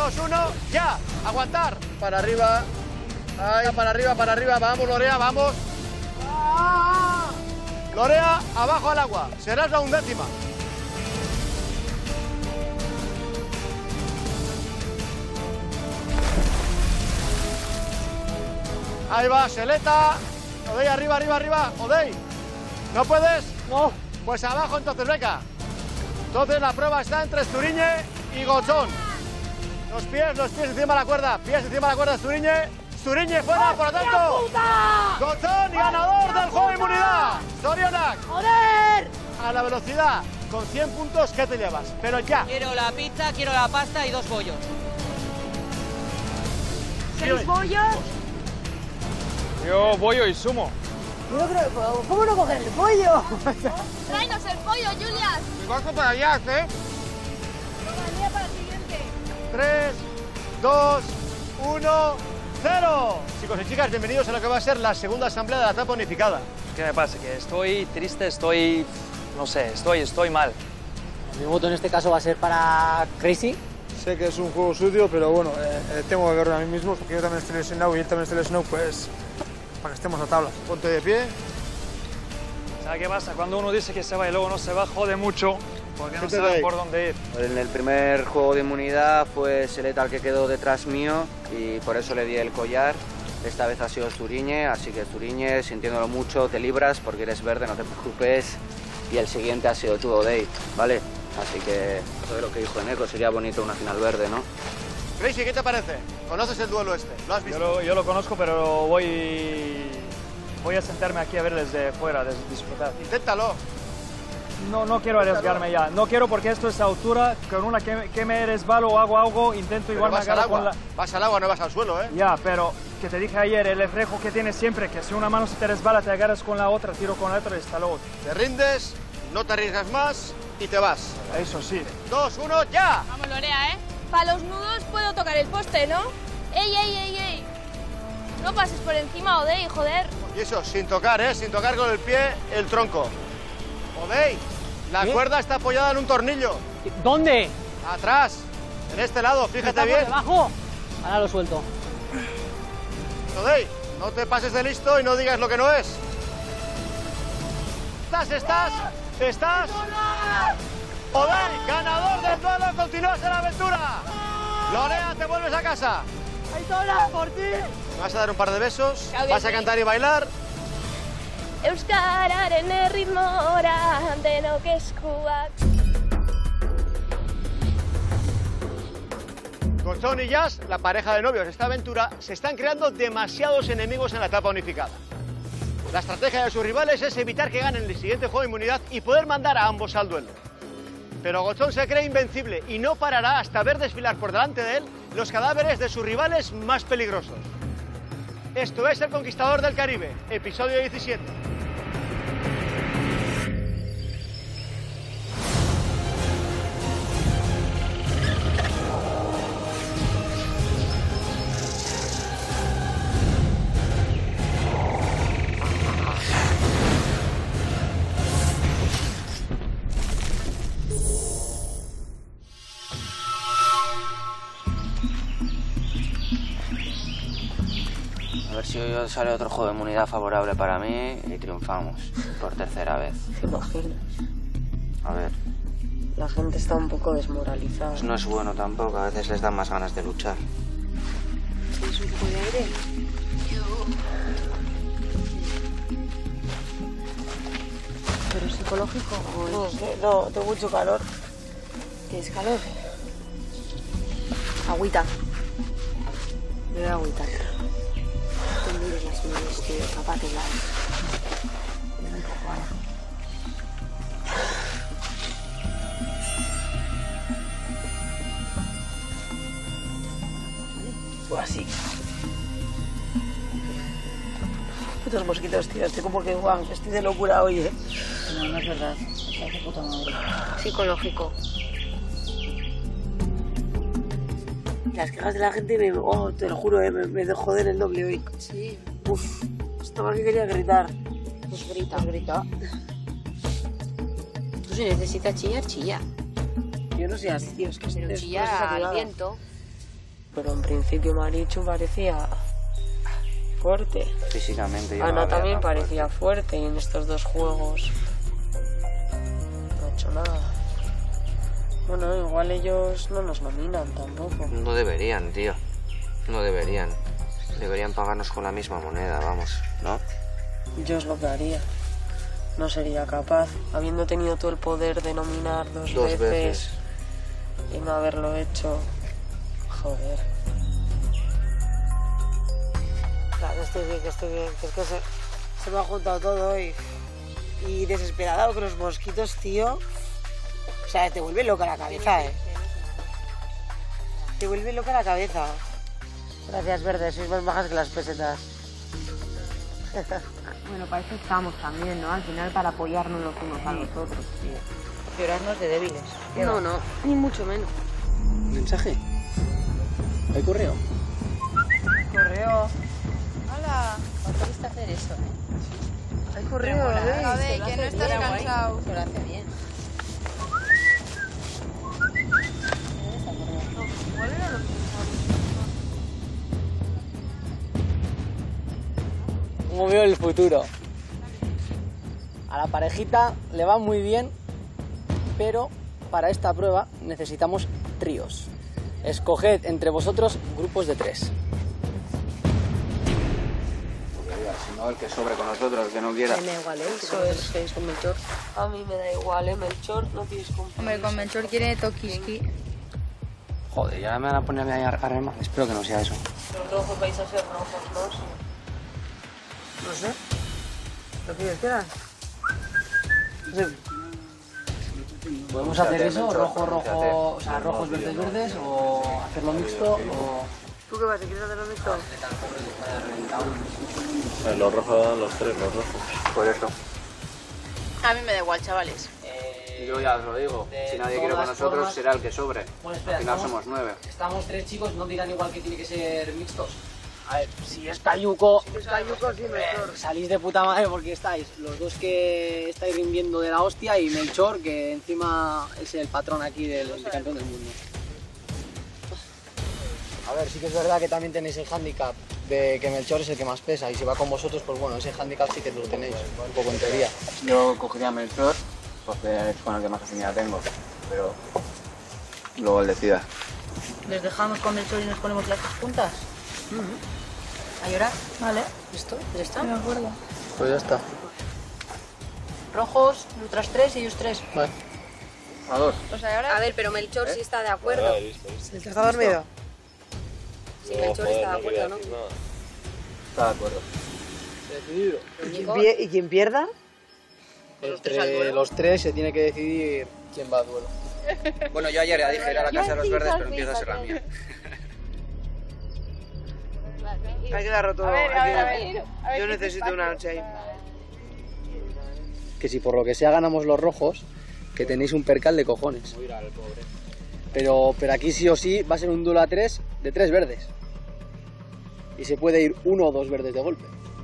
2, 1, ya. Aguantar. Para arriba. Ahí, para arriba, para arriba. Vamos, Lorea, vamos. Lorea, abajo al agua. Serás la 11ª. Ahí va, Seleta. Odey, arriba, arriba, arriba. Odey. ¿No puedes? No. Pues abajo entonces, venga. Entonces la prueba está entre Esturiñe y Gotzón. Los pies encima de la cuerda. Pies encima de la cuerda, Esturiñe. Esturiñe fuera, por lo tanto. Gotzón, ganador del juego de inmunidad. Zorionak. ¡Joder! A la velocidad, con 100 puntos, ¿qué te llevas? Pero ya. Quiero la pizza, quiero la pasta y 2 bollos. 6 bollos. Yo bollo y sumo. Yo creo, ¿cómo no coger el pollo? Tráenos el pollo, Julias. Me vas para allá, ¿eh? Todavía para el siguiente. 3, 2, 1, 0. Chicos y chicas, bienvenidos a lo que va a ser la segunda asamblea de la etapa unificada. ¿Qué me pasa? Que estoy triste, no sé, estoy mal. Mi voto en este caso va a ser para Crazy. Sé que es un juego sucio, pero bueno, tengo que verlo a mí mismo, porque yo también estoy lesionado y él también está lesionado, pues para que estemos a tablas. Ponte de pie. ¿Sabes qué pasa? Cuando uno dice que se va y luego no se va, jode mucho, porque no sabe por dónde ir. En el primer juego de inmunidad fue Seleta el que quedó detrás mío y por eso le di el collar. Esta vez ha sido Esturiñe, así que Esturiñe, sintiéndolo mucho, te libras porque eres verde, no te preocupes. Y el siguiente ha sido tú, Odey, ¿vale? Así que, eso de lo que dijo Eneco, sería bonito una final verde, ¿no? Crazy, ¿qué te parece? ¿Conoces el duelo este? ¿Lo has visto? Yo lo conozco, pero voy a sentarme aquí a ver desde fuera, disfrutar. Inténtalo. No quiero arriesgarme ya. No quiero porque esto es a altura. Con una que me resbalo o hago algo, intento Pero igual me vas al agarro agua. con la... Vas al agua, no vas al suelo, ¿eh? Ya, pero que te dije ayer, el reflejo que tienes siempre, que si una mano se te resbala, te agarras con la otra, tiro con la otra y está luego. Te rindes, no te arriesgas más y te vas. Eso sí. 2, 1, ya. Vamos, Lorea, ¿eh? Para los nudos puedo tocar el poste, ¿no? ¡Ey, ey, ey, ey! No pases por encima, Odey, joder. Y eso, sin tocar, ¿eh? Sin tocar con el pie el tronco. Odey, la cuerda está apoyada en un tornillo. ¿Dónde? Atrás, en este lado, fíjate ¿Está por bien. debajo? Ahora lo suelto. Odey, no te pases de listo y no digas lo que no es. Estás. Odey, ganador del duelo, continúas en la aventura. Lorea, te vuelves a casa. ¡Aitora, por ti! Vas a dar un par de besos, Claro que vas a sí. cantar y bailar. Euskararen erritmora denok eskuak. Gotzón y Jazz, la pareja de novios de esta aventura, se están creando demasiados enemigos en la etapa unificada. La estrategia de sus rivales es evitar que ganen el siguiente juego de inmunidad y poder mandar a ambos al duelo. Pero Gotzón se cree invencible y no parará hasta ver desfilar por delante de él los cadáveres de sus rivales más peligrosos. Esto es El Conquistador del Caribe, episodio 17. A ver si hoy sale otro juego de inmunidad favorable para mí y triunfamos por tercera vez. ¿Te imaginas? A ver, La gente está un poco desmoralizada. pues no es bueno tampoco, a veces les dan más ganas de luchar. ¿Tienes un poco de aire? ¿Pero es psicológico o no sé, no, tengo mucho calor. ¿Tienes calor? Agüita. Me voy a agüitar. No te mires las manos, tío, tápatelas. Me da un poco ahora. O así. Putos mosquitos, tío. Estoy como que, guau, estoy de locura hoy, ¿eh? No, no es verdad. Estás de puta madre. Psicológico. Las quejas de la gente me... Oh, te lo juro, me de joder el doble hoy. Sí. Uf, estaba que quería gritar. Pues grita. Pues grita. Tú si necesitas chillar, chilla. Yo no sé así, tío. Es que Pero estoy chilla al saturada. viento. Pero en principio Marichu parecía fuerte. Físicamente yo no Ana la veía también tan parecía fuerte y en estos dos juegos no ha hecho nada. Bueno, igual ellos no nos nominan tampoco. No deberían, tío. No deberían. Deberían pagarnos con la misma moneda, vamos, ¿no? Yo es lo que haría. No sería capaz, habiendo tenido todo el poder de nominar dos veces y no haberlo hecho. Joder. Claro, estoy bien, que es que se me ha juntado todo y desesperada con los mosquitos, tío. O sea, te vuelve loca la cabeza, ¿eh? Te vuelve loca la cabeza. Gracias, Verde, sois más bajas que las pesetas. Bueno, para eso estamos también, ¿no? Al final para apoyarnos los unos a los otros, tío. Llorarnos de débiles. No, no, ni mucho menos. ¿Mensaje? ¿Hay correo? Correo. ¡Hala! ¿Podrías hacer eso, Hay correo, A ver, que no estás cansado. Se lo hace bien. ¿Cómo veo el futuro? A la parejita le va muy bien, pero para esta prueba necesitamos tríos. Escoged entre vosotros grupos de 3. Si no, el que sobre con nosotros, el que no quiera. Me da igual, ¿eh? Eso es con Melchor. A mí me da igual, ¿eh? Melchor, no tienes compromiso. Hombre, con Melchor quiere toquiski. Joder, ya me van a poner a remar. Espero que no sea eso. Los rojos vais a ser rojos, ¿no? Sí. No sé. ¿Lo quieres quedar? ¿Podemos hacer eso? ¿Rojo, o sea, rojos, verdes, verdes? ¿O hacerlo mixto? O... ¿Tú qué vas? ¿Quieres hacerlo mixto? Los rojos dan los 3, los rojos. Por eso. A mí me da igual, chavales. Yo ya os lo digo. Si nadie quiere con nosotros, formas... será el que sobre. Bueno, espera, al final somos 9. Estamos 3 chicos, no dirán igual que tiene que ser mixtos. A ver, si es cayuco, Si es cayuco, sí, Melchor. salís de puta madre porque estáis los dos que estáis rindiendo de la hostia y Melchor, que encima es el patrón aquí del campeón del mundo. A ver, sí que es verdad que también tenéis el hándicap de que Melchor es el que más pesa y si va con vosotros, pues bueno, ese hándicap sí que lo tenéis, un poco en teoría. Yo cogería a Melchor porque es con el que más afinidad tengo, pero luego él decida. ¿Les dejamos con Melchor y nos ponemos las dos juntas? ¿A llorar? Vale. ¿Listo? ¿Ya está? Me acuerdo. Pues ya está. Rojos, nosotras 3 y ellos 3. Vale. A 2. O sea, ahora... A ver, pero Melchor sí está de acuerdo. Vale, listo. ¿Está dormido? Sí, Melchor está de acuerdo, ¿no? Está de acuerdo. ¿Y quién pierda? Entre los 3 se tiene que decidir quién va a duelo. Bueno, yo ayer ya dije, era la casa de los verdes, pero empieza a ser la mía. Hay que darlo todo. A ver. Yo necesito una noche ahí. Que si por lo que sea ganamos los rojos, que tenéis un percal de cojones. Pero aquí sí o sí va a ser un duelo a 3 de 3 verdes. Y se puede ir 1 o 2 verdes de golpe.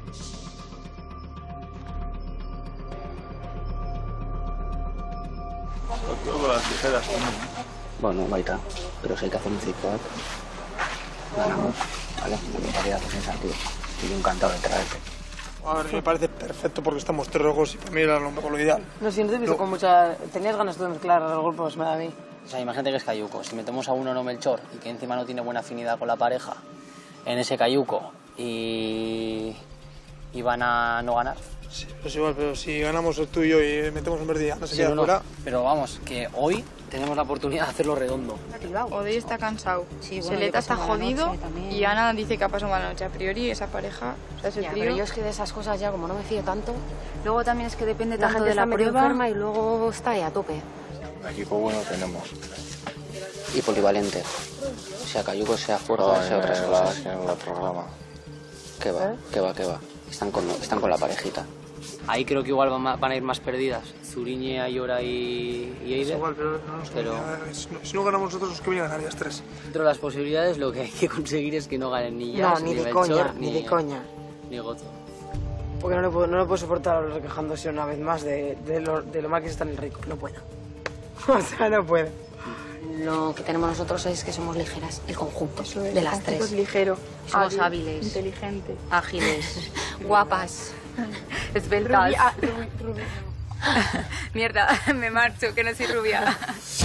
Con las tijeras también. Bueno, baita, pero si hay que hacer un zigzag, ganamos, ¿vale? Me parece hacer sentido. Estoy encantado de traerte. A ver, me parece perfecto porque estamos 3 rojos y para mí era lo ideal. No, si no te he visto con mucha... Tenías ganas de mezclar los grupos, me da a mí. O sea, imagínate que es cayuco. Si metemos a uno no Melchor y que encima no tiene buena afinidad con la pareja en ese cayuco y van a no ganar. Sí, pues igual, pero si ganamos el tuyo y metemos un verde y no se queda fuera... Pero vamos, que hoy tenemos la oportunidad de hacerlo redondo. Odey está cansado. Sí, bueno, Seleta yo está paso mala jodido noche también. y Ana dice que ha pasado mala noche. A priori esa pareja, o sea, ese Ya, trío... pero yo es que de esas cosas ya como no me fío tanto. Luego también es que depende La tanto gente de la está medio prueba enferma y luego está ahí a tope. Equipo bueno tenemos. Y polivalente. Sea cayuco, sea fuerza, sea otras cosas. En el programa. ¿Qué va? Están con la parejita. Ahí creo que igual van a ir más perdidas. Zuriñe, Ayora y Eider. Igual, pero no nos conviene. A ver, si no ganamos nosotros, nos conviene ganar ellas 3. Dentro de las posibilidades, lo que hay que conseguir es que no ganen ni No, Jazz, ni de Melchor, coña, ni de coña. ni Gozo. Porque no lo puedo soportar requejándose una vez más de lo mal que se está en el rico. No puedo. O sea, no puedo. Lo que tenemos nosotros es que somos ligeras, el conjunto de las tres. Es ligero, Somos hábiles, inteligente, ágiles, guapas, esbeltas. rubia. Mierda, me marcho, que no soy rubia.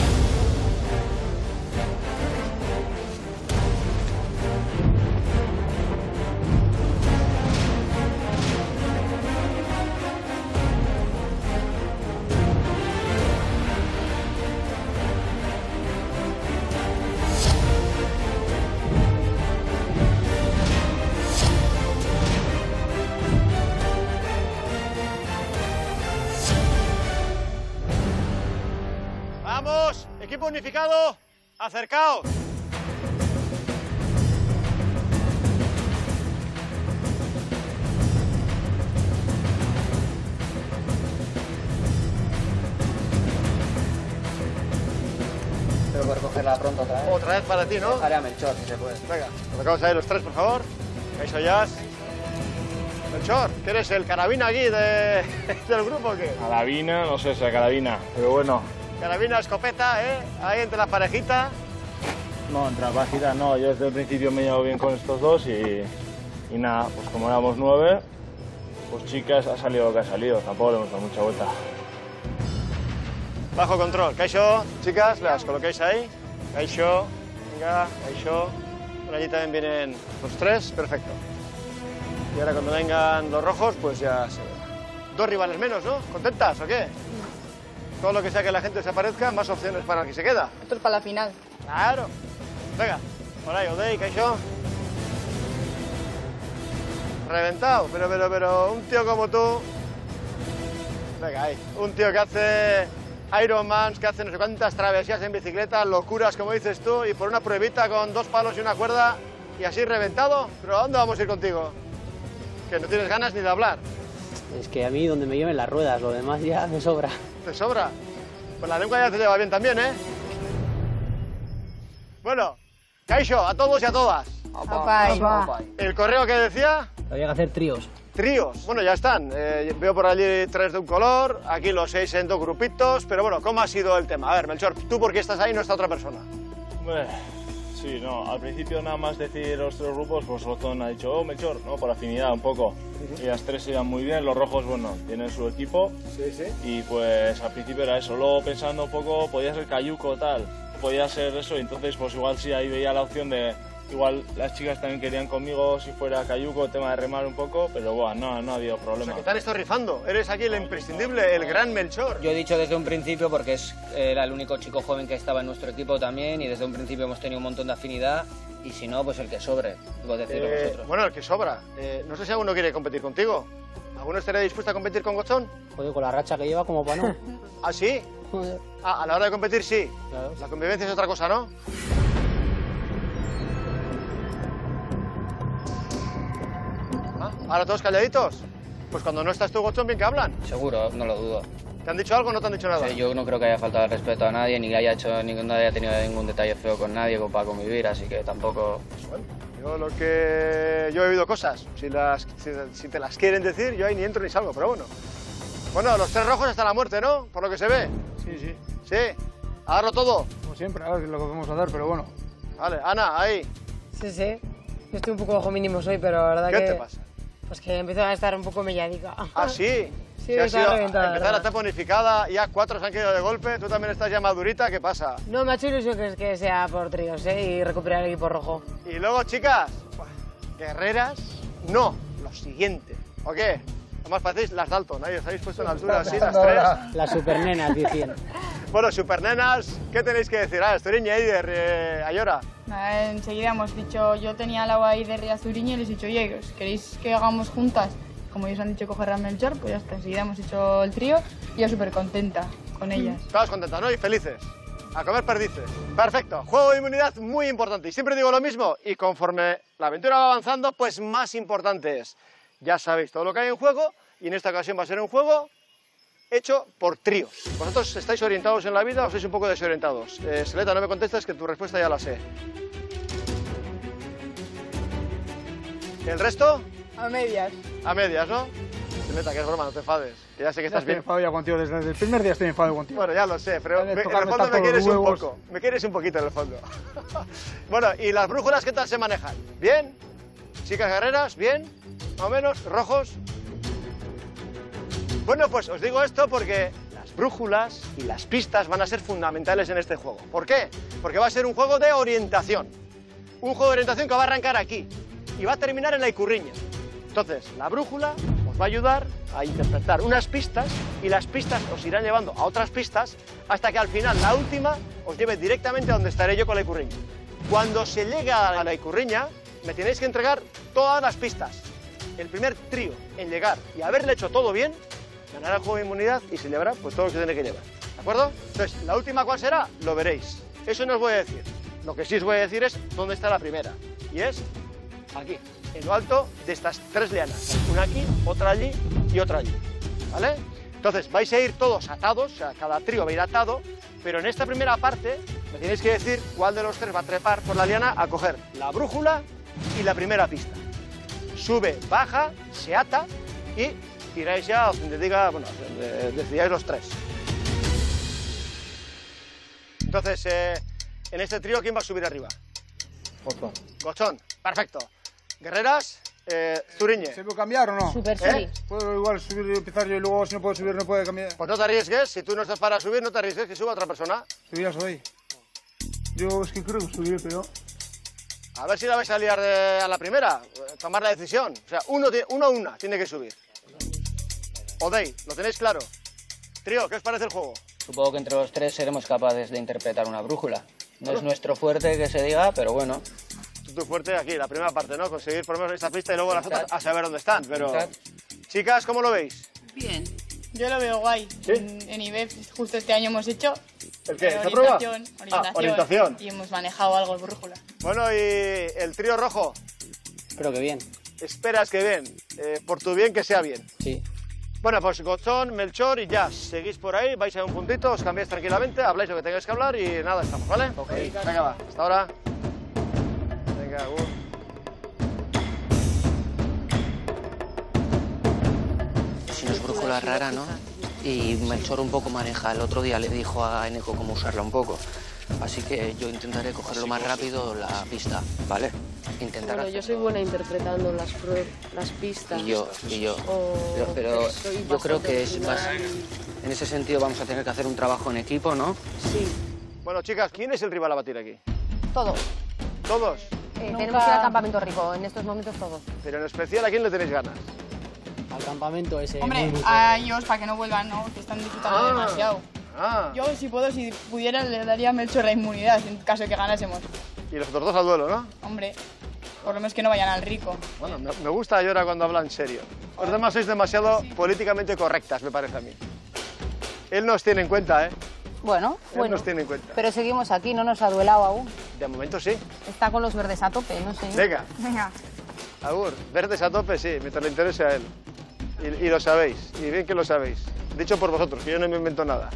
Vamos, equipo unificado, acercaos. Pero por cogerla pronto otra vez. Otra vez para ti, ¿no? Dejaré a Melchor, si se puede. Venga, colocamos ahí los tres, por favor. Eso ya. Melchor, ¿que eres el carabina aquí del grupo o qué? Carabina, no sé si es carabina, pero bueno. Carabina, escopeta, ¿eh? Ahí entre la parejita. No, entre la parejita no, yo desde el principio me llevo bien con estos dos y nada, pues como éramos 9, pues chicas, ha salido lo que ha salido, tampoco le hemos dado mucha vuelta. Bajo control. Kaixo, chicas, las colocáis ahí. Kaixo, venga, Kaixo. Por allí también vienen los tres, perfecto. Y ahora cuando vengan los rojos, pues ya se verá. 2 rivales menos, ¿no? ¿Contentas o qué? Todo lo que sea que la gente desaparezca, más opciones para el que se queda. Esto es para la final. Claro. Venga, por ahí, Odey, Kaixo. Reventado, pero un tío como tú... Venga, ahí. Un tío que hace Ironmans, que hace no sé cuántas travesías en bicicleta, locuras, como dices tú, y por una pruebita con 2 palos y una cuerda, y así reventado. ¿Pero a dónde vamos a ir contigo? Que no tienes ganas ni de hablar. Es que a mí donde me lleven las ruedas, lo demás ya me sobra. ¿Te sobra? Pues la lengua ya te lleva bien también, ¿eh? Bueno, Kaixo, a todos y a todas. ¿El correo que decía? Había que hacer tríos. Tríos. Bueno, ya están. Veo por allí 3 de un color, aquí los 6 en 2 grupitos, pero bueno, ¿cómo ha sido el tema? A ver, Melchor, ¿tú por qué estás ahí y no está otra persona? Sí, no, al principio nada más decir los 3 grupos, pues Rozón ha dicho, oh, Melchor, no, por afinidad un poco. Y las 3 iban muy bien, los rojos, bueno, tienen su equipo. Sí, sí. Y pues al principio era eso, luego pensando un poco, podía ser Cayuco tal, podía ser eso, y entonces pues igual sí, ahí veía la opción de, igual las chicas también querían conmigo si fuera Cayuco, tema de remar un poco, pero bueno, no ha habido problema. O sea, que te han estado rifando, eres aquí el imprescindible, el gran Melchor. Yo he dicho desde un principio, porque era el único chico joven que estaba en nuestro equipo también, y desde un principio hemos tenido un montón de afinidad, y si no, pues el que sobre, digo, decirlo vosotros. Bueno, el que sobra. No sé si alguno quiere competir contigo. ¿Alguno estaría dispuesto a competir con Gotzón? Joder, con la racha que lleva, como para no. ¿Ah, sí? Joder. Ah, a la hora de competir sí. Claro. La convivencia es otra cosa, ¿no? ¿Ah? ¿Ahora todos calladitos? Pues cuando no estás tú, Gotzón, bien que hablan. Seguro, no lo dudo. ¿Te han dicho algo o no te han dicho nada? Sí, yo no creo que haya faltado el respeto a nadie, ni que haya tenido ningún detalle feo con nadie para convivir, así que tampoco... Bueno, yo he oído cosas. Si te las quieren decir, yo ahí ni entro ni salgo, pero bueno. Bueno, los 3 rojos hasta la muerte, ¿no? Por lo que se ve. Sí, sí. Sí. Agarro todo. Como siempre, a ver qué es lo que podemos hacer, pero bueno. Vale, Ana, ahí. Sí, sí. Yo estoy un poco bajo mínimos hoy, pero la verdad ¿Qué que... te pasa? Pues que empiezo a estar un poco melládica. ¿Ah, sí? Sí, ha está sido reventada, empezar la ¿verdad? etapa unificada, ya 4 se han quedado de golpe, tú también estás ya madurita, ¿qué pasa? No, me ha hecho ilusión que sea por tríos, y recuperar el equipo rojo. Y luego, chicas, guerreras, no, lo siguiente. ¿O qué? Además parecéis las Dalton, ahí os habéis puesto en la altura así, las 3. Las supernenas, dicen. Bueno, supernenas, ¿qué tenéis que decir? Esturiña, Eider, Ayora. Nada, enseguida hemos dicho, yo tenía al agua ahí de Ría Zuriñe y les he dicho, oye, ¿queréis que hagamos juntas? Como ellos han dicho coger a Melchor, pues ya está, enseguida hemos hecho el trío y yo súper contenta con ellas. Todas contentas, ¿no? Y felices. A comer perdices. Perfecto. Juego de inmunidad muy importante. Y siempre digo lo mismo, y conforme la aventura va avanzando, pues más importante es. Ya sabéis todo lo que hay en juego, y en esta ocasión va a ser un juego hecho por tríos. ¿Vosotros estáis orientados en la vida o sois un poco desorientados? Seleta, no me contestes, que tu respuesta ya la sé. ¿El resto? A medias. A medias, ¿no? Neta, que es broma, no te enfades. Que ya sé que estás bien. Estoy enfadado ya contigo, desde el primer día estoy enfadado contigo. Bueno, ya lo sé, pero en el fondo me quieres un poco. Me quieres un poquito en el fondo. Bueno, ¿y las brújulas qué tal se manejan? ¿Bien? ¿Chicas guerreras? ¿Bien? ¿Más o menos? ¿Rojos? Bueno, pues os digo esto porque las brújulas y las pistas van a ser fundamentales en este juego. ¿Por qué? Porque va a ser un juego de orientación. Un juego de orientación que va a arrancar aquí y va a terminar en la Icurriña. Entonces, la brújula os va a ayudar a interpretar unas pistas y las pistas os irán llevando a otras pistas hasta que al final, la última, os lleve directamente a donde estaré yo con la Icurriña. Cuando se llegue a la Icurriña, me tenéis que entregar todas las pistas. El primer trío en llegar y haberle hecho todo bien, ganará el juego de inmunidad y se llevará pues todo lo que tiene que llevar. ¿De acuerdo? Entonces, ¿la última cuál será? Lo veréis. Eso no os voy a decir. Lo que sí os voy a decir es dónde está la primera. Y es aquí, en lo alto de estas tres lianas. Una aquí, otra allí y otra allí. ¿Vale? Entonces, vais a ir todos atados, o sea, cada trío va a ir atado, pero en esta primera parte me tenéis que decir cuál de los tres va a trepar por la liana a coger la brújula y la primera pista. Sube, baja, se ata y tiráis ya donde diga, bueno, decidáis los tres. Entonces, en este trío, ¿quién va a subir arriba? Gotzón. Gotzón, perfecto. Guerreras, Zuriñe. ¿Se puede cambiar o no? Super sí. Puedo igual subir y empezar yo y luego si no puedo subir no puede cambiar. Pues no te arriesgues, si tú no estás para subir, no te arriesgues que suba otra persona. Subirás hoy. Yo es que creo que subiré, pero... A ver si la vais a liar a la primera, tomar la decisión. O sea, uno a una tiene que subir. Odey, ¿lo tenéis claro? Trío, ¿qué os parece el juego? Supongo que entre los tres seremos capaces de interpretar una brújula. No es nuestro fuerte que se diga, pero bueno. Tu fuerte aquí, la primera parte, ¿no? Conseguir por lo menos esta pista y luego las otras a saber dónde están, pero... Chicas, ¿cómo lo veis? Bien. Yo lo veo guay. ¿Sí? En IBEF justo este año hemos hecho... ¿El qué? ¿Esta prueba? Orientación. Y hemos manejado algo de brújula. Bueno, ¿y el trío rojo? Espero que bien. Esperas que bien. Por tu bien, que sea bien. Sí. Bueno, pues Gotzón, Melchor y Jazz. Seguís por ahí, vais a un puntito, os cambiáis tranquilamente, habláis lo que tengáis que hablar y nada, estamos, ¿vale? Ok. Venga, va. Hasta ahora. Venga, Si no es brújula rara, ¿no? Y Melchor un poco maneja. El otro día le dijo a Eneco cómo usarla un poco. Así que yo intentaré cogerlo más rápido la pista, ¿vale? Bueno, yo soy buena interpretando las pistas. Y yo. Pero yo creo que es más... En ese sentido vamos a tener que hacer un trabajo en equipo, ¿no? Sí. Bueno, chicas, ¿quién es el rival a batir aquí? Todos. ¿Todos? Tenemos que ir al campamento rico, en estos momentos todos. Pero en especial, ¿a quién le tenéis ganas? Al campamento ese. Hombre, a ellos para que no vuelvan, ¿no? Que están disfrutando demasiado. Yo, si pudiera, le daría a Melchor la inmunidad en caso de que ganásemos. Y los otros dos al duelo, ¿no? Hombre, por lo menos que no vayan al rico. Bueno, me gusta a Llora cuando habla en serio. Los demás sois demasiado políticamente correctas, me parece a mí. Él nos tiene en cuenta, ¿eh? Bueno, Él nos tiene en cuenta. pero seguimos aquí, no nos ha duelado aún. De momento sí. Está con los verdes a tope, no sé. Venga. Venga. Agur, verdes a tope, sí, mientras le interese a él. Y lo sabéis, y bien que lo sabéis. Dicho por vosotros, que yo no me invento nada.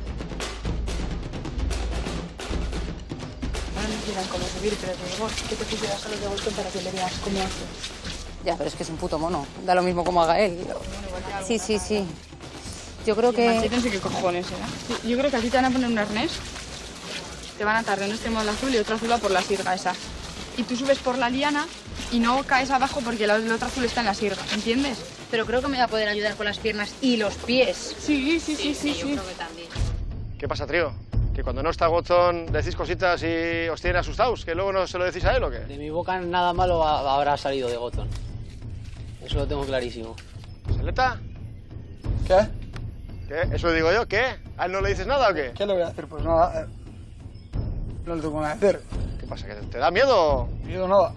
Ahora no quieran cómo subir, pero te digo que te pusieras a los de Gotzón para que le veas cómo haces. Ya, pero es que es un puto mono. Da lo mismo como haga él. Sí, sí, sí. Yo creo que... Machete no sé qué cojones, ¿eh? Yo creo que aquí te van a poner un arnés, te van a atar de un extremo al azul y otro azul va por la sirga esa. Y tú subes por la liana y no caes abajo porque el otro azul está en la sirga, ¿entiendes? Pero creo que me va a poder ayudar con las piernas y los pies. Sí. Yo creo que también. ¿Qué pasa, trío? ¿Que cuando no está Gotzón decís cositas y os tienen asustados? ¿Que luego no se lo decís a él o qué? De mi boca nada malo habrá salido de Gotzón. Eso lo tengo clarísimo. ¿Seleta? ¿Qué? ¿Qué? ¿Eso digo yo? ¿Qué? ¿A él no le dices nada o qué? ¿Qué le voy a hacer? Pues nada, no le tengo nada que hacer. ¿Qué pasa? ¿Que te da miedo? Miedo nada.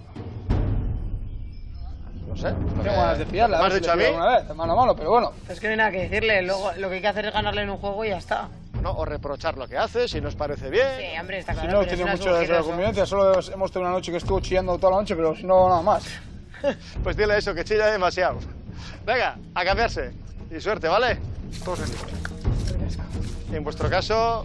No sé. Tengo ganas de pillarla. ¿Me has dicho a mí? Una vez, mano a mano, pero bueno. Es que no hay nada que decirle, luego lo que hay que hacer es ganarle en un juego y ya está. No, o reprochar lo que hace, si nos parece bien. Sí, hombre, está claro. Si no hemos tenido mucho de la convivencia, solo hemos tenido una noche que estuvo chillando toda la noche, pero si no, nada más. Pues dile eso, que chilla demasiado. Venga, a cambiarse. Y suerte, ¿vale? Todos en En vuestro caso,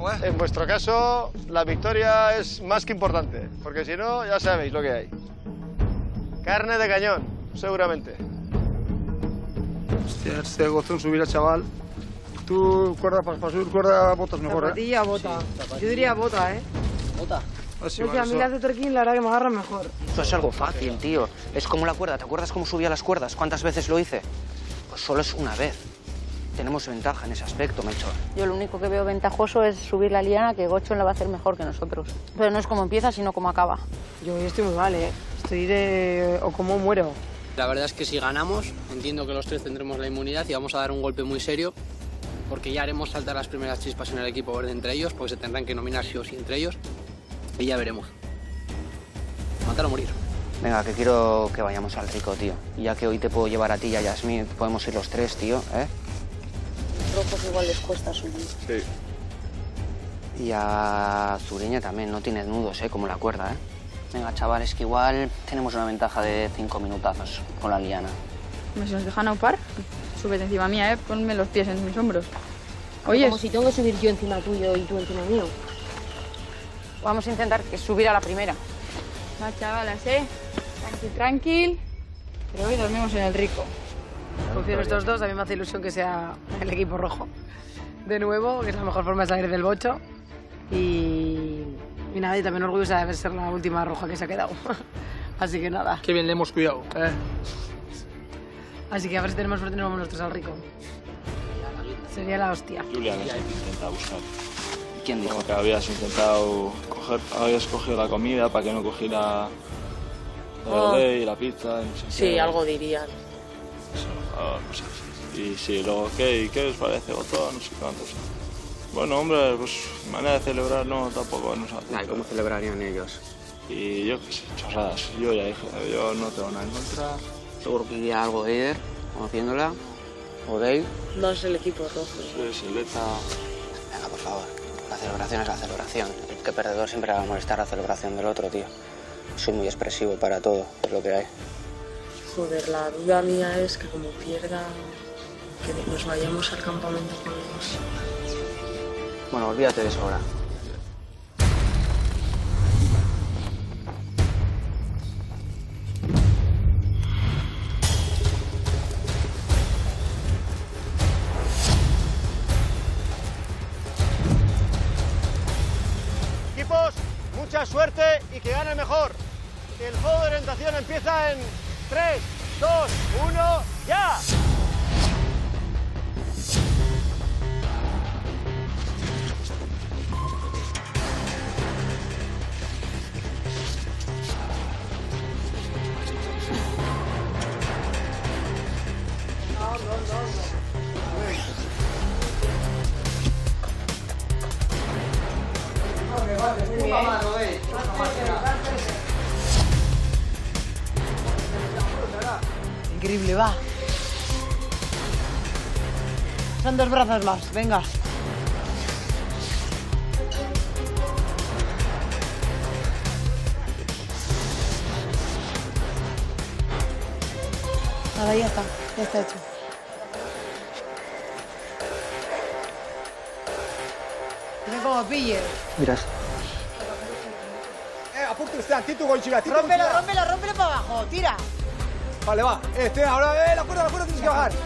la victoria es más que importante, porque si no, ya sabéis lo que hay. Carne de cañón, seguramente. Hostia, este gozón subir al chaval. Tú, cuerda para subir, cuerda, botas mejor, Zapatilla, bota. Yo diría bota, ¿Bota? Así a mí las de trekking la verdad que me agarran mejor. Eso es algo fácil, tío. Es como la cuerda. ¿Te acuerdas cómo subía las cuerdas? ¿Cuántas veces lo hice? Pues solo es una vez. Tenemos ventaja en ese aspecto, Melchor. Yo lo único que veo ventajoso es subir la liana, que Gochon la va a hacer mejor que nosotros. Pero no es como empieza, sino como acaba. Yo estoy muy mal, Estoy de... o como muero. La verdad es que si ganamos, entiendo que los tres tendremos la inmunidad y vamos a dar un golpe muy serio, porque ya haremos saltar las primeras chispas en el equipo verde entre ellos, porque se tendrán que nominar sí o sí entre ellos, y ya veremos. Matar o morir. Venga, que quiero que vayamos al Rico, tío. Y ya que hoy te puedo llevar a ti y a Yasmín, podemos ir los tres, tío, ¿eh? Rojos igual les cuesta subir. Sí. Y a Zuriñe también, no tiene nudos, como la cuerda, ¿eh? Venga, chavales, que igual tenemos una ventaja de 5 minutazos con la liana. Si nos dejan a un par, súbete encima mía, ponme los pies en mis hombros. Oye. Como si tengo que subir yo encima tuyo y tú encima mío. Vamos a intentar que subir a la primera. Va, chavalas, tranquil. Pero hoy dormimos en el Rico. Confío en estos dos, a mí me hace ilusión que sea el equipo rojo. De nuevo, que es la mejor forma de salir del bocho. Y nada, y también orgullosa de ser la última roja que se ha quedado. Así que nada. Qué bien le hemos cuidado, Así que a ver si tenemos suerte y nos vamos nosotros al Rico. Sería la hostia. Julián intenta buscar. ¿Quién dijo? Como que habías intentado habías cogido la comida para que no cogiera el y la pizza. Y no sé Sí, qué. algo dirían. No sé. Y sí, luego, ¿qué os parece? Botón, no sé cuántos. Bueno, hombre, pues manera de celebrar no, tampoco nos hace. Ay, ¿cómo celebrarían ellos? Y yo qué sé, chorradas. Yo ya dije, yo no tengo nada en contra. Seguro que iría algo de Eider, conociéndola, o Dave. No es el equipo rojo. Sí, Sileta. Venga, por favor. La celebración es la celebración. El que perdedor siempre va a molestar la celebración del otro, tío. Soy muy expresivo para todo, es lo que hay. Joder, la duda mía es que como pierda, que nos vayamos al campamento con los... Bueno, olvídate de eso ahora. Equipos, mucha suerte y que gane el mejor. Que el juego de orientación empieza en 3, 2, 1, ¡ya! Increíble, va. Son 2 brazos más, venga. Ahora ya está hecho. Tiene como pille. Miras. Apurte usted, actitud, Goichiga, actitud. Rómpelo para abajo, tira. Vale, va. Ahora, la cuerda tienes que bajar.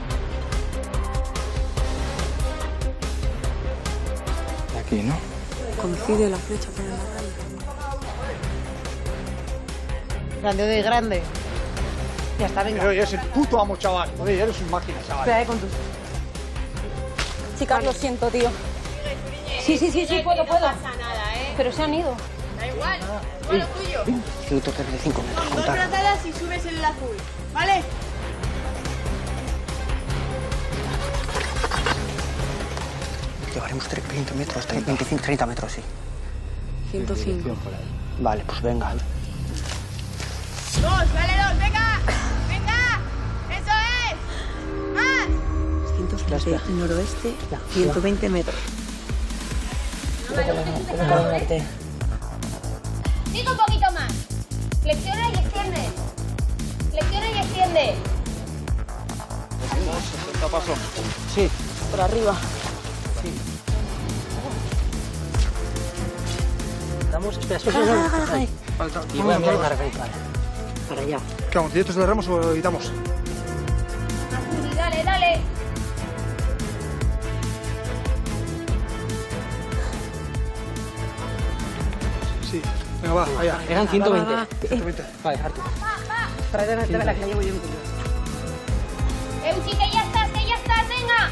Aquí, ¿no? Coincide la flecha con la raya. Grande. Ya está, venga. Pero eres el puto amo, chaval. Joder, eres un máquina, chaval. Espera, con tus... Chicas, lo siento, tío. Sí, puedo. No pasa nada, Pero se han ido. Da igual, todo lo tuyo. Quiero tocar de 5 metros. 2 brazadas y subes el azul, ¿vale? Llevaremos 20 metros, 25, 30 metros, sí. 105. Vale, pues venga. 2, vale 2, venga. Venga, eso es. Más. 120 noroeste, 120 metros. Sigue un poquito más. Flexiona y extiende. Flexiona y extiende. ¿Qué pasó? Sí. Por arriba. Vamos, espera. Falta. Y voy a mirar la vale. Para allá. ¿Qué vamos, directos de remos o evitamos? Más unidad. dale. Sí, venga, va, allá. Eran 120. 120. Vale, Artur. Tráeme la que la llevo yo. Euchi, que ya estás, venga.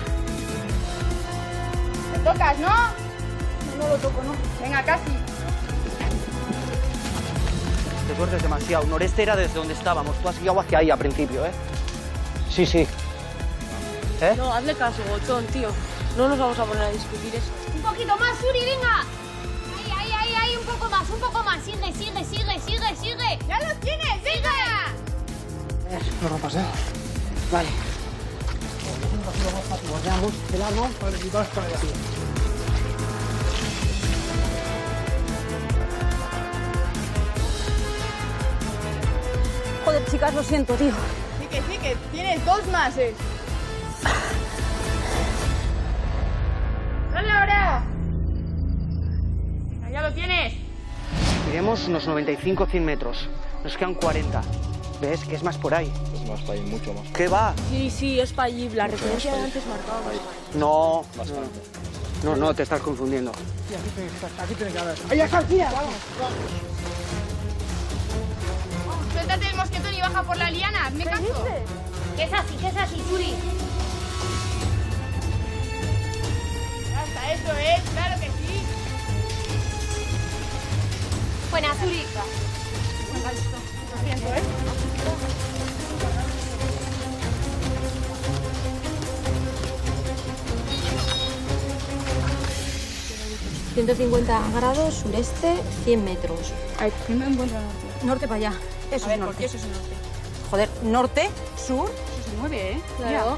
¿Me tocas, no? No lo toco, ¿no? Venga, casi. Te tuerces demasiado. Noreste era desde donde estábamos. Tú has guiado hacia ahí al principio, ¿eh? Sí, sí. ¿Eh? No, hazle caso, Gochón, tío. No nos vamos a poner a discutir eso. Un poquito más, Suri, venga. Ahí, un poco más. Sigue. ¡Ya lo tienes, venga! No rompas, ¿eh? Vale. Volteamos, pelamos. Vale, y vas para allá. Joder, chicas, lo siento, tío. Sí, que tienes 2 máses. ¡Dale ahora! Ya lo tienes. Iremos unos 95-100 metros. Nos quedan 40. ¿Ves? Que es más por ahí. Es más para ahí, mucho más. ¿Qué va? Sí, es para allí. La referencia de antes marcaba. No. Bastante. No, te estás confundiendo. Sí, aquí tiene que haber. ¡Ahí está, tira! Vamos. Suéltate el mosquetón y baja por la liana. ¿Me caso? ¿Qué es así, Suri? Ya está, eso es. Claro que sí. Buena, Suri. Lo siento, ¿eh? 150 grados, sureste, 100 metros. ¿Qué me encuentro norte? Norte para allá. Eso A es ver, ¿por norte. qué eso es norte? Joder, norte, sur. Eso se mueve, ¿eh? Claro.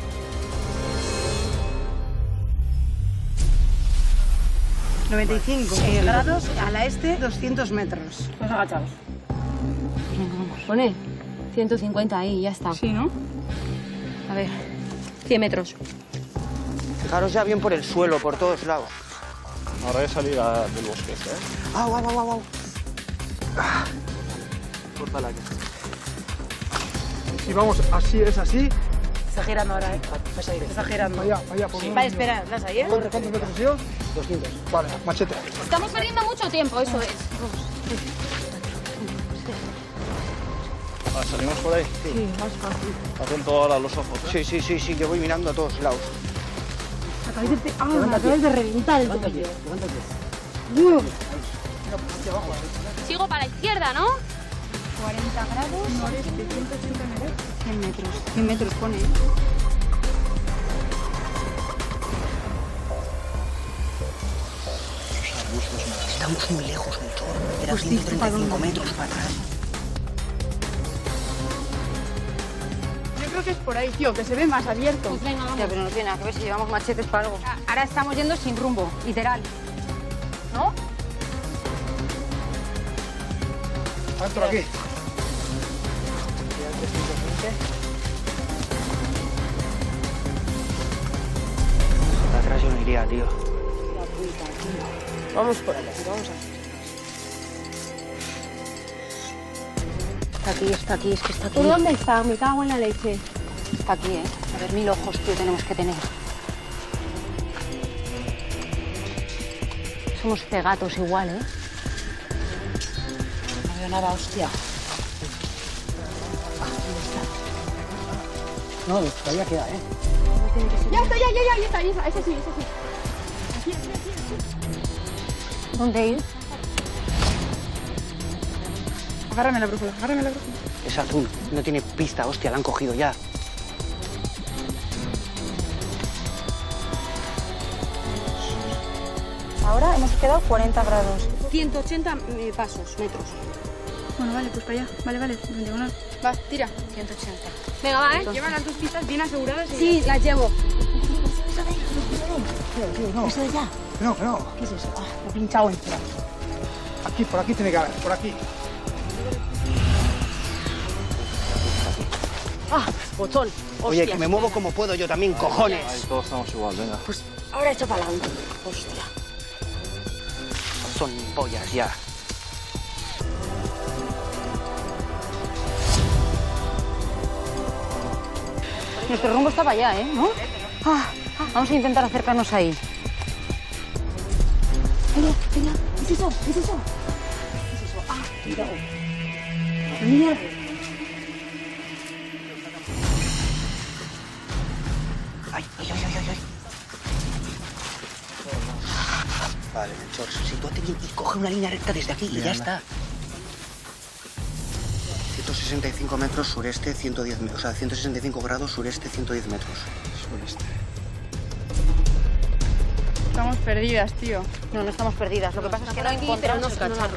Mira. 95 grados, a la este 200 metros. Nos agachamos. Venga, vamos. Pone 150 ahí, ya está. Sí, ¿no? A ver, 100 metros. Fijaros ya bien por el suelo, por todos lados. Ahora hay que salir del bosque, ¿eh? Au. Córtala aquí. Si vamos así, es así. Está girando ahora, ¿eh? Está girando. Allá, por Vale, espera, ¿estás ahí, eh? ¿Cuántos metros ha sido? 200. Vale, machete. Estamos perdiendo mucho tiempo, eso es. ¿Salimos por ahí? Sí, más fácil. Atento ahora a los ojos. Sí, que voy mirando a todos lados. Me acabas de reventar el tobillo. Sigo para la izquierda, ¿no? 40 grados, noreste, 180 metros. 100 metros. 100 metros pone. Estamos muy lejos, mucho. Era 135 metros para atrás. Yo creo que es por ahí, tío, que se ve más abierto. Pues venga, vamos. Ya, pero no tiene nada que ver si llevamos machetes para algo. Ahora estamos yendo sin rumbo, literal. ¿No? Por aquí. Para atrás yo no iría, tío. Vamos por allá, vamos a... Está aquí, es que está aquí. ¿Por dónde está? Me cago en la leche. Está aquí, ¿eh? A ver, 1000 ojos, tío, tenemos que tener. Somos cegatos igual, ¿eh? No veo nada, hostia. No, todavía queda, ¿eh? Ya está, ese sí. ¿Dónde ir? Agárrame la brújula. Es azul, no tiene pista, hostia, la han cogido ya. Ahora hemos quedado 40 grados. 180 pasos, metros. Bueno, vale, pues para allá. Vale, diagonal. Va, tira. 180. Venga, va, ¿eh? Llevan las tus pistas bien aseguradas. Sí, las llevo. No. Eso de ya. No. ¿Qué es eso? Ah, me he pinchado en. Aquí, por aquí tiene que haber, por aquí. Ah, botón. Oye, que me muevo como puedo yo también, cojones. Ahí todos estamos igual, venga. Pues ahora echo para adelante. Hostia. Son pollas ya. Nuestro rumbo estaba allá, ¿eh? ¿No? Vamos a intentar acercarnos ahí. Venga, venga. ¿Qué es eso? ¿Qué es eso? ¿Qué es eso? Cuidado. Mira. ¡Ay! Vale, Melchor, sitúate bien y coge una línea recta desde aquí y ya está. 165 metros sureste, 110 metros. O sea, 165 grados sureste, 110 metros. Sureste. Estamos perdidas, tío. No estamos perdidas. Lo que pasa es que no encontramos el cacharro.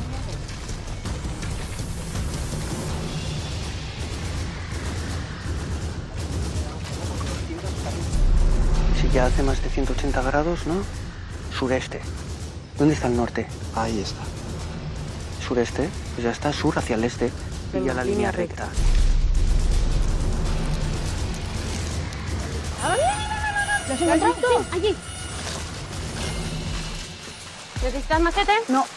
Si ya hace más de 180 grados, ¿no? Sureste. ¿Dónde está el norte? Ahí está. Sureste. Pues ya está, sur hacia el este. Y ya la línea recta. ¿Lo has encontrado? Sí, allí. ¿Necesitas machete? No.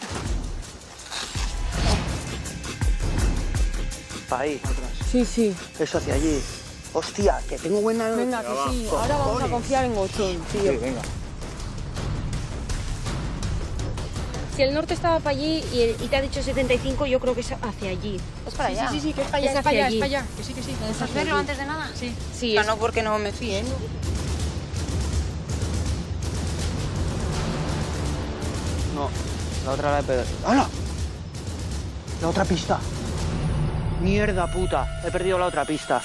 Ahí. Sí. Eso hacia allí. Hostia, que tengo buena... Venga, que sí. Ahora vamos a confiar en Gochón, tío. Sí, venga. Si el norte estaba para allí y te ha dicho 75, yo creo que es hacia allí. Es para allá. Sí, que es para allá, Es es para allá, hacia es para allá. Que sí, que sí. ¿Estás verlo antes de nada? Sí. Sí, o sea, no porque no me fíe, ¿no? No, la otra la he perdido. ¡Hala! La otra pista. Mierda puta, he perdido la otra pista.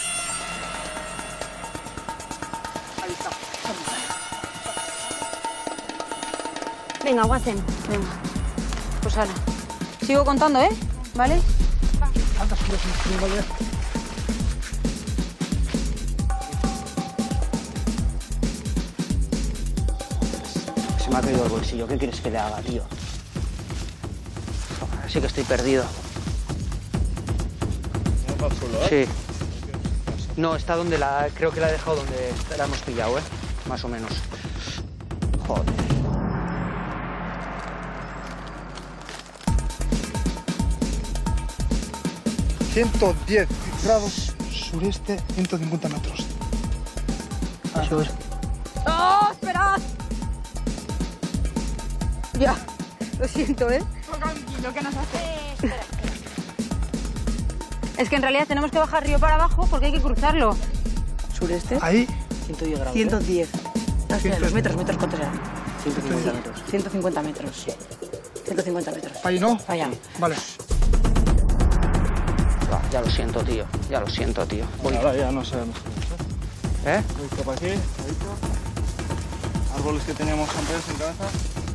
Venga, Watson. Venga. Pues ahora. Sigo contando, ¿eh? ¿Vale? Se me ha caído el bolsillo. ¿Qué quieres que le haga, tío? Así que estoy perdido. No está solo, ¿eh? Sí. No, está donde la... Creo que la he dejado donde la hemos pillado, ¿eh? Más o menos. Joder. ...110 grados sureste, 150 metros. Eso es. ¡Oh, esperad! Ya, lo siento, ¿eh? Tranquilo, ¿qué nos hace? Es que en realidad tenemos que bajar río para abajo porque hay que cruzarlo. ¿Sureste? Ahí. 110 grados. 110. No sé, los metros, ¿cuántos eran? 150 metros. 150 metros. 150 metros. Ahí, ¿no? Allá. Vale. Ya lo siento, tío. Ya lo siento, tío. Voy. Ahora ya no sabemos. ¿Eh? Voy para aquí, árboles que teníamos antes en cabeza.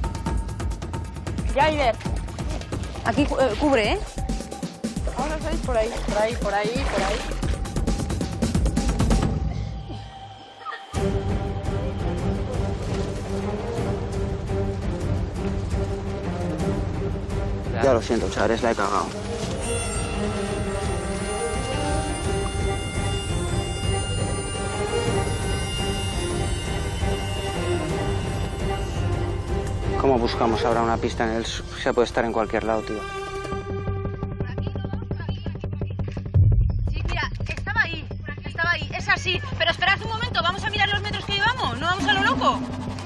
Ya, Iber. Aquí cubre, ¿eh? Vamos a salir por ahí, por ahí, por ahí, por ahí. Ya lo siento, chavales, la he cagado. ¿Cómo buscamos ahora una pista en el sur? Se puede estar en cualquier lado, tío. Sí, mira, estaba ahí, es así. Pero esperad un momento, vamos a mirar los metros que llevamos, no vamos a lo loco.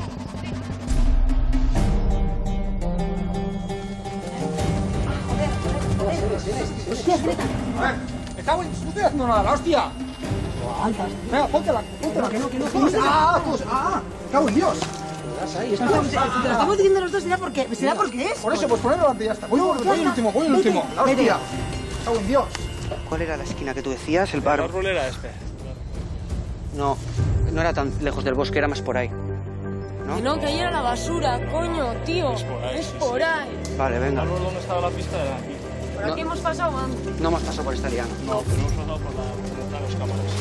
A ver, me cago en... No estoy haciendo nada, la hostia. Venga, póntela, que no. Me cago en Dios. Te lo estamos diciendo los dos, será porque es. Por eso, pues ponerlo delante y ya está. Voy el último. La hostia. Me cago en Dios. ¿Cuál era la esquina que tú decías? El bar. El árbol era este. No, no era tan lejos del bosque, era más por ahí. ¿No? Que no, que ahí era la basura, coño, tío. Es por ahí. Vale, El venga. árbol donde estaba la pista era aquí. Por aquí hemos pasado antes. No hemos pasado por esta liana. No, pero hemos pasado por las cámaras.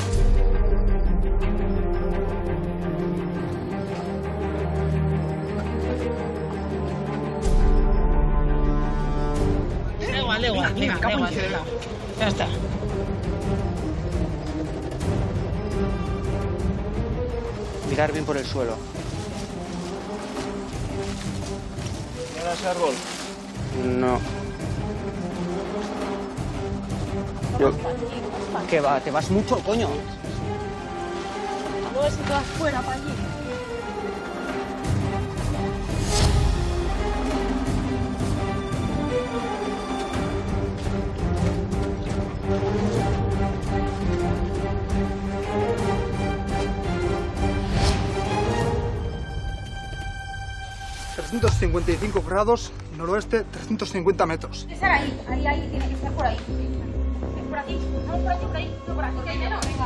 Da igual, venga, ya está. Mirar bien por el suelo. ¿Era ese árbol? No. ¿Qué va? ¿Te vas mucho, coño? a ver si te vas fuera para allí. ...355 grados, noroeste, 350 metros. Tiene que estar ahí, tiene que estar por ahí. Es por aquí, no, por aquí, por ahí, no, por aquí, que hay menos. Venga,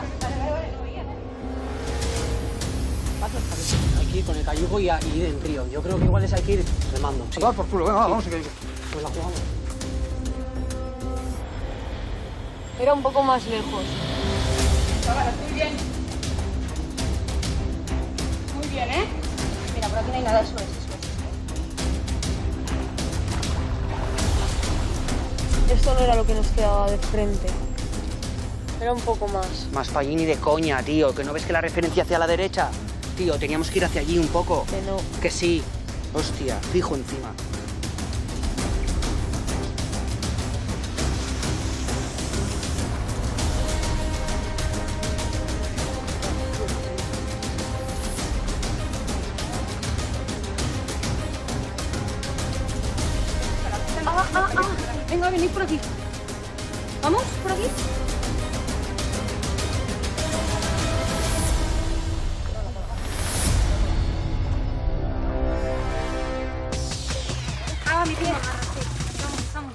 Hay que ir con el cayuco y ir en trío. Yo creo que igual es hay que ir remando. Sí. Por culo, venga, vamos en cayuco. Pues la jugamos. Era un poco más lejos. Chavales, muy bien. Muy bien, ¿eh? Mira, por aquí no hay nada, eso es. Esto no era lo que nos quedaba de frente. Era un poco más. Más para allí ni de coña, tío. ¿Que no ves que la referencia hacia la derecha? Tío, teníamos que ir hacia allí un poco. Que no. Que sí. Hostia, fijo encima. Venga, venid por aquí. ¿Vamos? ¿Por aquí? Ah, mi pie. Vamos.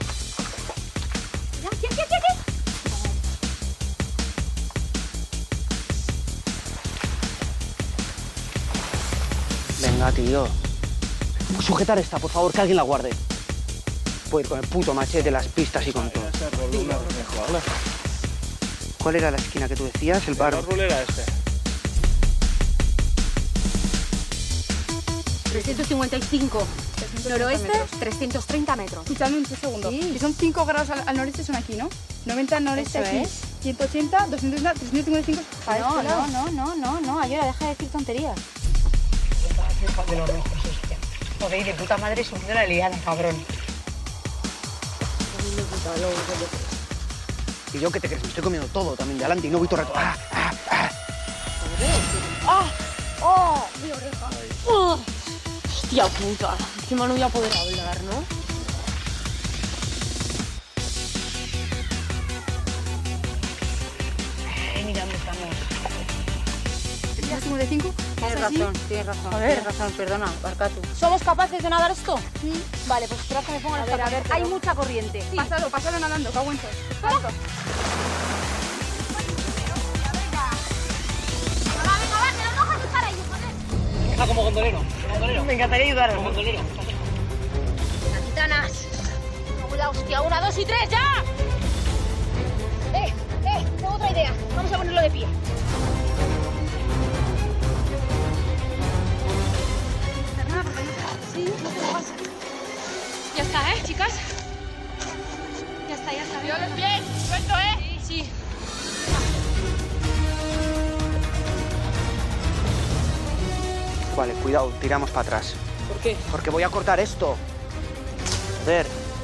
¿Qué? Venga, tío. Sujetar esta, por favor, que alguien la guarde. Puedo ir con el puto machete, las pistas y con todo. ¿Cuál era la esquina que tú decías? El bar. El árbol era este. 355. Noroeste, 330 metros. Escuchadme un segundo. Sí. Si son 5 grados al noreste son aquí, ¿no? 90 al noreste Eso aquí. es. 180, 230, 355 a este lado. No, Ayora, deja de decir tonterías. De los rojos, hostia. Joder, de puta madre subiendo la liana, cabrón. ¿Y yo qué te crees? Me estoy comiendo todo también de adelante y no voy todo el rato. ¡Oh! Mi oreja. ¡Oh! Hostia puta. Encima no voy a poder hablar, ¿no? Mira dónde estamos. 355. Tienes razón. A ver. Tienes razón, perdona, Barcatu. ¿Somos capaces de nadar esto? Sí. Vale, pues espera que me ponga las A ver, zapatillas. Hay mucha corriente. Sí. Pásalo nadando, cago en todo. Venga, que no cojas estar ahí, joder. Deja como gondolero. Me encantaría ayudaros. Como gondolero. Venga, gitanas. Cuidado, hostia, 1, 2 y 3, ¡ya! Tengo otra idea. Vamos a ponerlo de pie. Sí, no te pasa. Ya está, chicas. Ya está. Yo los pies, suelto, Sí. Vale, cuidado, tiramos para atrás. ¿Por qué? Porque voy a cortar esto. Joder.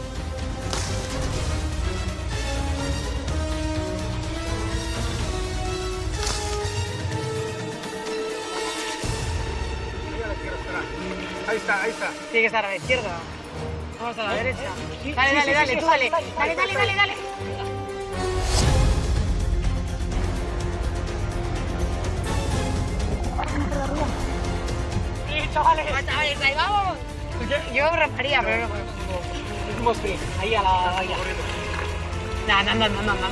Ahí está. Tiene que estar a la izquierda. Vamos a la derecha. Dale, tú dale. Dale. Sí, chavales, ahí vamos. Yo raparía, pero no. Ahí a la... Andando.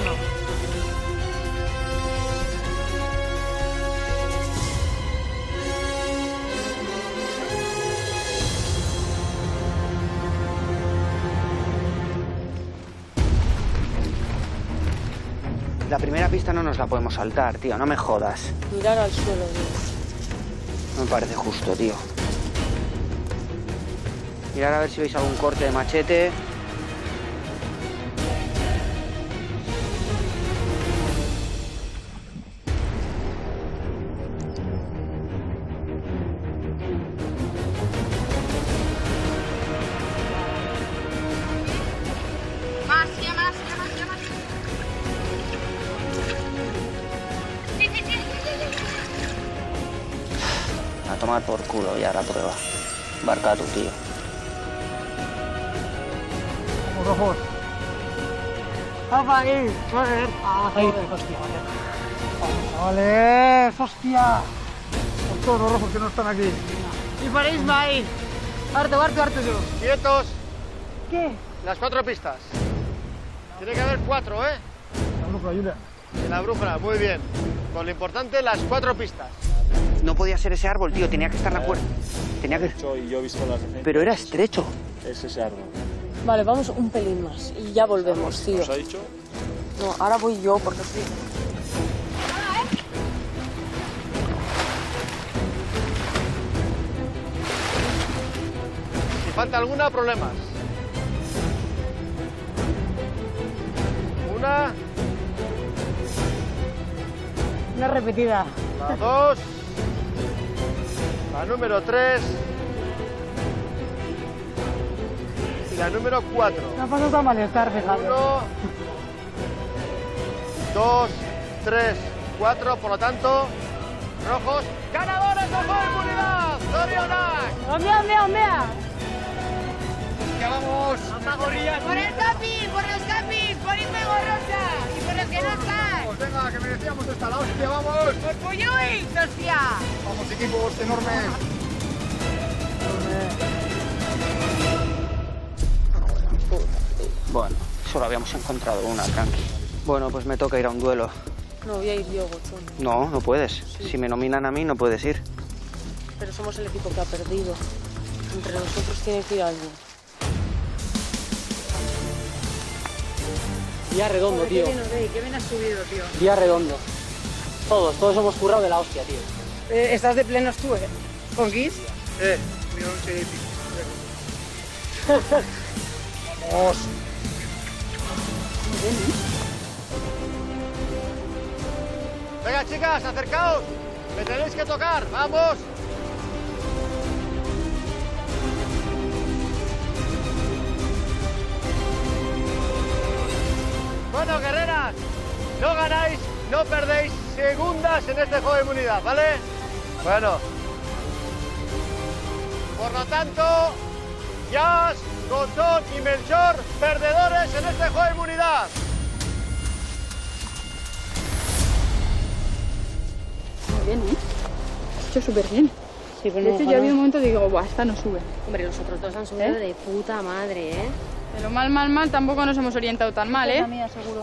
La primera pista no nos la podemos saltar, tío, no me jodas. Mirar al suelo, tío. No me parece justo, tío. Mirar a ver si veis algún corte de machete. Más. Sí. tomar por culo ya la prueba. Barca tu tío. Vamos, rojos. Ahí, joder. Ahí, hostia, vale, hostia. Son todos los rojos que no están aquí. Y para Ismael. Harto, yo. Quietos. ¿Qué? Las 4 pistas. Tiene que haber 4, ¿eh? La brújula, Julia. En la brújula, muy bien. Con lo importante, las 4 pistas. No podía ser ese árbol, tío, tenía que estar la puerta. Tenía que... Y yo he visto las defensas. Pero era estrecho. Es ese árbol. Vale, vamos un pelín más y ya volvemos, tío. ¿Os ha dicho? No, ahora voy yo porque sí. Si falta alguna, problemas. Una repetida. La 2. La número 3. Y la número 4. No pasas a malestar, fíjate. 1, 2, 3, 4. Por lo tanto, rojos, ganadores de Juego de Inmunidad. ¡Zorionak! ¡Omea! ¡Ya vamos! ¡Por el capi! ¡Por los capis! ¡Por Ismael Rosa! ¡Y por los que no están! Pues venga, que merecíamos esta la hostia, vamos. ¡Por Puyuy, hostia! Vamos, equipos, enormes. Bueno, solo habíamos encontrado una, tranqui. Bueno, pues me toca ir a un duelo. No, voy a ir yo, Gochón. No, no puedes. Si me nominan a mí, no puedes ir. Pero somos el equipo que ha perdido. Entre nosotros tiene que ir alguien. Día redondo, Joder, tío. Qué bien has subido, tío. Día redondo. Todos hemos currado de la hostia, tío. Estás de plenos tú, ¿eh? ¿Con Kiss? Mira, 11 y pico. Vamos. Venga, chicas, acercaos. Me tenéis que tocar. ¡Vamos! Bueno, guerreras, no ganáis, no perdéis segundas en este juego de inmunidad, ¿vale? Bueno. Por lo tanto, Jazz, Gochón y Melchor, perdedores en este juego de inmunidad. Muy bien, ¿eh? Has hecho súper bien. Sí, pero de no hecho, yo ganamos. había un momento que digo, buah, esta no sube. Hombre, los otros dos han subido de puta madre, ¿eh? Pero mal, tampoco nos hemos orientado tan mal, ¿eh? La mía, seguro.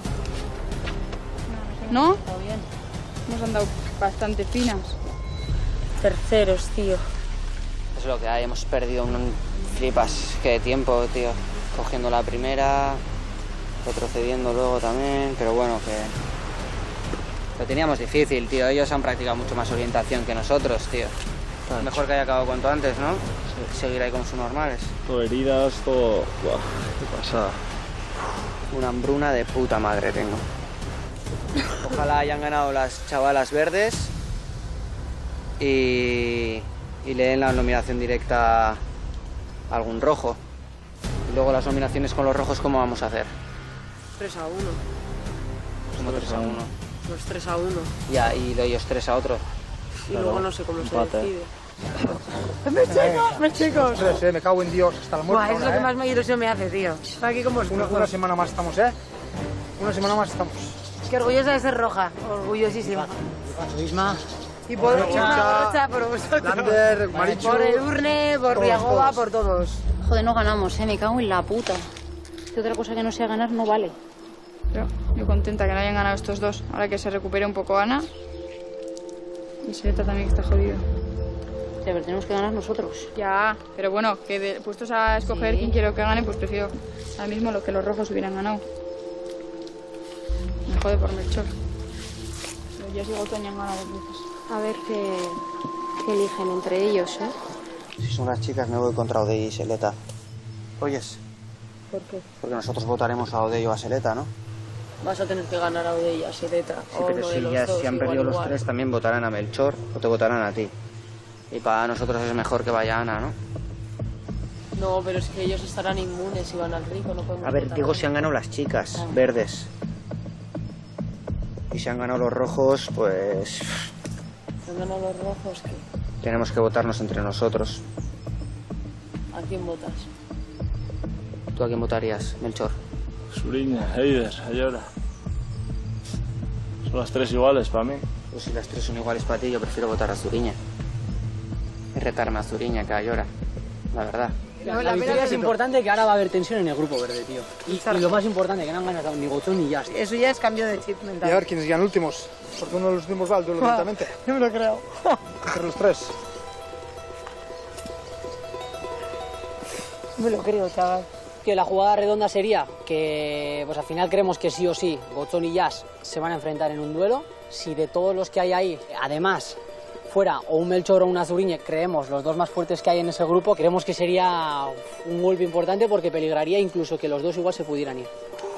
¿No? Está bien. Nos han dado bastante finas. Terceros, tío. Es lo que hay, hemos perdido un flipas que de tiempo, tío. Cogiendo la primera, retrocediendo luego también, pero bueno, que... Lo teníamos difícil, tío. Ellos han practicado mucho más orientación que nosotros, tío. Mejor que haya acabado cuanto antes, ¿no? Seguir ahí como subnormales. Todo heridas, todo... Buah, qué pasada. Una hambruna de puta madre tengo. Ojalá hayan ganado las chavalas verdes y le den la nominación directa a algún rojo. Y luego las nominaciones con los rojos, ¿cómo vamos a hacer? 3-1. Como 3-1. Los 3-1. Ya, y de ellos 3 a otro. Y luego no sé cómo Empate. se decide. ¡Me chicos! Me cago en Dios, hasta la muerte. Buah, eso es lo que más me ilusión me hace, tío. Aquí como Una semana más estamos, ¿eh? Una semana más estamos. Qué orgullosa de ser roja. Orgullosísima. Isma. Y por Chicha, una rocha por vosotros. Lander, Marichu. Por el Urne, por todos, Riagoba, todos. por todos. Joder, no ganamos, me cago en la puta. Que otra cosa que no sea ganar no vale. Pero yo contenta que no hayan ganado estos dos. Ahora que se recupere un poco Ana. Y Seleta también que está jodido. A ver, tenemos que ganar nosotros. Ya, pero bueno, que puestos a escoger quién quiero que gane, pues prefiero ahora mismo lo que los rojos hubieran ganado. Me jode por Melchor. Pero ya sigo Toña han ganado 2 veces. A ver qué eligen entre ellos, ¿eh? Si son las chicas, me voy contra Odey y Seleta. ¿Oyes? ¿Por qué? Porque nosotros votaremos a Odey o a Seleta, ¿no? Vas a tener que ganar a Odey y a Seleta. Sí, pero si han perdido los 3, también votarán a Melchor o te votarán a ti. Y para nosotros es mejor que vaya Ana, ¿no? No, pero es que ellos estarán inmunes y van al rico, no podemos A ver, votar digo a si han ganado las chicas, verdes. Y si han ganado los rojos, pues... Han ganado los rojos, ¿qué? Tenemos que votarnos entre nosotros. ¿A quién votas? ¿Tú a quién votarías, Melchor? Zuriñe, Eider, Ayora. Son las tres iguales para mí. Pues si las tres son iguales para ti, yo prefiero votar a Zuriñe. Y retarme a Zuriñe que a Ayora, la verdad. La victoria es importante, que ahora va a haber tensión en el grupo verde, tío. Y lo más importante, que no han ganado ni Gochón ni Jazz. Eso ya es cambio de chip Y mental. a ver quiénes llegan últimos. Porque uno de los últimos va al duelo directamente. No me lo creo. Entre los tres. No me lo creo, chaval. Que la jugada redonda sería que, pues al final creemos que sí o sí, Gochón y Jazz se van a enfrentar en un duelo. Si de todos los que hay ahí, además, fuera o un Melchor o una Zuriñe, creemos los dos más fuertes que hay en ese grupo, creemos que sería un golpe importante porque peligraría incluso que los dos igual se pudieran ir.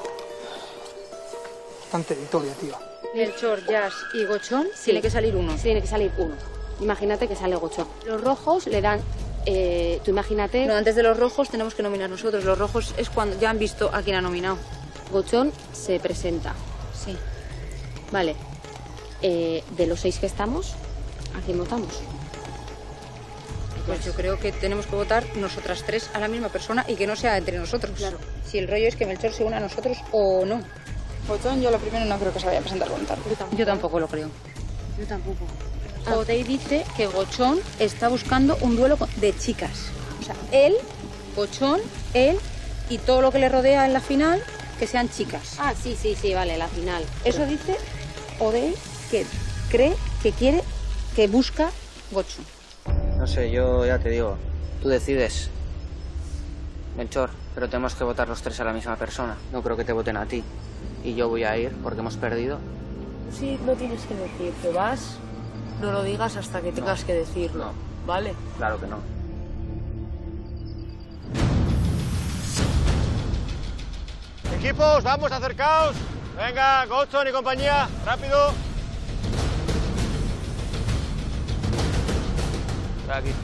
Bastante victoria, tío. Melchor, Jazz y Gochón, tiene que salir uno. Tiene que salir uno. Imagínate que sale Gochón. Los rojos le dan... tú imagínate... No, antes de los rojos tenemos que nominar nosotros. Los rojos es cuando ya han visto a quién ha nominado. Gochón se presenta. Sí. Vale. De los 6 que estamos, ¿a quién votamos? Pues yo creo que tenemos que votar nosotras tres a la misma persona y que no sea entre nosotros. Claro. Si el rollo es que Melchor se una a nosotros o no. Gochón, yo lo primero no creo que se vaya a presentar voluntario. Yo tampoco lo creo. Yo tampoco. Odey dice que Gochón está buscando un duelo de chicas. O sea, él, Gochón, él y todo lo que le rodea en la final, que sean chicas. Ah, sí, vale, la final. Eso dice Odey, que cree, que quiere, que busca Gochón. No sé, yo ya te digo, tú decides. Melchor, pero tenemos que votar los tres a la misma persona. No creo que te voten a ti. Y yo voy a ir porque hemos perdido. Sí, no tienes que decir que vas, no lo digas hasta que tengas que decirlo, ¿vale? Claro que no. Equipos, vamos, acercaos. Venga, Gochón y compañía, rápido. Por aquí.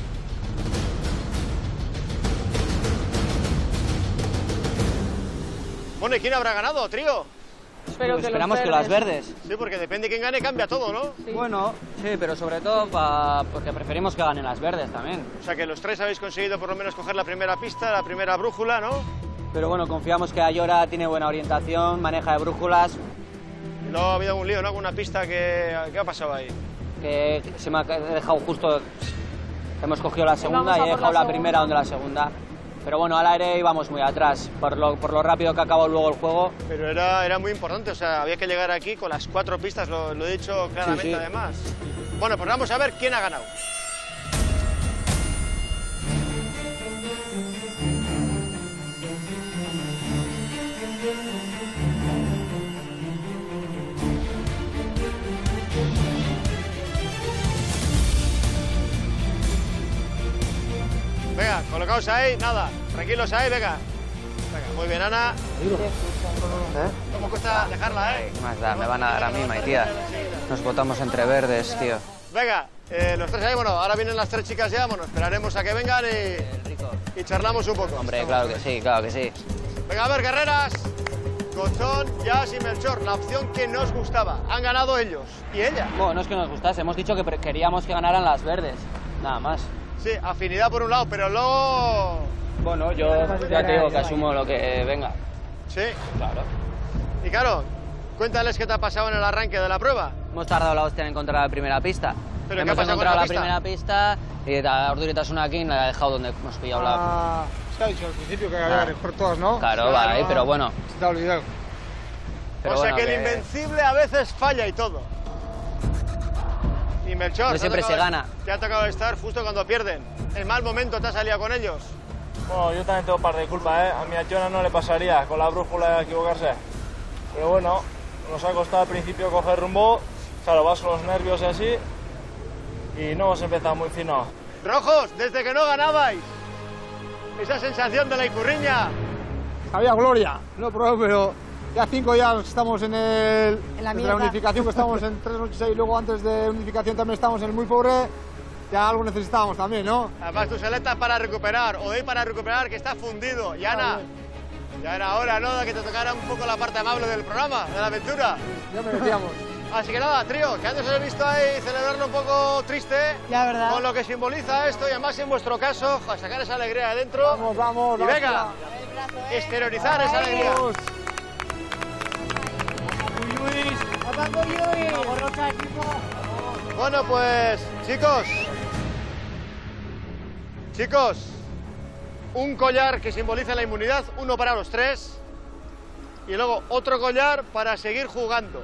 Bueno, ¿y quién habrá ganado, trío? Pues esperamos que las verdes. Sí, porque depende de quién gane, cambia todo, ¿no? Sí. Bueno, sí, pero sobre todo porque preferimos que ganen las verdes también. O sea que los tres habéis conseguido por lo menos coger la primera pista, la primera brújula, ¿no? Pero bueno, confiamos que Ayora tiene buena orientación, maneja de brújulas. No ha habido algún lío, ¿no? ¿Alguna pista ¿qué ha pasado ahí? Que se me ha dejado justo... Hemos cogido la segunda y he dejado la primera donde la segunda. Pero bueno, al aire íbamos muy atrás, por lo rápido que acabó luego el juego. Pero era muy importante, o sea, había que llegar aquí con las 4 pistas, lo he dicho claramente sí. Además. Bueno, pues vamos a ver quién ha ganado. Venga, colocaos ahí, nada, tranquilos ahí, venga. Venga, muy bien, Ana. ¿Cómo cuesta dejarla, ¿Qué más da? Me van a dar a mí, Maitía. Nos votamos entre verdes, tío. Venga, los tres ahí, bueno, ahora vienen las 3 chicas ya, bueno, esperaremos a que vengan y charlamos un poco. Hombre, claro que sí, claro que sí. Venga, a ver, guerreras. Gochón, Jazz y Melchor, la opción que nos gustaba. Han ganado ellos y ella. Bueno, no es que nos gustase, hemos dicho que queríamos que ganaran las verdes, nada más. Sí, afinidad por un lado, pero luego... Bueno, yo ya te digo que asumo lo que venga. Sí. Claro. Y claro, cuéntales qué te ha pasado en el arranque de la prueba. Hemos tardado la hostia en encontrar la primera pista. ¿Pero hemos qué ha pasado encontrado con la primera pista y la Orduritasuna la ha dejado donde hemos pillado la... Se ha dicho al principio que había que recoger todas, ¿no? Claro, va ahí, pero bueno. Se te ha olvidado. O sea que el invencible a veces falla y todo. Y Melchor, siempre se gana. Te ha tocado estar justo cuando pierden. En mal momento te has salido con ellos. Bueno, yo también tengo parte de culpa, ¿eh? A mi Ayora no le pasaría con la brújula equivocarse. Pero bueno, nos ha costado al principio coger rumbo. Claro, vas con los nervios y así. Y no hemos empezado muy fino. Rojos, desde que no ganabais. Esa sensación de la Icurriña. Había gloria, no probé, pero ya 5 ya estamos en la unificación, que estamos en 3 noches y luego antes de unificación también estamos en el muy pobre. Ya algo necesitábamos también, ¿no? Además, tu Seleta para recuperar, Odey para recuperar, que está fundido. Y Ana, ya era hora, ¿no?, de que te tocara un poco la parte amable del programa, de la aventura. Ya merecíamos. Así que nada, trío, que antes os he visto ahí celebrarlo un poco triste. Ya, ¿verdad? Con lo que simboliza esto y además en vuestro caso, sacar esa alegría de dentro. Vamos, vamos. Y venga, exteriorizar esa alegría. Bueno, pues, chicos, un collar que simboliza la inmunidad, uno para los tres, y luego otro collar para seguir jugando.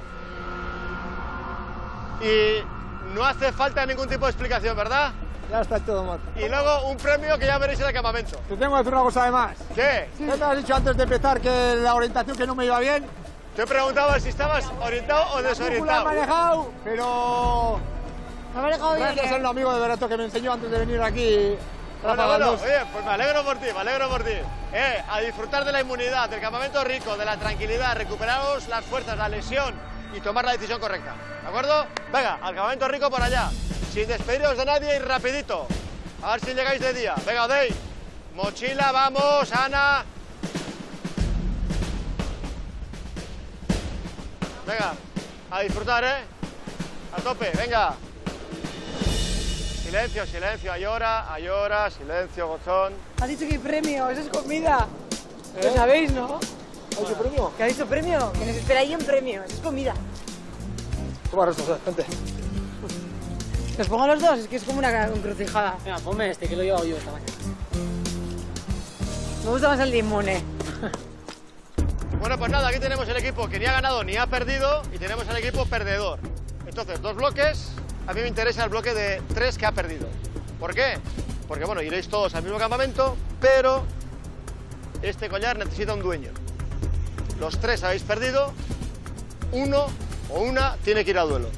Y no hace falta ningún tipo de explicación, ¿verdad? Ya está todo mal. Y luego un premio que ya veréis en el campamento. Te tengo que decir una cosa además. ¿Qué? ¿Qué me has dicho antes de empezar que la orientación que no me iba bien? Te preguntaba si estabas orientado o desorientado. La he manejado, pero... Me ha manejado bien. Gracias a un amigo de Berato que me enseñó antes de venir aquí. Bueno, oye, pues me alegro por ti. A disfrutar de la inmunidad, del campamento rico, de la tranquilidad, recuperaros las fuerzas, la lesión y tomar la decisión correcta. ¿De acuerdo? Venga, al campamento rico por allá. Sin despediros de nadie y rapidito. A ver si llegáis de día. Venga, Odey. Mochila, vamos, Ana. Venga, a disfrutar, ¿eh? A tope, venga. Silencio, Ayora, silencio, Gochón. Ha dicho que hay premio, eso es comida. Lo sabéis, ¿no? ¿Hay qué premio? ¿Que ha dicho premio? Que nos espera ahí en premio, eso es comida. Toma restos, gente. ¿Los pongo los dos? Es que es como una encrucijada. Venga, ponme este, que lo he llevado yo esta mañana. Me gusta más el de inmune. Bueno, pues nada, aquí tenemos el equipo que ni ha ganado ni ha perdido y tenemos el equipo perdedor. Entonces, dos bloques. A mí me interesa el bloque de 3 que ha perdido. ¿Por qué? Porque, bueno, iréis todos al mismo campamento, pero este collar necesita un dueño. Los 3 habéis perdido, uno o una tiene que ir a duelo.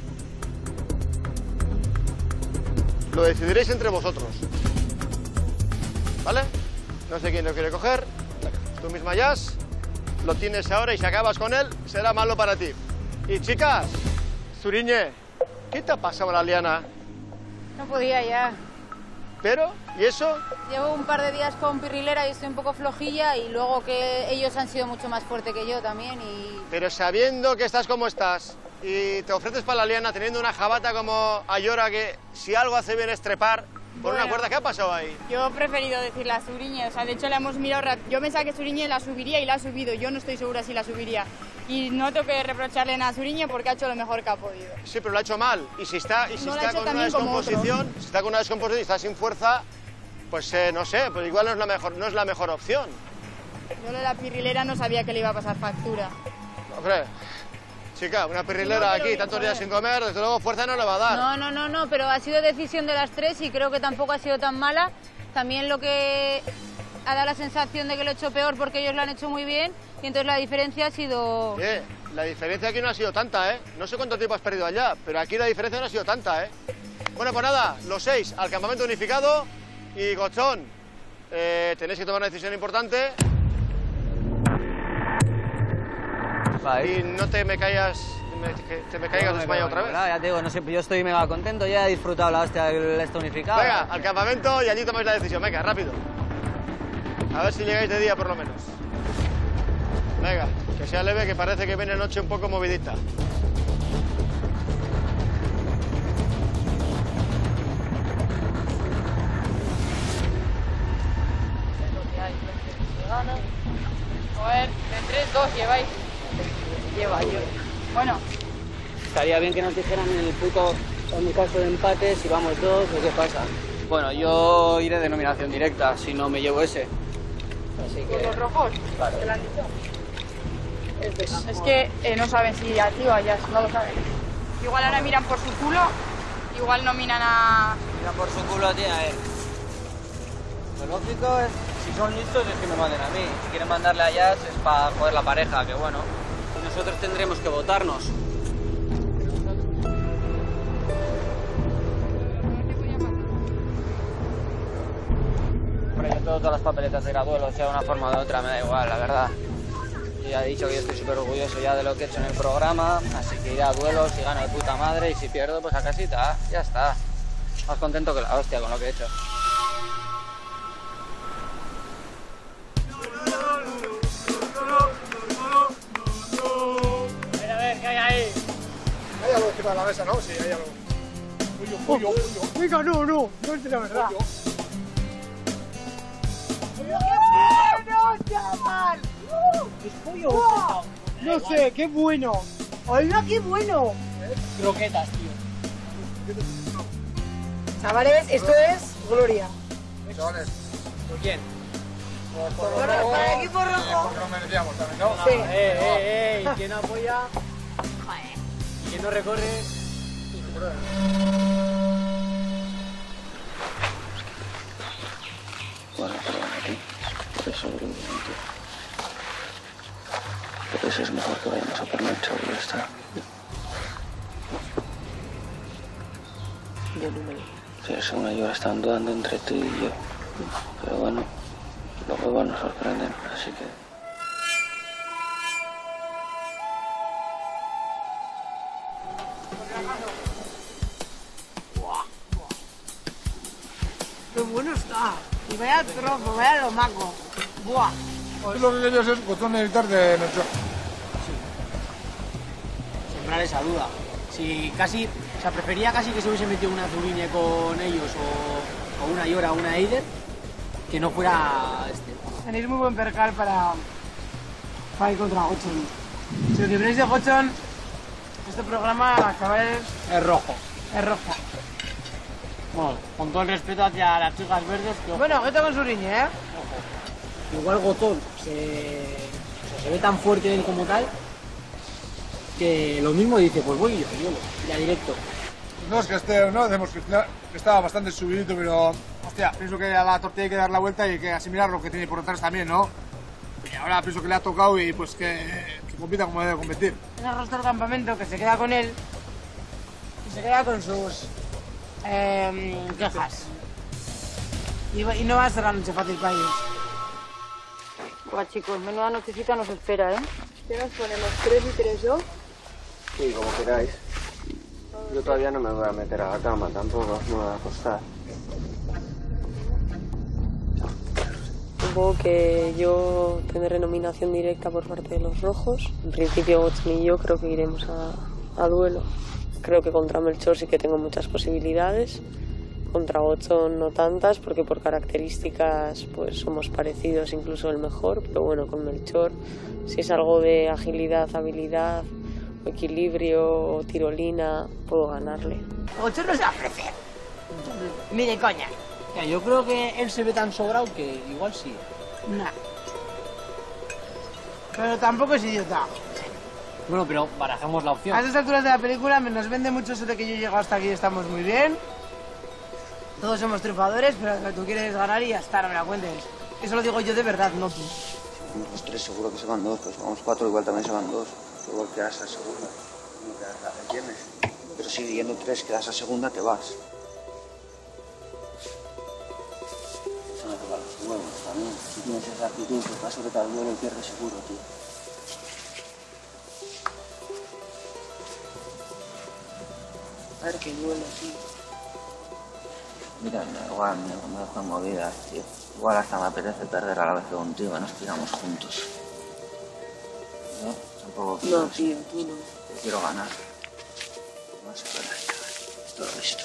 Lo decidiréis entre vosotros. ¿Vale? No sé quién lo quiere coger. Tú misma, Jazz. Lo tienes ahora y si acabas con él, será malo para ti. Y chicas, Zuriñe, ¿qué te ha pasado, la liana? No podía ya. ¿Pero? ¿Y eso? Llevo un par de días con pirrilera y estoy un poco flojilla y luego que ellos han sido mucho más fuertes que yo también y... Pero sabiendo que estás como estás y te ofreces para la liana teniendo una jabata como Ayora que si algo hace bien es trepar por una cuerda, ¿qué ha pasado ahí? Yo he preferido decirle a Zuriñe, o sea, de hecho la hemos mirado, yo pensaba que Zuriñe la subiría y la ha subido, yo no estoy segura si la subiría. Y no tengo que reprocharle nada a Zuriñe porque ha hecho lo mejor que ha podido. Sí, pero lo ha hecho mal. Y si está, con una descomposición, y está sin fuerza, pues no sé, pues igual no es la mejor opción. Yo lo de la pirrilera no sabía que le iba a pasar factura. Hombre, chica, una pirrilera aquí, tantos días sin comer, desde luego fuerza no le va a dar. No, pero ha sido decisión de las 3 y creo que tampoco ha sido tan mala. También lo que ha dado la sensación de que lo he hecho peor porque ellos lo han hecho muy bien y entonces la diferencia ha sido... La diferencia aquí no ha sido tanta, ¿eh? No sé cuánto tiempo has perdido allá, pero aquí la diferencia no ha sido tanta, ¿eh? Bueno, pues nada, los 6 al campamento unificado y Gochón, tenéis que tomar una decisión importante. Y no te me caigas desmayado otra vez. Ya te digo, no sé, yo estoy mega contento, ya he disfrutado la hostia del esto unificado. Venga, al campamento y allí tomáis la decisión, venga, rápido. A ver si llegáis de día por lo menos. Venga, que sea leve, que parece que viene noche un poco movidita. Joder, de 3, 2 lleváis. Lleva yo. Bueno. Estaría bien que nos dijeran en el puto, en mi caso de empate, si vamos 2 o qué pasa. Bueno, yo iré de nominación directa, si no me llevo ese. Así que... ¿Por los rojos? Claro. ¿Te lo han dicho? Es que no saben si a ti o a Jazz, no lo saben. Igual ahora miran por su culo, igual nominan a... Mira por su culo, tía, Lo lógico es, si son listos, es que me manden a mí. Si quieren mandarle a Jazz es para joder la pareja, que bueno. Y nosotros tendremos que votarnos. Hombre, yo tengo todas las papeletas de graduelo, sea de una forma o de otra, me da igual, la verdad. Yo ya he dicho que yo estoy súper orgulloso ya de lo que he hecho en el programa, así que iré a duelos, si gano de puta madre y si pierdo, pues a casita, ya está. Más contento que la hostia con lo que he hecho. Vaya encima de la mesa, ¿no? Sí, hay algo. Pollo. Venga, no es de la verdad. ¡Bueno, chaval! ¿Es pollo o pescado? No sé, qué bueno. ¡Hola, qué bueno! Croquetas, tío. Chavales, esto es gloria. Chavales. ¿Por quién? Para el equipo rojo. Porque nos merecíamos también, ¿no? Sí. ¿Y quién apoya? ¿Y quién no recorre? Bueno, pero aquí, por eso por eso es mejor que vayamos a por Nacho y ya está. Yo no me lo... Sí, hace una hora están dudando entre tú y yo. Pero bueno, luego igual nos sorprenden, así que... ¡Qué bueno está! Y vaya trozo, vaya lo maco. ¡Buah! Tú lo que querías es botón militar de Melchor. Sembrar esa duda. Si casi, o sea, prefería casi que se hubiese metido una Zuriñe con ellos o una Llora o una Eider, que no fuera este. Tenéis muy buen percal para ir contra Gochon. Si os libréis de Gochon, este programa, chavales, Es rojo. es rojo. Bueno, con todo el respeto hacia las chicas verdes, que ojo, Bueno, ojito con Zuriñe, ¿eh? igual Gotón se ve tan fuerte él como tal, que lo mismo dice, pues voy yo, ya directo. No, es que no decimos que estaba bastante subidito, pero hostia, pienso que a la tortilla hay que dar la vuelta y hay que asimilar lo que tiene por detrás también, ¿no? Y ahora pienso que le ha tocado y pues que compita como debe competir. Es el resto del campamento que se queda con él y se queda con sus quejas. Y no va a ser la noche fácil para ellos. Buah, chicos, menuda nochecita nos espera, ¿eh? ¿Qué nos ponemos? ¿3 y 3 yo? Sí, como queráis. Yo todavía no me voy a meter a la cama, tampoco me voy a acostar. Supongo que yo tendré nominación directa por parte de los rojos. En principio, Gochon y yo creo que iremos a duelo. Creo que contra Melchor sí que tengo muchas posibilidades. Contra Gochon no tantas, porque por características pues somos parecidos, incluso el mejor. Pero bueno, con Melchor, si es algo de agilidad, habilidad, o equilibrio, o tirolina, puedo ganarle. Gochon no se va a ofrecer. Ni de coña. Ya, yo creo que él se ve tan sobrado que igual sí. Nah. Pero tampoco es idiota. Bueno, pero barajamos la opción. A estas alturas de la película nos vende mucho eso de que yo llego hasta aquí y estamos muy bien. Todos somos triunfadores, pero lo que tú quieres ganar y ya está, no me la cuentes. Eso lo digo yo de verdad, no tú. Los 3 seguro que se van 2, pues vamos 4, igual también se van 2. Igual quedas a segunda, no quedas la del viernes. Pero si yendo 3 quedas a segunda, te vas. Eso no te va a los huevos también. Si tienes esa actitud, pues vas sobre tal duelo y pierdes seguro, tío. A ver qué duelo, tío. Mira, igual me dejo en movidas, tío. Igual hasta me apetece perder a la vez que contigo, nos tiramos juntos. Yo tampoco quiero. No, tío, tú no. Quiero ganar. No se puede, chaval. Esto lo visto.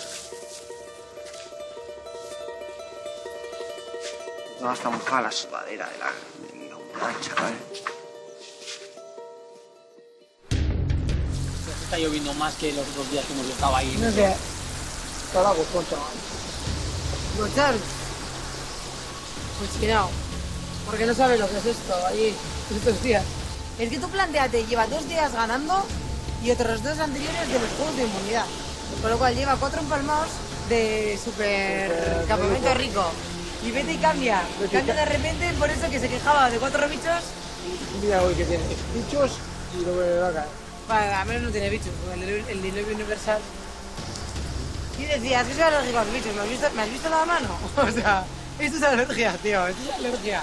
No hasta mojada la sudadera de la humedad, chaval. Está lloviendo más que los otros días que hemos estado ahí. No sé. Está la Gochon, chaval. Gochon. Pues cuidado. Porque no sabes lo que es esto allí, estos días. Es que tú planteate, lleva 2 días ganando y otros 2 anteriores de los juegos de inmunidad. Con lo cual lleva 4 empalmados de super campamento rico. Y vete y cambia. Cambia de repente por eso que se quejaba de 4 bichos. Mira hoy que tiene bichos y lo que va a caer. Vale, a menos no tiene bichos, porque el diluvio universal. Y decías que soy alérgico a los bichos, ¿me has visto la mano? O sea, esto es alergia, tío, esto es alergia.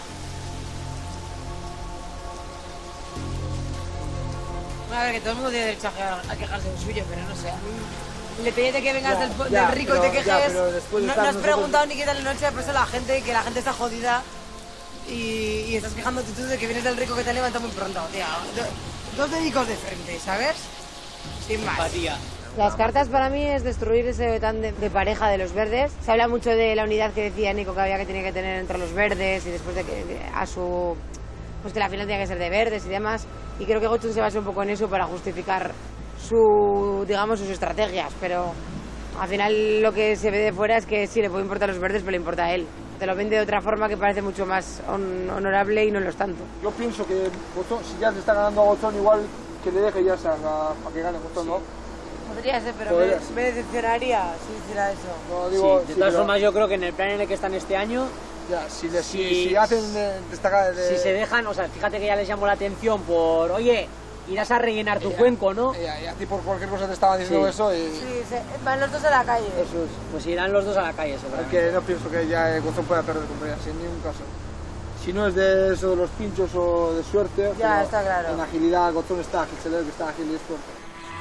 A ver, que todo el mundo tiene derecho a quejarse de lo suyo, pero no sé. A mí le pedí de que vengas del rico y te quejes. No has preguntado ni qué tal la noche, por eso la gente está jodida. Y estás quejándote tú de que vienes del rico que te levanta muy pronto, tío. 2 dedicos de frente, ¿sabes? Sin más. Empatía. Las cartas para mí es destruir ese tan de pareja de los verdes. Se habla mucho de la unidad que decía Nico que tenía que tener entre los verdes y después de que pues que la final tenía que ser de verdes y demás. Y creo que Gochón se basa un poco en eso para justificar sus estrategias, pero al final lo que se ve de fuera es que sí le puede importar a los verdes, pero le importa a él. Te lo vende de otra forma que parece mucho más honorable y no lo es tanto. Yo pienso que Gochón, si ya se está ganando a Gochón, igual que le deje ya para que gane Gochón, ¿no? Podría ser, pero me decepcionaría si hiciera eso. No, digo, sí, de todas formas, yo creo que en el plan en el que están este año... Ya, si hacen destacar... Si se dejan, o sea, fíjate que ya les llamó la atención por... Oye, irás a rellenar tu cuenco, ¿no? Y a ti por cualquier cosa te estaban diciendo eso y... Sí, van los dos a la calle. Eso es. Pues irán los dos a la calle, seguramente. Es que no pienso que ya Gochón pueda perder compañía, sin ningún caso. Si no es de eso de los pinchos o de suerte... Ya, está claro. En agilidad, Gochón está ágil, se le ve que está ágil y es fuerte.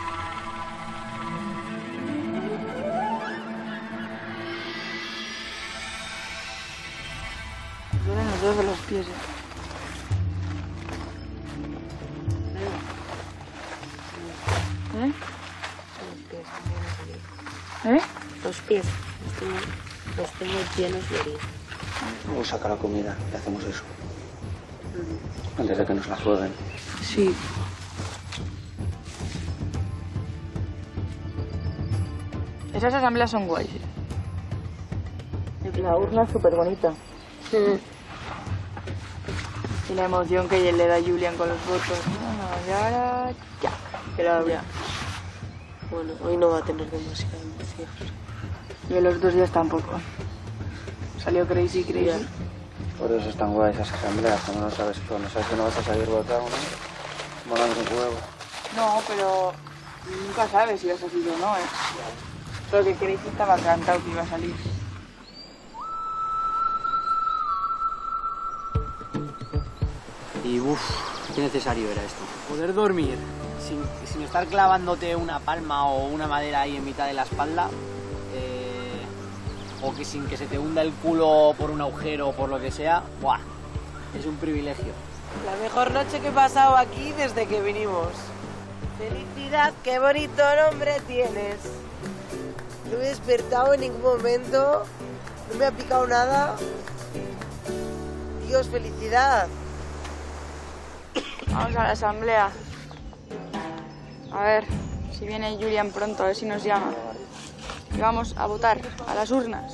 Los dos de los pies. Los pies. Los tengo llenos de herida. Luego saca la comida y hacemos eso. Antes de que nos la jueguen. Sí. Esas asambleas son guays. La urna es súper bonita. Y la emoción que le da Julián con los votos. Ya. Que lo abra. Bueno, hoy no va a tener demasiada emoción. Y en los 2 días tampoco. Salió crazy. Por eso están guays esas asambleas, cuando no sabes que no vas a salir votado, ¿no? Molando un huevo. No, pero nunca sabes si vas a salir o no, Solo que Crazy estaba cantado que iba a salir. Y qué necesario era esto. Poder dormir sin estar clavándote una palma o una madera ahí en mitad de la espalda, o que sin que se te hunda el culo por un agujero o por lo que sea, ¡buah! Es un privilegio. La mejor noche que he pasado aquí desde que vinimos. Felicidad, qué bonito nombre tienes. No me he despertado en ningún momento, no me ha picado nada. Dios, felicidad. Vamos a la asamblea. A ver si viene Julián pronto, a ver si nos llama. Y vamos a votar a las urnas.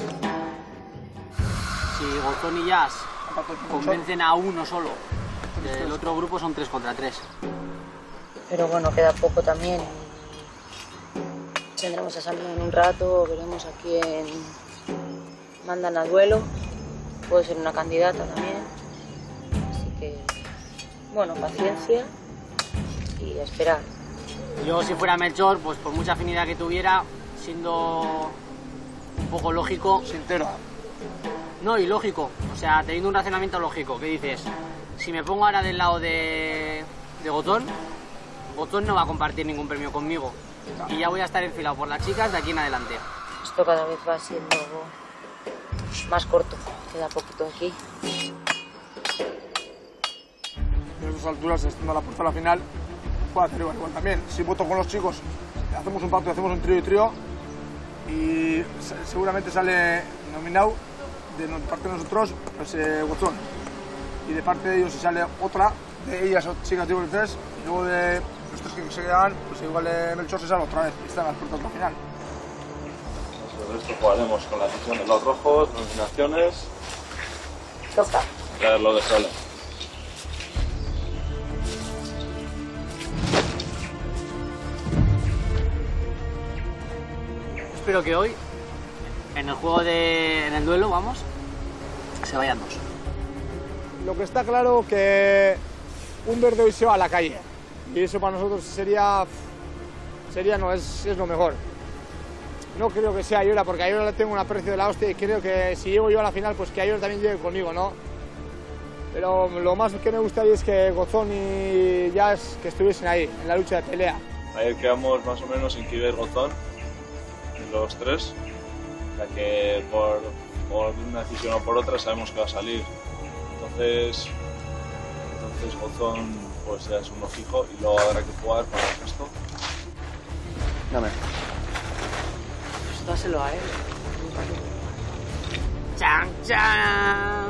Si Gochón y Jazz convencen a uno solo, el otro grupo son 3 contra 3. Pero bueno, queda poco también. Tendremos asamblea en un rato, veremos a quién mandan a duelo. Puede ser una candidata también. Así que, bueno, paciencia y a esperar. Yo, si fuera Melchor, pues por mucha afinidad que tuviera, siendo un poco lógico... Sincero. No, y lógico. O sea, teniendo un razonamiento lógico. ¿Qué dices? Si me pongo ahora del lado de Gochón, Gochón no va a compartir ningún premio conmigo. Y ya voy a estar enfilado por las chicas de aquí en adelante. Esto cada vez va siendo más corto. Queda poquito aquí. En esas alturas, estando a la puerta de la final, puede hacer igual también. Si voto con los chicos, hacemos un pacto, hacemos un trío y trío, y seguramente sale nominado de parte de nosotros, pues Gochón. Y de parte de ellos, si sale otra de ellas, chicas, digo, 3, y luego de los 3 que se quedan, pues igual Melchor se sale otra vez y están a las puertas de la final. Sobre esto jugaremos con la decisión de los rojos, nominaciones. Toca. Ya lo de Sole. Espero que hoy, en el duelo, vamos, se vayan 2. Lo que está claro que un verde hoy se va a la calle y eso para nosotros no es lo mejor. No creo que sea Ayora, porque a Ayora le tengo un aprecio de la hostia y creo que si llego yo a la final, pues que Ayora también llegue conmigo, ¿no? Pero lo más que me gustaría es que Gochón y Jazz que estuviesen ahí, en la lucha de pelea. Ayer quedamos más o menos en Kiber Gochón, los 3, ya que por una decisión o por otra sabemos que va a salir. Entonces Gochón pues ya es uno fijo y luego habrá que jugar para el resto. Dame. Pues dáselo a él. ¡Chan, chan!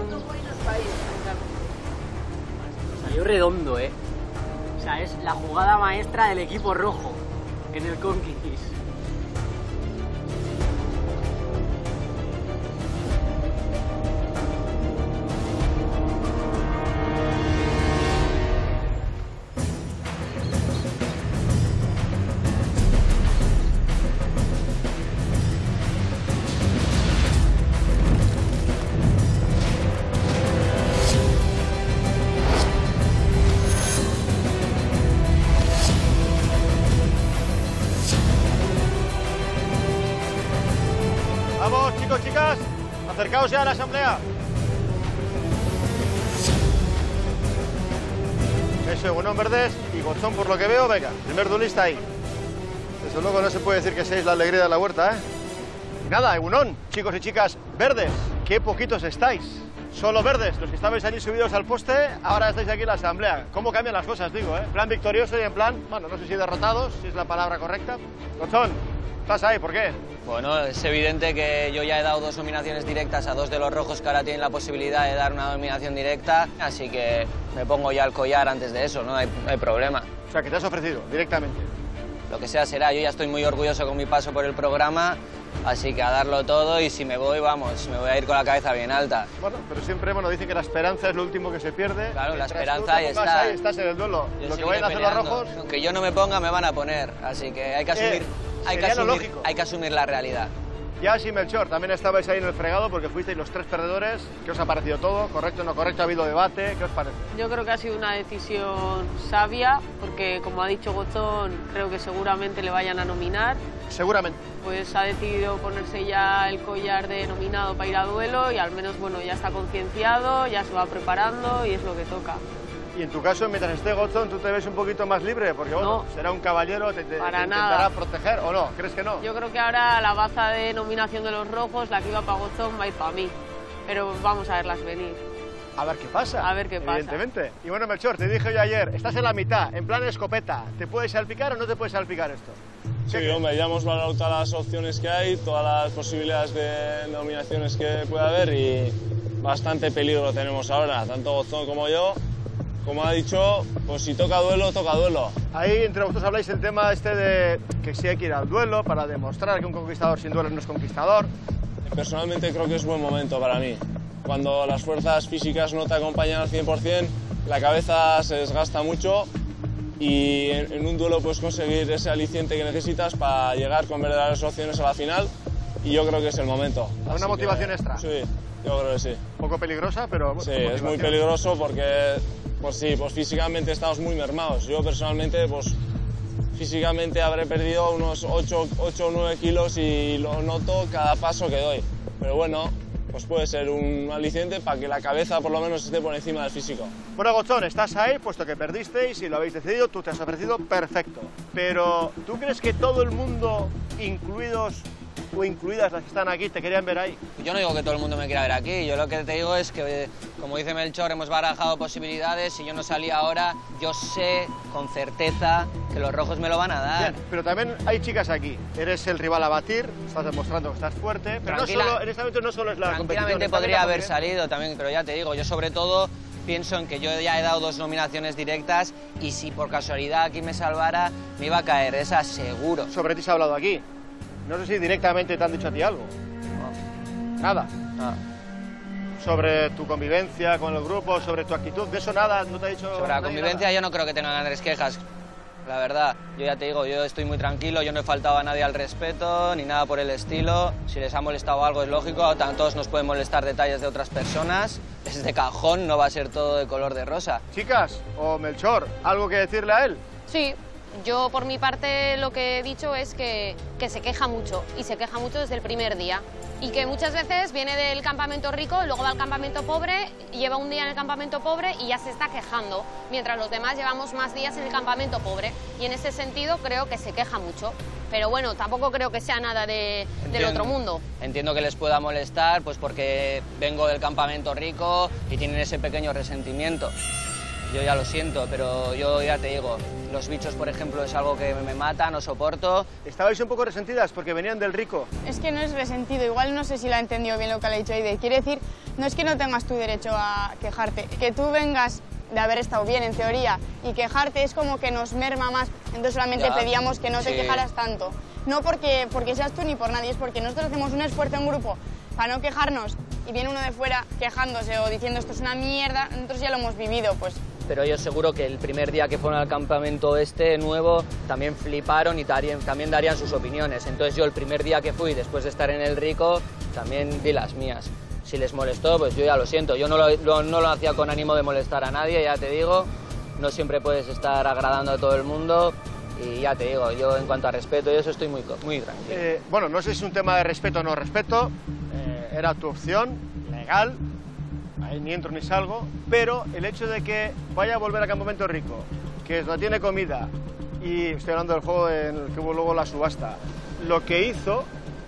Salió redondo, ¿eh? O sea, es la jugada maestra del equipo rojo en el Conquist. Vamos, chicos, chicas, acercaos ya a la asamblea. Eso, Egunon Verdes y Gotzón, por lo que veo, venga, primer duelista ahí. Desde luego no se puede decir que seáis la alegría de la huerta, ¿eh? Y nada, Egunon, chicos y chicas, Verdes, qué poquitos estáis. Solo Verdes, los que estabais allí subidos al poste, ahora estáis aquí en la asamblea. ¿Cómo cambian las cosas, digo, eh? En plan victorioso y en plan, bueno, no sé si derrotados, si es la palabra correcta. Gotzón, ¿estás ahí? ¿Por qué? Bueno, es evidente que yo ya he dado 2 nominaciones directas a 2 de los rojos que ahora tienen la posibilidad de dar una nominación directa, así que me pongo ya el collar antes de eso, no hay problema. O sea, que te has ofrecido directamente. Lo que sea será, yo ya estoy muy orgulloso con mi paso por el programa, así que a darlo todo y si me voy, vamos, me voy a ir con la cabeza bien alta. Bueno, pero siempre, bueno, dicen que la esperanza es lo último que se pierde. Claro, la esperanza ahí está. Ahí estás en el duelo. Lo que vayan a hacer los rojos... Aunque yo no me ponga, me van a poner, así que hay que asumir... Hay que asumir la realidad. Ya sí, Melchor, también estabais ahí en el fregado porque fuisteis los 3 perdedores. ¿Qué os ha parecido todo? ¿Correcto o no correcto? ¿Ha habido debate? ¿Qué os parece? Yo creo que ha sido una decisión sabia porque, como ha dicho Gotzón, creo que seguramente le vayan a nominar. Seguramente. Pues ha decidido ponerse ya el collar de nominado para ir a duelo y al menos, bueno, ya está concienciado, ya se va preparando y es lo que toca. Y en tu caso, mientras esté Gotzón, ¿tú te ves un poquito más libre? Porque, bueno, será un caballero, te intentará proteger, ¿o no? ¿Crees que no? Yo creo que ahora la baza de nominación de los rojos, la que iba para Gotzón, va a ir para mí. Pero vamos a verlas venir. A ver qué pasa. A ver qué pasa. Evidentemente. Y bueno, Melchor, te dije yo ayer, estás en la mitad, en plan escopeta. ¿Te puedes salpicar o no te puedes salpicar esto? Sí, hombre, ya hemos valorado todas las opciones que hay, todas las posibilidades de nominaciones que puede haber y bastante peligro tenemos ahora, tanto Gotzón como yo. Como ha dicho, pues si toca duelo, toca duelo. Ahí entre vosotros habláis el tema este de que sí hay que ir al duelo para demostrar que un conquistador sin duelo no es conquistador. Personalmente creo que es buen momento para mí. Cuando las fuerzas físicas no te acompañan al 100%, la cabeza se desgasta mucho y en un duelo puedes conseguir ese aliciente que necesitas para llegar con verdaderas opciones a la final y yo creo que es el momento. ¿Una motivación extra? Sí, yo creo que sí. Un poco peligrosa, pero... Sí, es muy peligroso porque... Pues sí, pues físicamente estamos muy mermados. Yo personalmente, pues físicamente habré perdido unos 8 o 9 kilos y lo noto cada paso que doy. Pero bueno, pues puede ser un aliciente para que la cabeza por lo menos esté por encima del físico. Bueno, Gotzón, estás ahí, puesto que perdisteis y lo habéis decidido, tú te has ofrecido, perfecto. Pero, ¿tú crees que todo el mundo, incluidos o incluidas las que están aquí, te querían ver ahí? Yo no digo que todo el mundo me quiera ver aquí, yo lo que te digo es que, como dice Melchor, hemos barajado posibilidades, si yo no salía ahora, yo sé con certeza que los rojos me lo van a dar. Bien, pero también hay chicas aquí, eres el rival a batir, estás demostrando que estás fuerte, pero no solo, en este momento no solo es la competición. Tranquilamente podría haber salido también, pero ya te digo, yo sobre todo pienso en que yo ya he dado 2 nominaciones directas y si por casualidad aquí me salvara, me iba a caer esa seguro. Sobre ti se ha hablado aquí. No sé si directamente te han dicho a ti algo. No. Nada. No. Sobre tu convivencia con el grupo, sobre tu actitud, de eso nada, no te ha dicho. Sobre la convivencia yo no creo que tengan grandes quejas. La verdad, yo ya te digo, yo estoy muy tranquilo, yo no he faltado a nadie al respeto, ni nada por el estilo. Si les ha molestado algo es lógico, a todos nos pueden molestar detalles de otras personas. Es de cajón, no va a ser todo de color de rosa. Chicas, o Melchor, ¿algo que decirle a él? Sí. Yo, por mi parte, lo que he dicho es que se queja mucho, y se queja mucho desde el primer día. Y que muchas veces viene del campamento rico, luego va al campamento pobre, lleva un día en el campamento pobre y ya se está quejando, mientras los demás llevamos más días en el campamento pobre. Y en ese sentido creo que se queja mucho. Pero bueno, tampoco creo que sea nada del otro mundo. Entiendo que les pueda molestar, pues porque vengo del campamento rico y tienen ese pequeño resentimiento. yo ya lo siento, pero yo ya te digo, los bichos, por ejemplo, es algo que me mata, no soporto. ¿Estabais un poco resentidas porque venían del Rico? Es que no es resentido, igual no sé si lo ha entendido bien lo que le ha dicho Eider. Quiere decir, no es que no tengas tu derecho a quejarte, que tú vengas de haber estado bien, en teoría, y quejarte es como que nos merma más, entonces solamente pedíamos que no te quejaras tanto. No porque seas tú ni por nadie, es porque nosotros hacemos un esfuerzo en grupo para no quejarnos y viene uno de fuera quejándose o diciendo esto es una mierda, nosotros ya lo hemos vivido, pues. Pero ellos seguro que el primer día que fueron al campamento este nuevo también fliparon y también darían sus opiniones. Entonces yo el primer día que fui, después de estar en el Rico, también di las mías. Si les molestó, pues yo ya lo siento. Yo no lo hacía con ánimo de molestar a nadie, ya te digo. No siempre puedes estar agradando a todo el mundo. Y ya te digo, yo en cuanto a respeto y eso estoy muy tranquilo. Bueno, no sé si es un tema de respeto o no respeto. Era tu opción, legal. Ahí ni entro ni salgo, pero el hecho de que vaya a volver a Campamento Rico, que no tiene comida, y estoy hablando del juego en el que hubo luego la subasta, lo que hizo,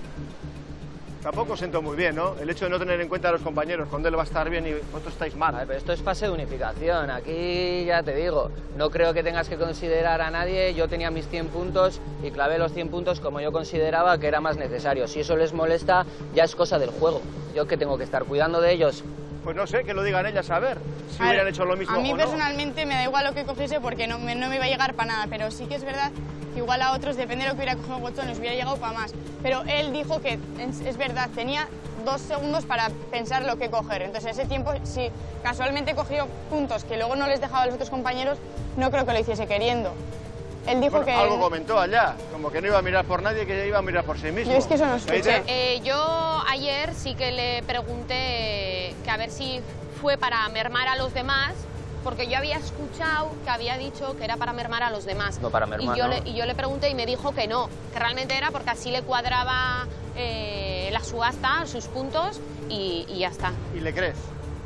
tampoco siento muy bien, ¿no? El hecho de no tener en cuenta a los compañeros, cuando él va a estar bien y vosotros estáis mal. Pero esto es fase de unificación, aquí ya te digo, no creo que tengas que considerar a nadie, yo tenía mis 100 puntos y clavé los 100 puntos como yo consideraba que era más necesario. Si eso les molesta, ya es cosa del juego. Yo que tengo que estar cuidando de ellos. Pues no sé, que lo digan ellas a ver si hubieran hecho lo mismo o no. A mí personalmente me da igual lo que cogiese porque no me iba a llegar para nada, pero sí que es verdad que igual a otros, depende de lo que hubiera cogido Gotzón, les hubiera llegado para más. Pero él dijo que, es verdad, tenía 2 segundos para pensar lo que coger. Entonces ese tiempo, si casualmente cogió puntos que luego no les dejaba a los otros compañeros, no creo que lo hiciese queriendo. Él dijo que... Algo comentó allá, como que no iba a mirar por nadie, que iba a mirar por sí mismo. Yo es que eso no escuché. Yo ayer sí que le pregunté que a ver si fue para mermar a los demás, porque yo había escuchado que había dicho que era para mermar a los demás. No para mermar, y yo le pregunté y me dijo que no, que realmente era porque así le cuadraba la subasta, sus puntos y ya está. ¿Y le crees?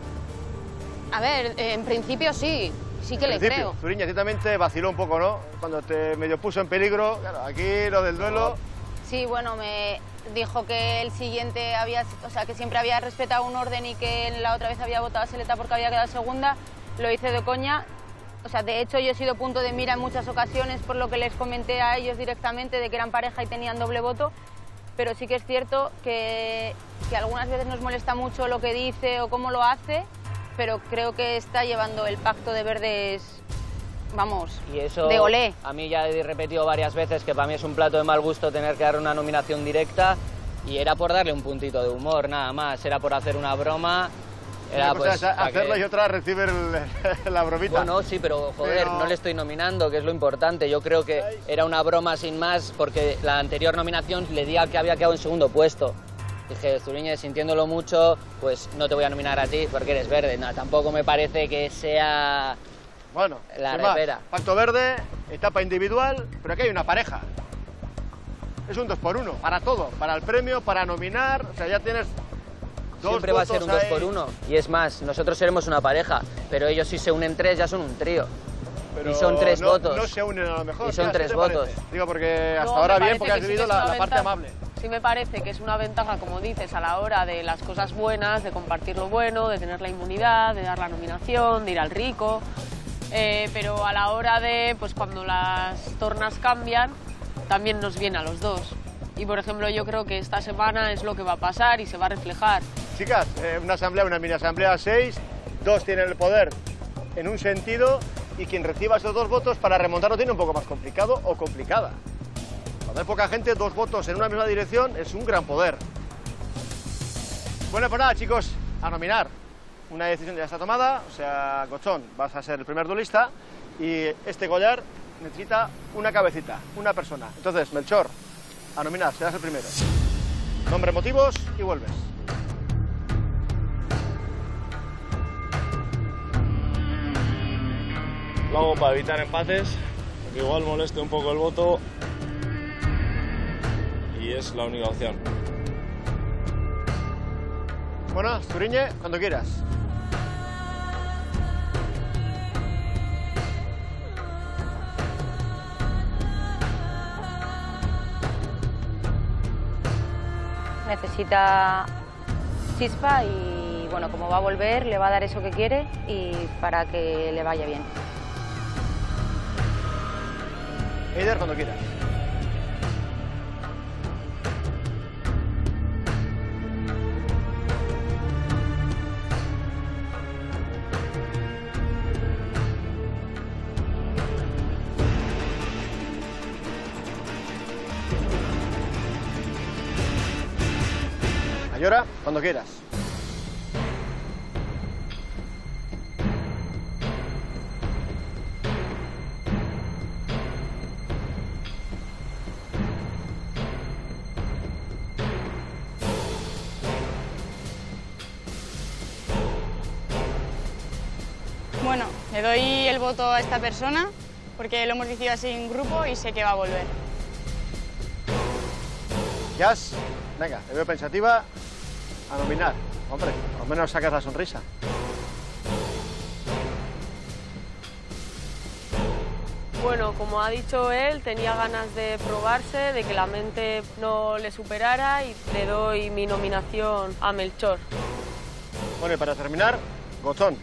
A ver, en principio sí. Sí que le creo. Zuriñe, ciertamente vaciló un poco, ¿no? Cuando te medio puso en peligro, claro, aquí lo del duelo... Sí, bueno, me dijo que el siguiente había, o sea, que siempre había respetado un orden y que la otra vez había votado a Seleta porque había quedado segunda. Lo hice de coña. O sea, de hecho yo he sido punto de mira en muchas ocasiones por lo que les comenté a ellos directamente de que eran pareja y tenían doble voto. Pero sí que es cierto que algunas veces nos molesta mucho lo que dice o cómo lo hace, pero creo que está llevando el pacto de verdes, vamos, y eso, de olé. A mí ya he repetido varias veces que para mí es un plato de mal gusto tener que dar una nominación directa y era por darle un puntito de humor, nada más, era por hacer una broma. Era pues, hacerla y otra recibir la bromita. Bueno, sí, pero joder, no le estoy nominando, que es lo importante. Yo creo que era una broma sin más porque la anterior nominación le di a que había quedado en segundo puesto. Dije, Zuriñe, sintiéndolo mucho, pues no te voy a nominar a ti porque eres verde. No, tampoco me parece que sea bueno, la repera. Pacto verde, etapa individual, pero aquí hay una pareja. Es un 2x1, para todo, para el premio, para nominar, o sea, ya tienes dos siempre va a ser un 2x1. Y es más, nosotros seremos una pareja, pero ellos si se unen 3 ya son un trío. Pero y son 3 votos. No se unen a lo mejor. Y son 3 votos. Digo, porque hasta ahora bien, porque has vivido la parte amable. Sí me parece que es una ventaja, como dices, a la hora de las cosas buenas, de compartir lo bueno, de tener la inmunidad, de dar la nominación, de ir al Rico, pero a la hora de, pues cuando las tornas cambian, también nos viene a los dos. Y, por ejemplo, yo creo que esta semana es lo que va a pasar y se va a reflejar. Chicas, una asamblea, una mini asamblea 6, 2 tienen el poder en un sentido y quien reciba esos 2 votos para remontarlo tiene un poco más complicado o complicada. Cuando hay poca gente, 2 votos en una misma dirección es un gran poder. Bueno, pues nada, chicos, a nominar. Una decisión ya está tomada, o sea, Gotzón, vas a ser el primer duelista y este collar necesita una cabecita, una persona. Entonces, Melchor, a nominar, serás el primero. Nombre, motivos y vuelves. Lo hago para evitar empates, porque igual moleste un poco el voto y es la única opción. Bueno, Zuriñe, cuando quieras. Necesita chispa y bueno, como va a volver, le va a dar eso que quiere y para que le vaya bien. Eider, cuando quieras. Ayora, cuando quieras. Bueno, le doy el voto a esta persona porque lo hemos decidido así en grupo y sé que va a volver. Jazz, venga, te veo pensativa. A nominar. Hombre, al menos sacas la sonrisa. Bueno, como ha dicho él, tenía ganas de probarse, de que la mente no le superara y le doy mi nominación a Melchor. Bueno, y para terminar, Gotzón.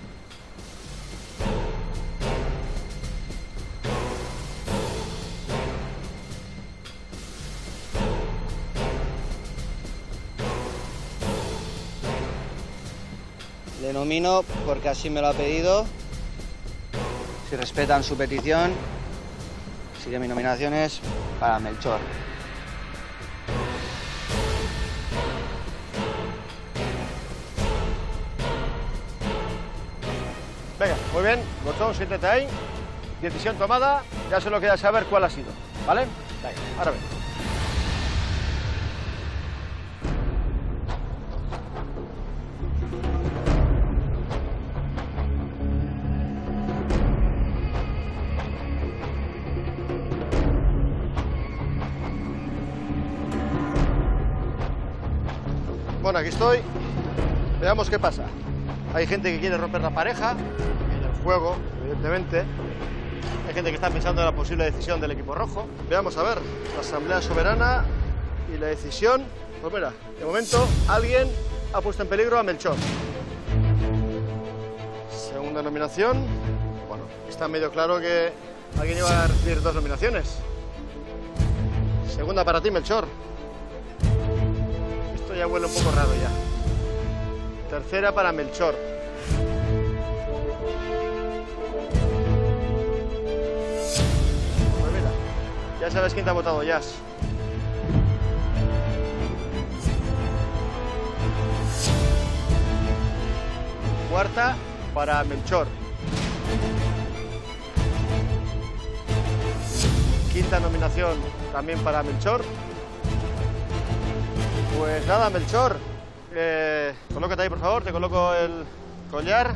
Le nomino porque así me lo ha pedido. Si respetan su petición, así que mi nominación es para Melchor. Venga, muy bien, Gotzón, siéntate ahí. Decisión tomada, ya solo queda saber cuál ha sido, ¿vale? Venga, ahora ven. Bueno, aquí estoy. Veamos qué pasa. Hay gente que quiere romper la pareja, en el juego, evidentemente. Hay gente que está pensando en la posible decisión del equipo rojo. Veamos a ver, la asamblea soberana y la decisión. Pues mira, de momento alguien ha puesto en peligro a Melchor. Segunda nominación. Bueno, está medio claro que alguien iba a recibir 2 nominaciones. Segunda para ti, Melchor. Esto ya huele un poco raro ya. Tercera para Melchor. Pues mira, ya sabes quién te ha votado, Jazz. Cuarta para Melchor. Quinta nominación también para Melchor. Pues nada, Melchor, colócate ahí, por favor, te coloco el collar.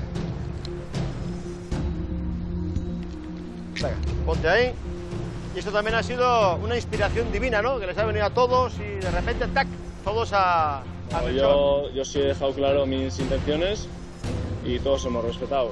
Venga, ponte ahí. Y esto también ha sido una inspiración divina, ¿no? Que les ha venido a todos y de repente, ¡tac!, todos a Melchor. Yo sí he dejado claro mis intenciones y todos hemos respetado.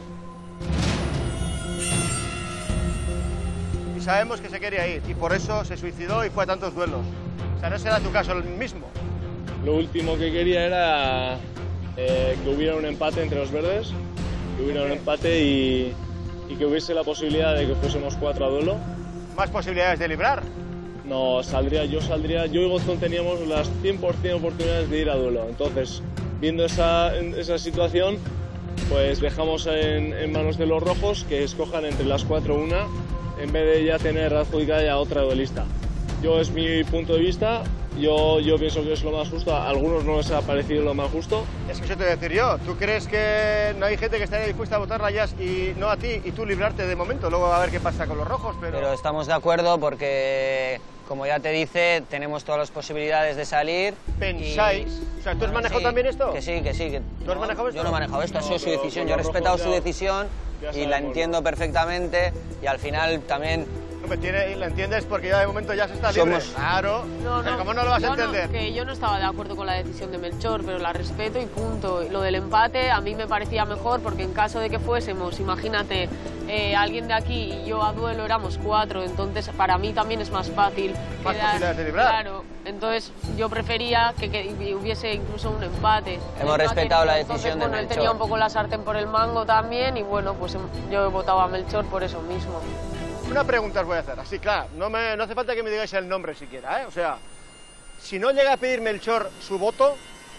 Y sabemos que se quería ir y por eso se suicidó y fue a tantos duelos. O sea, no será tu caso el mismo. Lo último que quería era que hubiera un empate entre los verdes, que hubiera un empate y que hubiese la posibilidad de que fuésemos 4 a duelo. ¿Más posibilidades de librar? No, yo y Gotzón teníamos las 100% oportunidades de ir a duelo. Entonces, viendo esa situación, pues dejamos en manos de los rojos que escojan entre las 4 una, en vez de ya tener adjudicada ya otra duelista. Es mi punto de vista. Yo pienso que es lo más justo, a algunos no les ha parecido lo más justo. Es que eso te voy a decir yo, ¿tú crees que no hay gente que estaría dispuesta a votar a Jazz y no a ti y tú librarte de momento? Luego a ver qué pasa con los rojos, Pero estamos de acuerdo porque, como ya te dice, tenemos todas las posibilidades de salir. ¿Pensáis? O sea, ¿tú has manejado también esto? Que sí. ¿Tú has manejado esto? Yo no he manejado esto, ha sido su decisión, yo he respetado su decisión y la entiendo perfectamente y al final también... La entiendes porque ya de momento ya se está libre. Claro, pero ¿cómo no lo vas a entender? Que yo no estaba de acuerdo con la decisión de Melchor, pero la respeto y punto. Lo del empate a mí me parecía mejor porque en caso de que fuésemos, imagínate, alguien de aquí y yo a duelo éramos 4, entonces para mí también es más fácil. Más posibilidades de librar. Claro, Entonces yo prefería que hubiese incluso un empate. Hemos respetado la decisión Entonces, de bueno, él Melchor. tenía un poco la sartén por el mango también y bueno, pues yo he votado a Melchor por eso mismo. Una pregunta os voy a hacer, así claro, no hace falta que me digáis el nombre siquiera, ¿eh? O sea, si no llega a pedir Melchor su voto,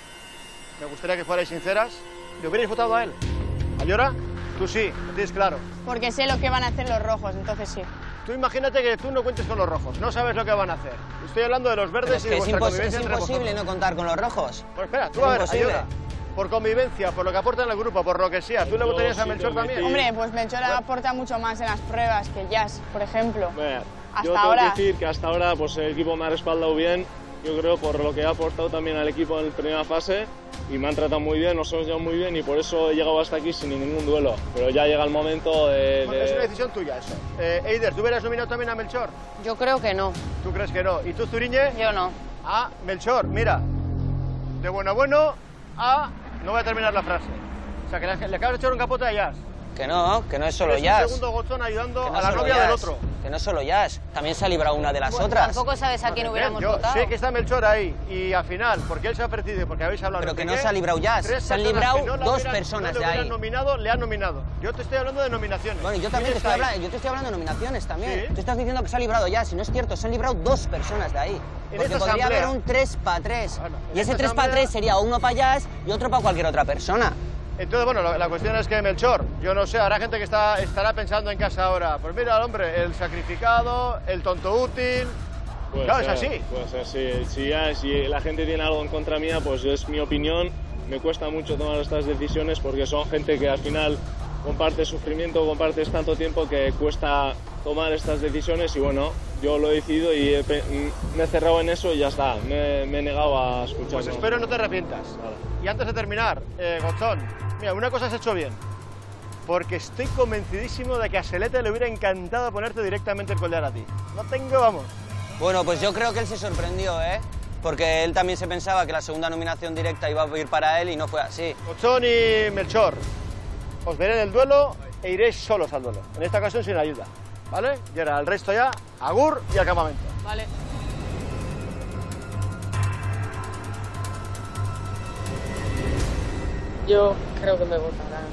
me gustaría que fuerais sinceras, ¿le hubierais votado a él? ¿Ayora? Tú sí, lo tienes claro. Porque sé lo que van a hacer los rojos, entonces sí. Tú imagínate que tú no cuentes con los rojos, no sabes lo que van a hacer. Estoy hablando de los verdes y de vuestra convivencia entre vosotros. Es imposible no contar con los rojos. Pues espera, tú a ver, imposible. Ayora, por convivencia, por lo que aportan al grupo, por lo que sea, ¿tú le votarías a Melchor también? Hombre, pues Melchor aporta mucho más en las pruebas que Jazz, por ejemplo. Yo tengo que decir que hasta ahora pues, el equipo me ha respaldado bien, yo creo por lo que ha aportado también al equipo en la primera fase y me han tratado muy bien, nos hemos llevado muy bien y por eso he llegado hasta aquí sin ningún duelo. Pero ya llega el momento de... Bueno, es una decisión tuya eso. Eider, ¿tú hubieras nominado también a Melchor? Yo creo que no. ¿Tú crees que no? ¿Y tú, Zuriñe? Yo no. Ah, Melchor, mira, de bueno a bueno a... No voy a terminar la frase. O sea, que le acabas de echar un capote a Jazz. Que no es solo Es Jazz. un segundo gozón ayudando no a la solo novia Jazz, del otro. Que no es solo Jazz, también se ha librado una de las otras. Tampoco sabes a quién hubiéramos Yo votado. sé que está Melchor ahí y al final, porque él se ha ofrecido y porque habéis hablado... Pero que no se ha librado Jazz, se han librado dos personas de ahí. Nominado, le han nominado. Yo te estoy hablando de nominaciones. Bueno, yo también te estoy hablando de nominaciones también. ¿Sí? Tú estás diciendo que se ha librado Jazz y no es cierto, se han librado dos personas de ahí. Porque podría haber un 3 para 3. Y ese 3 para 3 sería uno para Jazz y otro para cualquier otra persona. Entonces, bueno, la cuestión es que Melchor, yo no sé, habrá gente que estará pensando en casa ahora. Pues mira, hombre, el sacrificado, el tonto útil... Claro, es así. Pues así, si la gente tiene algo en contra mía, pues es mi opinión. Me cuesta mucho tomar estas decisiones porque son gente que al final comparte sufrimiento, compartes tanto tiempo que cuesta tomar estas decisiones y bueno, yo lo he decidido y me he cerrado en eso y ya está, me he negado a escuchar. Pues espero no te arrepientas. Vale. Y antes de terminar, Gozón, mira, una cosa has hecho bien, porque estoy convencidísimo de que a Selete le hubiera encantado ponerte directamente el collar a ti. No tengo, vamos. Bueno, pues yo creo que él se sorprendió, ¿eh? Porque él también se pensaba que la segunda nominación directa iba a ir para él y no fue así. Gozón y Melchor, os veré en el duelo e iréis solos al duelo. En esta ocasión sin ayuda, ¿vale? Y ahora el resto ya, agur y al campamento. Vale. Yo creo que me votarán.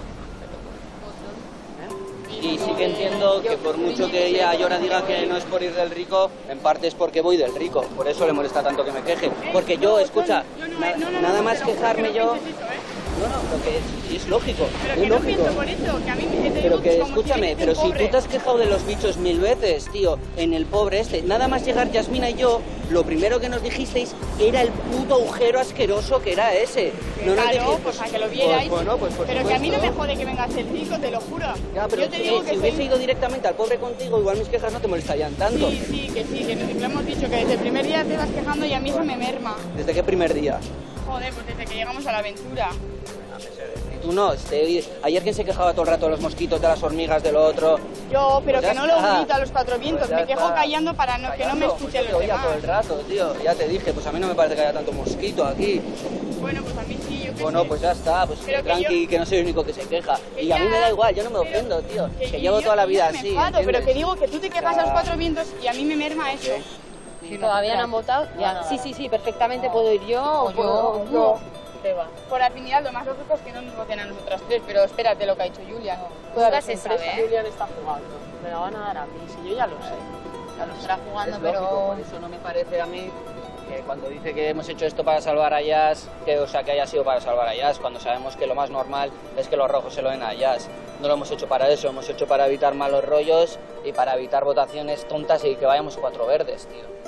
Y sí que entiendo que por mucho que ella Ayora diga que no es por ir del rico, en parte es porque voy del rico. Por eso le molesta tanto que me queje. Porque yo, escucha, nada más quejarme yo... No, lo que es lógico, Pero es que no lógico. pienso por eso, que a mí me Pero que, escúchame, pero si tú te has quejado de los bichos 1000 veces, tío, en el pobre este, nada más llegar Yasmina y yo, lo primero que nos dijisteis era el puto agujero asqueroso que era ese. No nos Claro, dijiste, pues para que lo vierais. Pues, bueno, pues por pero que a mí no me supuesto. jode que vengas el rico, te lo juro. Ya, pero yo te digo que si hubiese ido directamente al pobre contigo, igual mis quejas no te molestarían tanto. Sí, que lo hemos dicho, que desde el primer día te vas quejando y a mí eso me merma. ¿Desde qué primer día? Joder, pues desde que llegamos a la aventura. Tú no, ayer quien se quejaba todo el rato de los mosquitos, de las hormigas, de lo otro. Yo, pero Pues que ya no lo está. grito a los cuatro vientos, Pues ya me quejo está. callando para que no me escuchen Te los oía demás. todo el rato, tío. Ya te dije, pues a mí no me parece que haya tanto mosquito aquí. Bueno, pues a mí sí, yo qué Bueno, sé. pues ya está, pues Pero que tranqui, que no soy el único que se queja. Y a mí me da igual, yo no me ofendo, tío. Que llevo toda la vida me así. enfado, pero ¿entiendes? que digo que tú te quejas a los cuatro vientos y a mí me merma eso. ¿Todavía no han votado? Ya. Sí, perfectamente puedo ir yo o yo. Por afinidad, lo más lógico es que no nos voten a nosotras tres, pero espérate lo que ha dicho Julian. Nunca se sabe, ¿eh? Julian está jugando. Me la van a dar a mí, si yo ya lo sé. Ya lo estará jugando, Es pero... lógico, por eso no me parece a mí que cuando dice que hemos hecho esto para salvar a Jazz, que haya sido para salvar a Jazz, cuando sabemos que lo más normal es que los rojos se lo den a Jazz. No lo hemos hecho para eso, hemos hecho para evitar malos rollos y para evitar votaciones tontas y que vayamos 4 verdes, tío.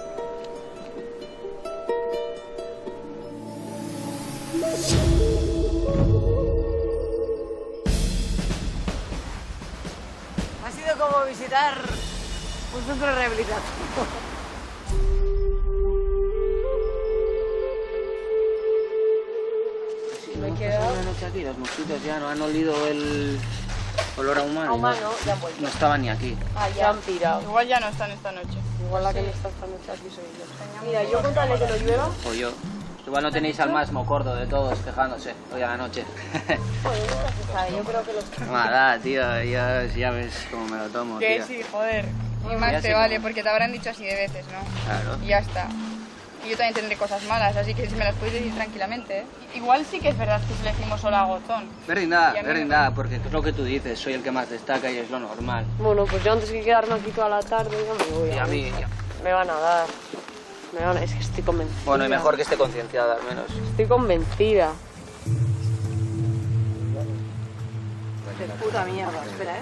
Ha sido como visitar un centro de rehabilitación. Me he quedado una noche aquí, los mosquitos ya no han olido el olor a humano. A humano, ya han vuelto. No estaban ni aquí. Ah, ya han pirado. Igual ya no están esta noche. Igual la que no está esta noche aquí soy yo. Mira, yo contarle que lo llueva. O yo. Igual no tenéis al más mocordo de todos quejándose hoy a la noche. Joder, nunca se sabe, yo creo que los... Nada, tío, ya ves cómo me lo tomo, Que tío. sí, joder. Y Ya más sé te vale, cómo. porque te habrán dicho así de veces, ¿no? Claro. Y ya está. Y yo también tendré cosas malas, así que me las podéis decir tranquilamente, ¿eh? Igual sí que es verdad que le decimos solo a Gozón. Verdad, porque es lo que tú dices, soy el que más destaca y es lo normal. Bueno, pues yo antes que quedarme aquí toda la tarde, ya me voy. Y a mí... Me van a dar. Es que estoy convencida. Bueno, y mejor que esté concienciada al menos. Estoy convencida. De puta mierda, espera,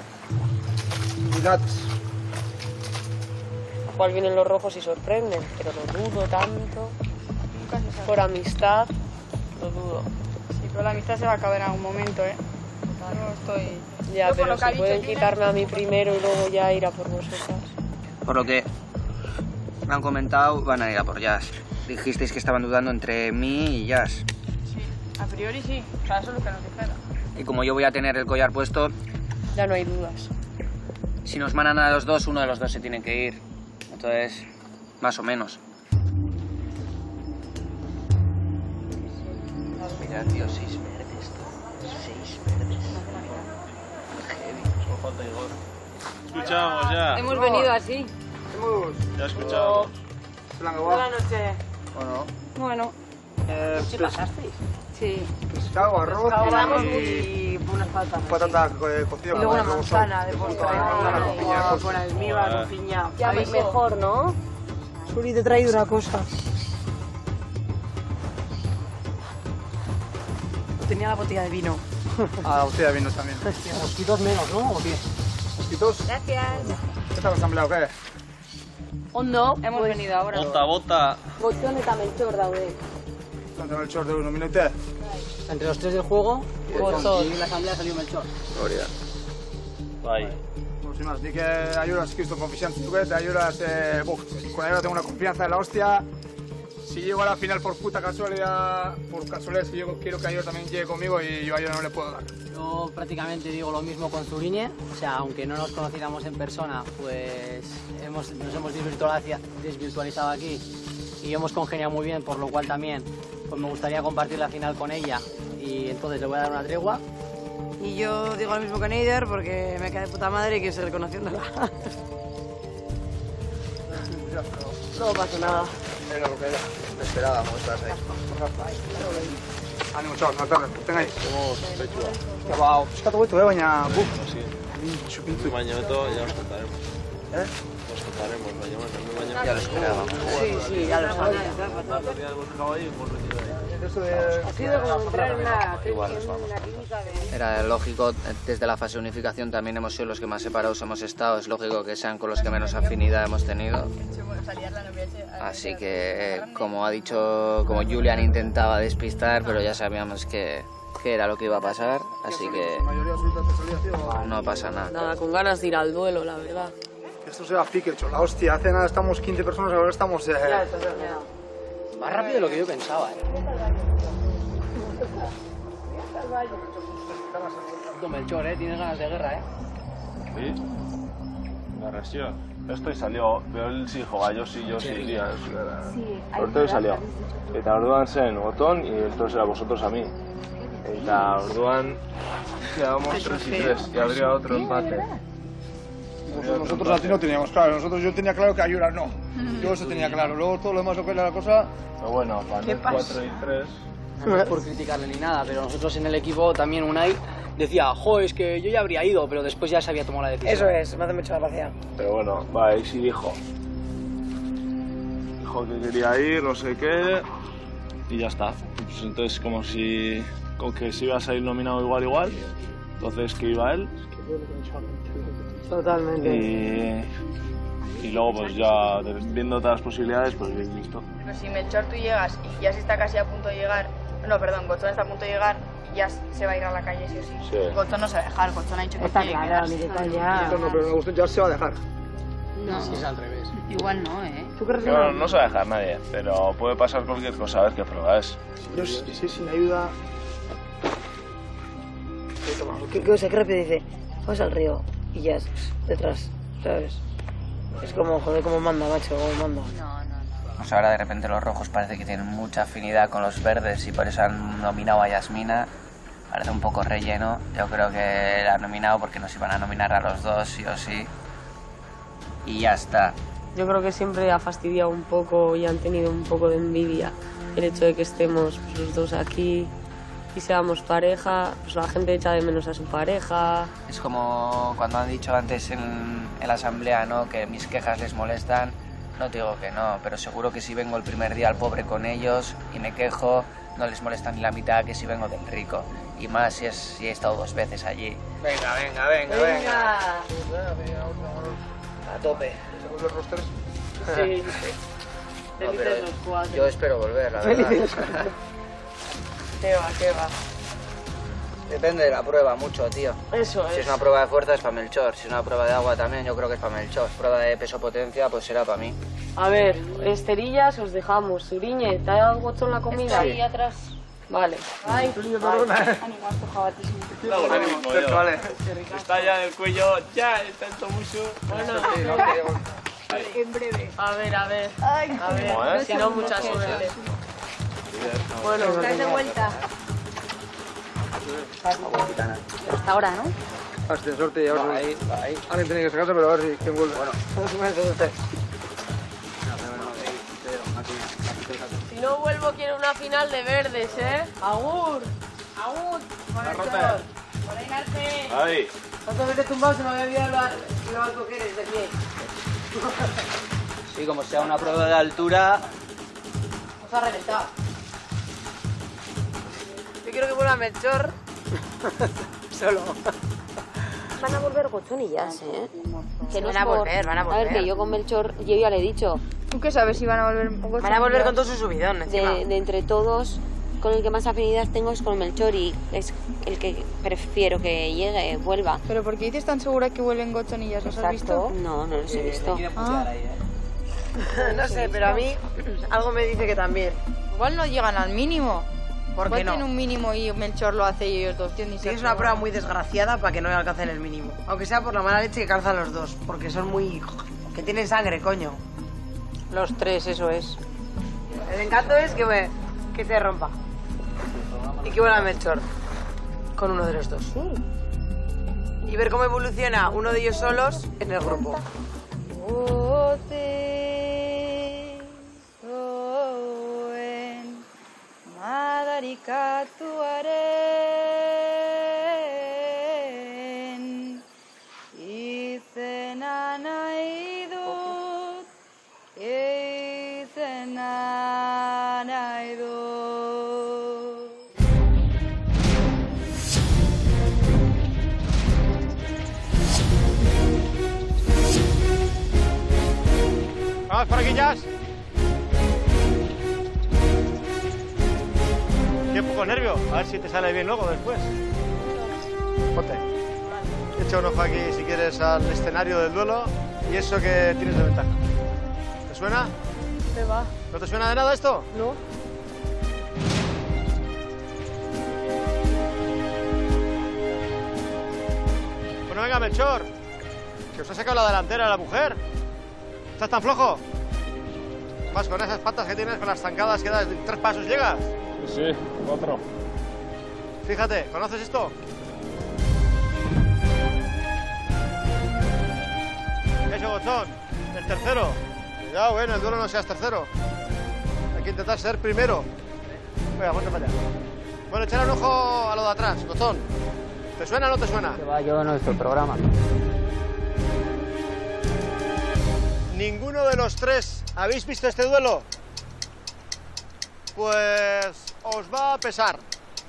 Igual vienen los rojos y sorprenden, pero lo dudo tanto. Nunca se sabe. Por amistad, lo dudo. Sí, pero la amistad se va a acabar en algún momento, ¿eh? No estoy... Ya, Yo, por pero lo que ha si dicho pueden Julen- quitarme a mí primero y luego ya ir a por vosotras. Por lo que me han comentado, van a ir a por Jazz. Dijisteis que estaban dudando entre mí y Jazz. Sí, a priori sí. O sea, eso es lo que nos dijeron. Y como yo voy a tener el collar puesto, Ya no hay dudas. si nos mandan a los dos, uno de los dos se tiene que ir. Entonces, más o menos. Mira, tío, 6 verdes, tío. 6 verdes. Solo falta Igor. Escuchamos ya. Hemos venido así. Ya escuchamos. Buenas noches. Bueno. ¿Qué pasasteis? Sí. Pescado, arroz y unas patatas. patata cocida. Y luego una manzana de postre. Con almíbar, con piña. Ya mejor, ¿no? Suri, te he traído una cosa. Tenía la botella de vino. La botella de vino también. Mosquitos menos, ¿no? ¿O qué? ¿Mosquitos? Gracias. ¿Qué tal asamblea o qué? Ondo, Hemos venido ahora. Bota. Gotxon eta Melchor daude. ¿Cuánto el short de 1 minuto? Entre los tres del juego, Gozón. y la asamblea salió Melchor. Gloria. Bye. Pues sin más, di que ayudas, que estoy confiante. Tú que te ayudas, con ayuda tengo una confianza de la hostia. Si llego a la final por puta casualidad, si yo quiero que Ayora también llegue conmigo y yo a Ayora no le puedo dar. Yo prácticamente digo lo mismo con Zuriñe, o sea, aunque no nos conociéramos en persona, pues nos hemos desvirtualizado aquí y hemos congeniado muy bien, por lo cual también pues me gustaría compartir la final con ella y entonces le voy a dar una tregua. Y yo digo lo mismo que Neider porque me cae de puta madre y quiero seguir conociéndola. No pasa nada. Era lo que era. Esperábamos, estás ahí. Ánimo, chaval, buenas tardes. Tengáis. Tenemos Wow, pescatu huetu, baina... Sí. Txupintu. Baina beto, ya os contaremos. Os contaremos, baina. Ya lo esperábamos. Sí, ya lo sabía. Ha sido como entrar en una Igual, clínica de... Era lógico, desde la fase de unificación también hemos sido los que más separados hemos estado, es lógico que sean con los que menos afinidad hemos tenido. Así que, como ha dicho, como Julian intentaba despistar, pero ya sabíamos que era lo que iba a pasar, así que no pasa nada. Nada, con ganas de ir al duelo, la verdad. Esto se va a pique, hecho. La hostia, hace nada estamos 15 personas, ahora estamos... Más rápido de lo que yo pensaba, Melchor, tienes ganas de guerra, Sí. La reacción. Esto y salió, pero él sí dijo, yo sí iría. Por esto salió. Eta orduan zen Otón y entonces era vosotros a mí. Eta orduan quedábamos 3 y 3 y habría otro empate. Nosotros a ti no teníamos claro, yo tenía claro que Ayora no. Yo eso tenía claro, luego todo lo demás lo que era la cosa... Pero bueno, para ¿Qué 4 y 3... No es por criticarle ni nada, pero nosotros en el equipo también Unai decía, es que yo ya habría ido, pero después ya se había tomado la decisión. Eso es, me hace mucha gracia. Pero bueno, ahí sí dijo. Dijo que quería ir, no sé qué, y ya está. Pues entonces como si... con que si iba a salir nominado igual, entonces que iba él. Totalmente. Y luego pues ya viendo todas las posibilidades, pues bien listo. Pero si Melchor tú llegas y ya se está casi a punto de llegar... No, perdón, Gozón está a punto de llegar y ya se va a ir a la calle sí o sí. Sí. Gozón no se va a dejar, Gozón ha dicho que Está tiene que claro, quedarse. Militao ya... No, pero me gustó, ya se va a dejar. No, Si es al revés. igual no, ¿eh? ¿Tú crees que No se va a dejar nadie, pero puede pasar cualquier cosa, a ver qué prueba es. Yo sí, sin ayuda... ¿Qué cosa? ¿Qué rápido dice? Vamos al río y ya detrás, ¿sabes? Es como, joder, como manda, macho, como manda. Pues ahora de repente los rojos parece que tienen mucha afinidad con los verdes y por eso han nominado a Yasmina. Parece un poco relleno. Yo creo que la han nominado porque nos iban a nominar a los dos, sí o sí. Y ya está. Yo creo que siempre ha fastidiado un poco y han tenido un poco de envidia el hecho de que estemos pues, los dos aquí y seamos pareja, pues la gente echa de menos a su pareja. Es como cuando han dicho antes en la asamblea, ¿no?, que mis quejas les molestan. No te digo que no, pero seguro que si vengo el primer día al pobre con ellos y me quejo, no les molesta ni la mitad que si vengo del rico. Y más si he estado 2 veces allí. Venga, venga, venga, venga. A tope. ¿Hacemos los rosters? Sí, sí. No, pero yo espero volver, la verdad. ¿Qué va, qué va? Depende de la prueba mucho, tío. Eso es. Si es una prueba de fuerza es para Melchor, si es una prueba de agua también yo creo que es para Melchor. Prueba de peso-potencia pues será para mí. A ver, esterillas os dejamos. Suriñe, ¿te ha dado gocho en la comida? Está ahí atrás. Vale. Ay, perdona. Vale. Está ya en el cuello, ya, está en mucho. Bueno, En breve. a ver. Ay, A ver, ¿Cómo es? si no, mucha suerte. Bueno, estás de vuelta. Hasta ahora, ¿no? Hasta suerte y ahora. Ahí. Alguien tiene que sacarse, pero a ver si quién vuelve. Bueno. Si no vuelvo, quiero una final de verdes, ¿eh? ¡Agur! ¡Agur! Con el sol. Por ahí, Narce. Ahí. ¿Cuántas veces tumbado se me había olvidado lo alto que eres de pie? Sí, como sea una prueba de altura. Nos ha reventado. Yo quiero que vuelva Melchor. Solo. Van a volver gochonillas, ¿eh? Que no Van es a por- volver, van a A ver, volver. que yo con Melchor, yo ya le he dicho, ¿Tú qué sabes si van a volver? Van a volver con todo su subidón encima. de entre todos, con el que más afinidad tengo es con Melchor y es el que prefiero que llegue, vuelva. ¿Pero por qué dices tan segura que vuelven gochonillas? ¿Los has visto? No, no los he visto. Ah. No sé, pero a mí algo me dice que también. Igual no llegan al mínimo. ¿Por qué Igual no? tiene un mínimo y Melchor lo hace y ellos dos tienen. Sí, es una prueba muy desgraciada para que no alcancen el mínimo. Aunque sea por la mala leche que calzan los dos, porque son muy... que tienen sangre, coño. Los 3, eso es. El encanto es que se rompa. Y que vuelva Melchor con uno de los dos. Y ver cómo evoluciona uno de ellos solos en el grupo. Vamos por aquí, Jazz. Qué poco nervio. A ver si te sale bien luego después. Ponte. Echa un ojo aquí si quieres al escenario del duelo y eso que tienes de ventaja. ¿Te suena? ¿Qué va? ¿No te suena de nada esto? No. Bueno, venga, Melchor. Que os ha sacado la delantera la mujer. ¿Estás tan flojo? Vas con esas patas que tienes, con las zancadas que das, 3 pasos llegas. Sí, 4. Fíjate, ¿conoces esto? Eso, Gochón. El tercero. Cuidado, en el duelo no seas tercero. Hay que intentar ser primero. Venga, ponte para allá. Bueno, echar un ojo a lo de atrás, Gochón. ¿Te suena o no te suena? Que va yo nuestro programa. ¿Ninguno de los 3 habéis visto este duelo? Pues os va a pesar.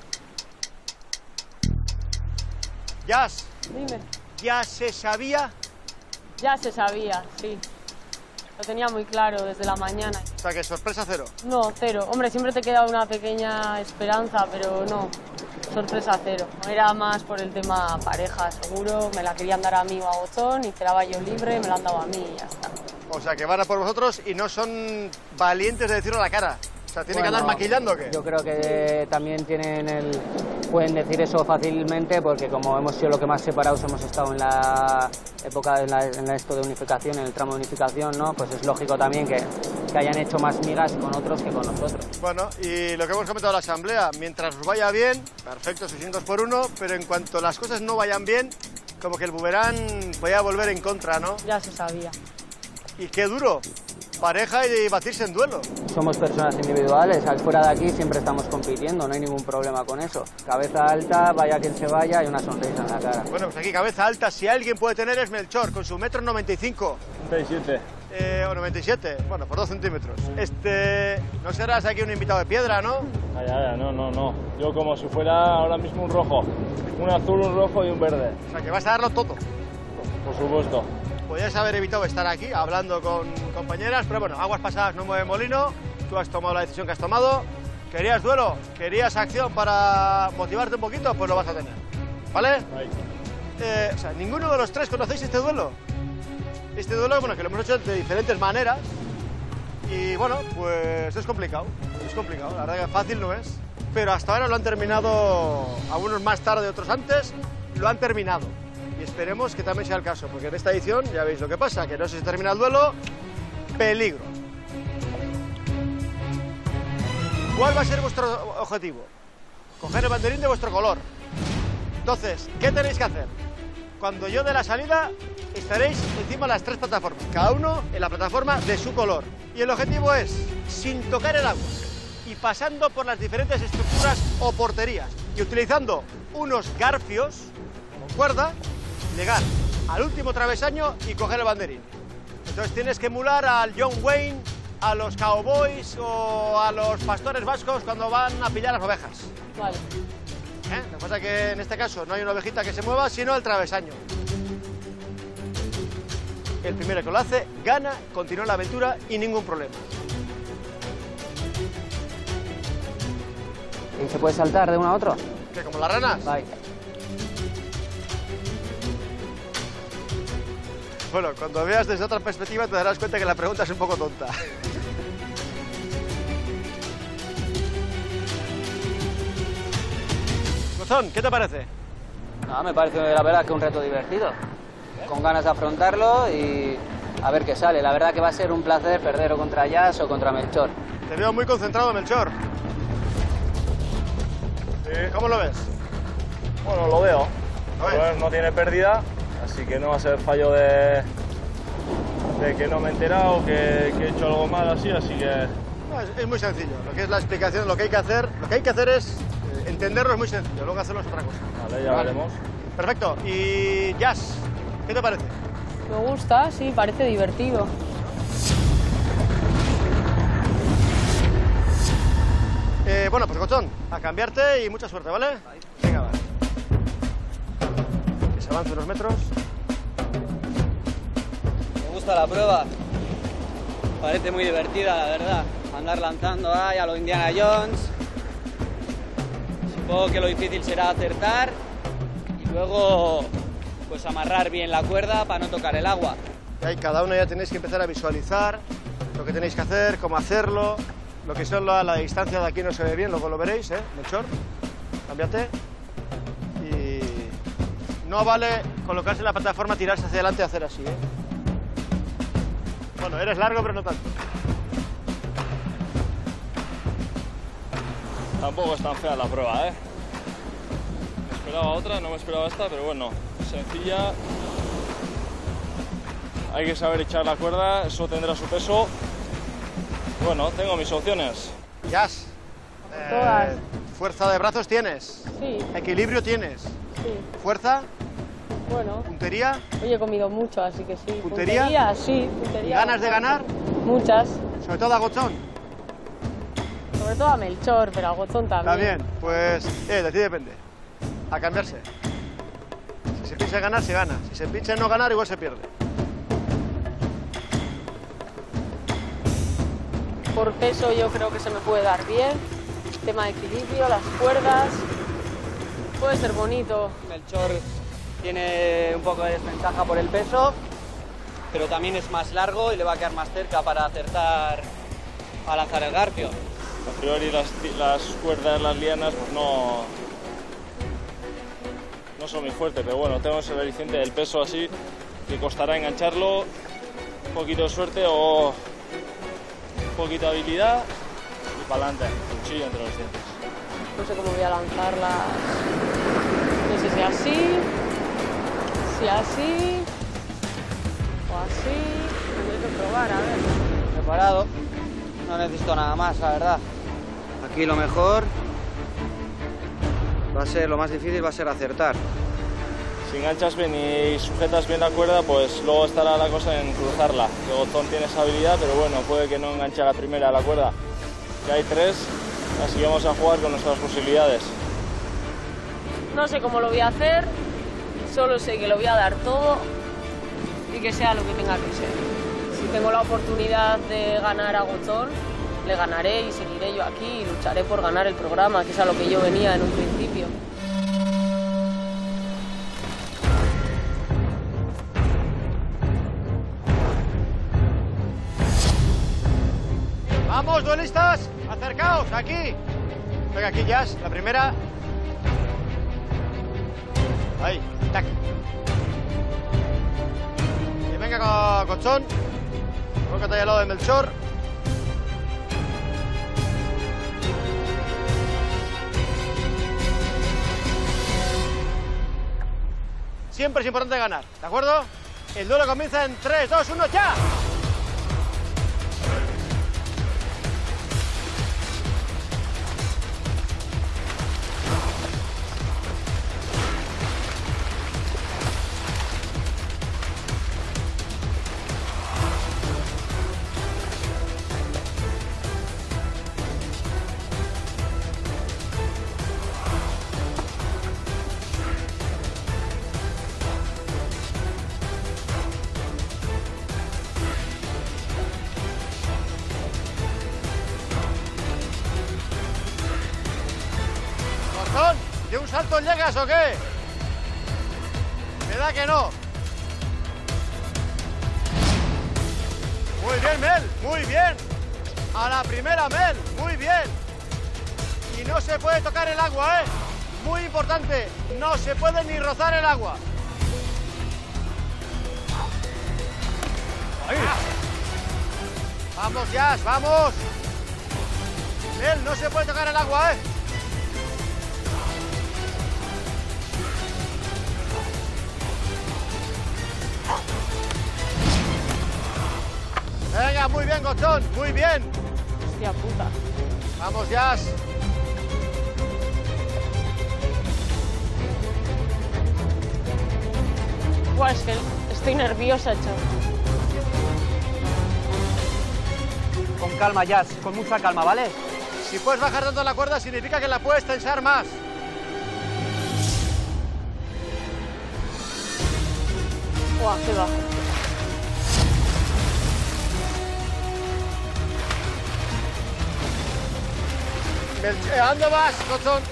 Jazz, Dime. ¿ya se sabía? Ya se sabía, sí. Lo tenía muy claro desde la mañana. O sea, que sorpresa cero. No, 0. Hombre, siempre te queda una pequeña esperanza, pero no. Sorpresa 0. Era más por el tema pareja, seguro. Me la querían dar a mí o a Gochón y quedaba yo libre, me la han dado a mí y ya está. O sea, que van a por vosotros y no son valientes de decirlo a la cara. O sea, ¿tienen que andar maquillando o qué? Yo creo que también pueden decir eso fácilmente porque como hemos sido lo que más separados hemos estado en la época, en esto de unificación, en el tramo de unificación, ¿no? Pues es lógico también que hayan hecho más migas con otros que con nosotros. Bueno, y lo que hemos comentado en la asamblea, mientras os vaya bien, perfecto, 600 por 1, pero en cuanto las cosas no vayan bien, como que el Buberán podía volver en contra, ¿no? Ya se sabía. Y qué duro, pareja y batirse en duelo. Somos personas individuales, fuera de aquí siempre estamos compitiendo, no hay ningún problema con eso. Cabeza alta, vaya quien se vaya y una sonrisa en la cara. Bueno, pues aquí cabeza alta, si alguien puede tener es Melchor, con su 1,95 m. 67. O 97, bueno, por 2 centímetros. No serás aquí un invitado de piedra, ¿no? No. Yo como si fuera ahora mismo un rojo. Un azul, un rojo y un verde. O sea, que vas a darlo todo. Por supuesto. Podrías haber evitado estar aquí hablando con compañeras, pero bueno, aguas pasadas no mueve molino. Tú has tomado la decisión que has tomado. ¿Querías duelo? ¿Querías acción para motivarte un poquito? Pues lo vas a tener. ¿Vale? O sea, ninguno de los tres conocéis este duelo. Este duelo, bueno, que lo hemos hecho de diferentes maneras. Y bueno, pues es complicado. Es complicado, la verdad que fácil no es. Pero hasta ahora lo han terminado, algunos más tarde, otros antes, lo han terminado. Y esperemos que también sea el caso, porque en esta edición ya veis lo que pasa, que no se termina el duelo, peligro. ¿Cuál va a ser vuestro objetivo? Coger el banderín de vuestro color. Entonces, ¿qué tenéis que hacer? Cuando yo dé la salida, estaréis encima de las 3 plataformas, cada uno en la plataforma de su color. Y el objetivo es, sin tocar el agua y pasando por las diferentes estructuras o porterías, y utilizando unos garfios con cuerda, llegar al último travesaño y coger el banderín. Entonces tienes que emular al John Wayne, a los cowboys o a los pastores vascos cuando van a pillar las ovejas. Vale. Lo que pasa es que en este caso no hay una ovejita que se mueva, sino el travesaño. El primero que lo hace, gana, continúa la aventura y ningún problema. ¿Y se puede saltar de uno a otro? ¿Qué, como las ranas? Bye. Bueno, cuando veas desde otra perspectiva te darás cuenta que la pregunta es un poco tonta. Gozón, ¿qué te parece? No, me parece la verdad que un reto divertido. Con ganas de afrontarlo y a ver qué sale. La verdad que va a ser un placer perder o contra Jazz o contra Melchor. Te veo muy concentrado, Melchor. ¿Cómo lo ves? Bueno, lo veo. No tiene pérdida, así que no va a ser fallo de que no me he enterado, que he hecho algo mal así que... No, es muy sencillo. Lo que es la explicación, lo que hay que hacer es entenderlo, es muy sencillo. Luego hacerlo es otra cosa. Vale, ya veremos. Perfecto. Y Jazz, ¿qué te parece? Me gusta, sí, parece divertido. Bueno, pues Gochón, a cambiarte y mucha suerte, ¿vale? Venga, va. Que se avance unos metros. Me gusta la prueba. Parece muy divertida, la verdad. Andar lanzando ahí a lo Indiana Jones. Supongo que lo difícil será acertar y luego pues amarrar bien la cuerda para no tocar el agua. Y ahí cada uno ya tenéis que empezar a visualizar lo que tenéis que hacer, cómo hacerlo. Lo que son la distancia de aquí no se ve bien, luego lo veréis, Melchor. Cámbiate. Y no vale colocarse en la plataforma, tirarse hacia adelante y hacer así, Bueno, eres largo, pero no tanto. Tampoco es tan fea la prueba, Me esperaba otra, no me esperaba esta, pero bueno, sencilla. Hay que saber echar la cuerda, eso tendrá su peso. Bueno, tengo mis opciones. Jazz. Todas. Fuerza de brazos tienes. Sí. Equilibrio tienes. Sí. Fuerza. Bueno. Puntería. Hoy he comido mucho, así que sí. ¿Puntería? Sí, puntería. ¿Ganas de ganar? Muchas. Sobre todo a Gochón. Sobre todo a Melchor, pero a Gochón también. Está bien, pues de ti depende. A cambiarse. Si se piensa en ganar, se gana. Si se piensa en no ganar, igual se pierde. Por peso yo creo que se me puede dar bien. Tema de equilibrio, las cuerdas. Puede ser bonito. Melchor tiene un poco de desventaja por el peso, pero también es más largo y le va a quedar más cerca para acertar a lanzar el garfio. A priori las cuerdas, las lianas, pues no son muy fuertes, pero bueno, tengo ese aliciente del peso así, que costará engancharlo, un poquito de suerte o un poquito de habilidad y para adelante, cuchillo entre los dientes. No sé cómo voy a lanzarlas. No sé si así o así. probar, a ver. Preparado. No necesito nada más, la verdad. Aquí lo mejor va a ser, lo más difícil va a ser acertar. Si enganchas bien y sujetas bien la cuerda, pues luego estará la cosa en cruzarla. Que Gozón tiene esa habilidad, pero bueno, puede que no enganche a la primera de la cuerda. Ya hay 3, así que vamos a jugar con nuestras posibilidades. No sé cómo lo voy a hacer, solo sé que lo voy a dar todo y que sea lo que tenga que ser. Si tengo la oportunidad de ganar a Gozón, le ganaré y seguiré yo aquí y lucharé por ganar el programa, que es a lo que yo venía en un principio. Vamos, duelistas, acercaos, aquí. Venga, aquí, Jazz, la primera. Ahí, tac. Y venga, Gozón. Colócate ahí al lado de Melchor. Siempre es importante ganar, ¿de acuerdo? El duelo comienza en 3, 2, 1, ¡ya! ¿De un salto llegas o qué? Me da que no. Muy bien, Mel, muy bien. A la primera, Mel, muy bien. Y no se puede tocar el agua, ¿eh? Muy importante, no se puede ni rozar el agua. Ahí. Vamos, Jazz, vamos. Mel, no se puede tocar el agua, ¿eh? Venga, muy bien, Gozón, muy bien. Hostia puta. Vamos, Jazz. Buah, es que estoy nerviosa, chaval. Con calma, Jazz, con mucha calma, ¿vale? Si puedes bajar tanto la cuerda, significa que la puedes tensar más. Buah, qué bajo. ¿A dónde vas, Gozón?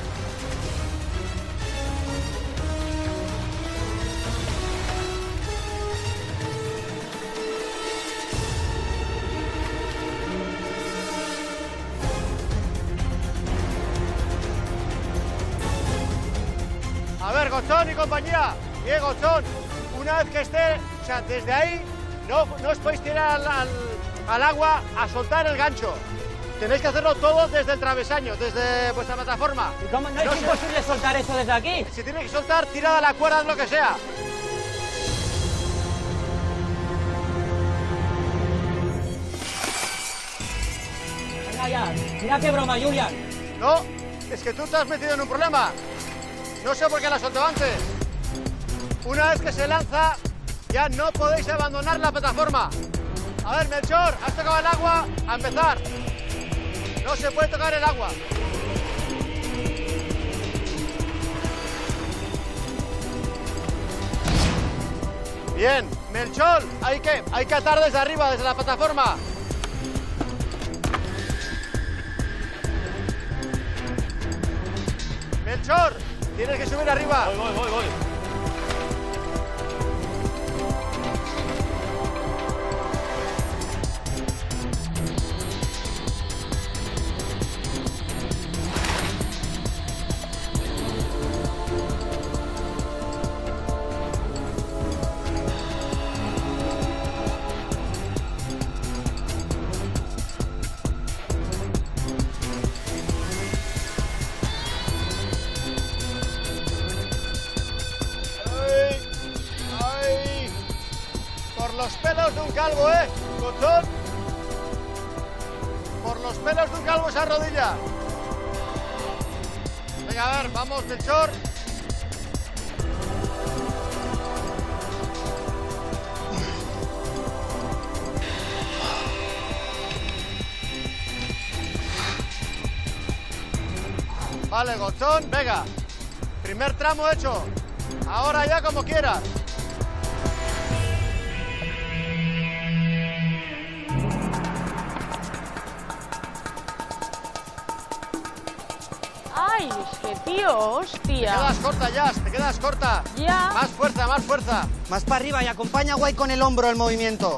A ver, Gozón y compañía. Bien, Gozón. Una vez que esté, o sea, desde ahí, no os podéis tirar al agua a soltar el gancho. Tenéis que hacerlo todo desde el travesaño, desde vuestra plataforma. ¿Y cómo no es imposible soltar eso desde aquí? Si tienes que soltar, tirad a la cuerda, lo que sea. Venga ya, mira qué broma, Julián. No, es que tú te has metido en un problema. No sé por qué la soltó antes. Una vez que se lanza, ya no podéis abandonar la plataforma. A ver, Melchor, has tocado el agua, a empezar. No se puede tocar el agua. Bien, Melchor, hay que atar desde arriba, desde la plataforma. Melchor, tienes que subir arriba. Voy. Por los pelos de un calvo, ¿eh? Gotzón. Por los pelos de un calvo esa rodilla. Venga, a ver, vamos, Melchor. Vale, Gotzón, venga. Primer tramo hecho. Ahora ya como quieras. Ay, es que tío, hostia. Te quedas corta, Jazz, te quedas corta. Ya. Más fuerza, más fuerza. Más para arriba y acompaña guay con el hombro el movimiento.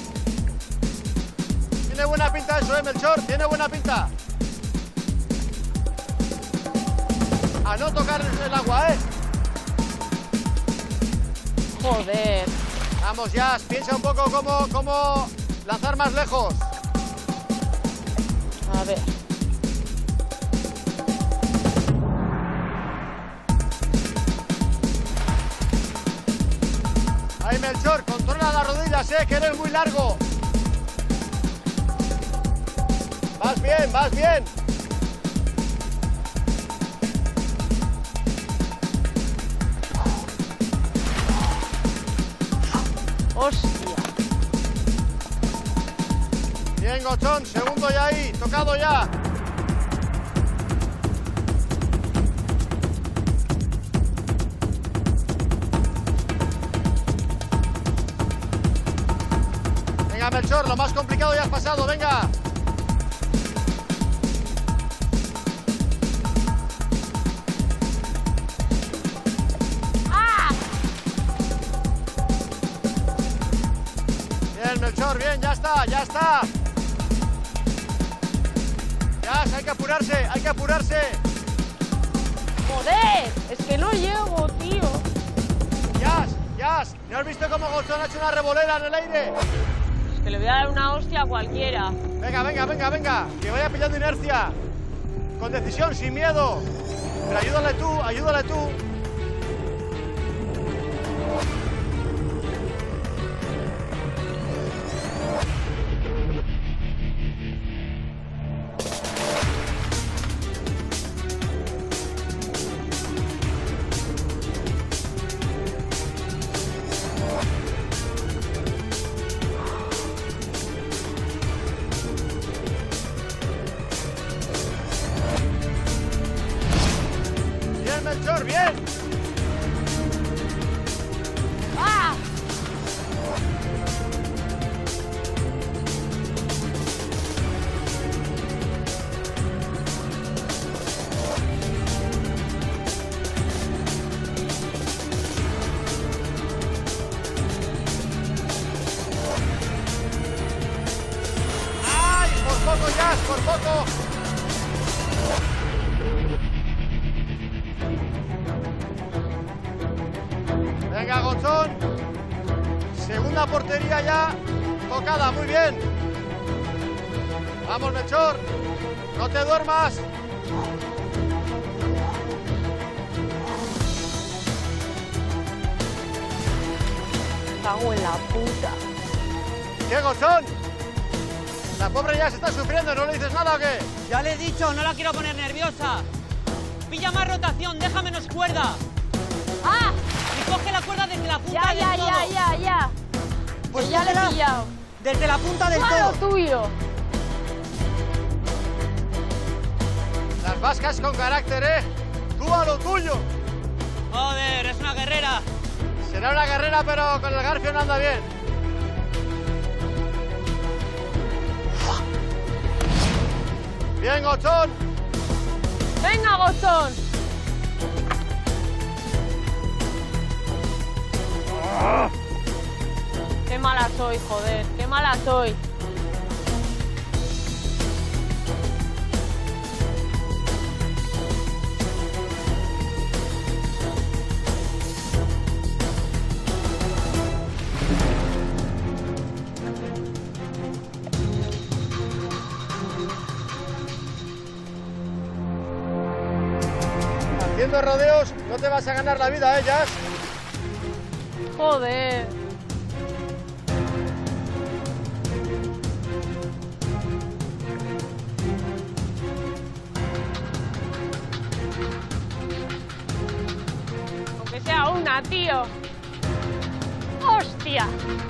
Tiene buena pinta eso, Melchor, tiene buena pinta. A no tocar el agua, Joder. Vamos, Jazz, piensa un poco cómo lanzar más lejos. A ver. Ahí, Melchor, controla las rodillas, que eres muy largo. Vas bien, vas bien. Hostia. Bien, Gotzón, segundo ya ahí, tocado ya. Venga, Melchor, lo más complicado ya has pasado, venga. Bien, Melchor, bien, ya está, ya está. Ya, hay que apurarse, hay que apurarse. Joder, es que no llego, tío. Jazz, ¿no has visto cómo Gotzón ha hecho una revolera en el aire? Es que le voy a dar una hostia a cualquiera. Venga, venga, venga, venga, que vaya pillando inercia. Con decisión, sin miedo. Pero ayúdale tú, ayúdale tú. Melchor, bien. ¡Ah! ¡Ay! Por poco, Jazz, por poco. Venga, Gotzón. Segunda portería ya tocada, muy bien. Vamos, Melchor. No te duermas. Cago en la puta. ¿Qué, Gotzón? La pobre ya se está sufriendo, ¿no le dices nada o qué? Ya le he dicho, no la quiero poner nerviosa. Pilla más rotación, deja menos cuerda. ¡Ah! Y coge la cuerda desde la punta del todo. Ya. Pues ya le he pillado. Desde la punta del ¡Todo todo. tuyo! Las vascas con carácter, Tú a lo tuyo. Joder, es una guerrera. Será una guerrera, pero con el garfio no anda bien. Bien, Gotzón. ¡Venga, Gotzón! ¡Qué mala soy, joder! ¡Qué mala soy! Haciendo rodeos no te vas a ganar la vida, Jazz. Joder. pena, tío. ¡Hostia!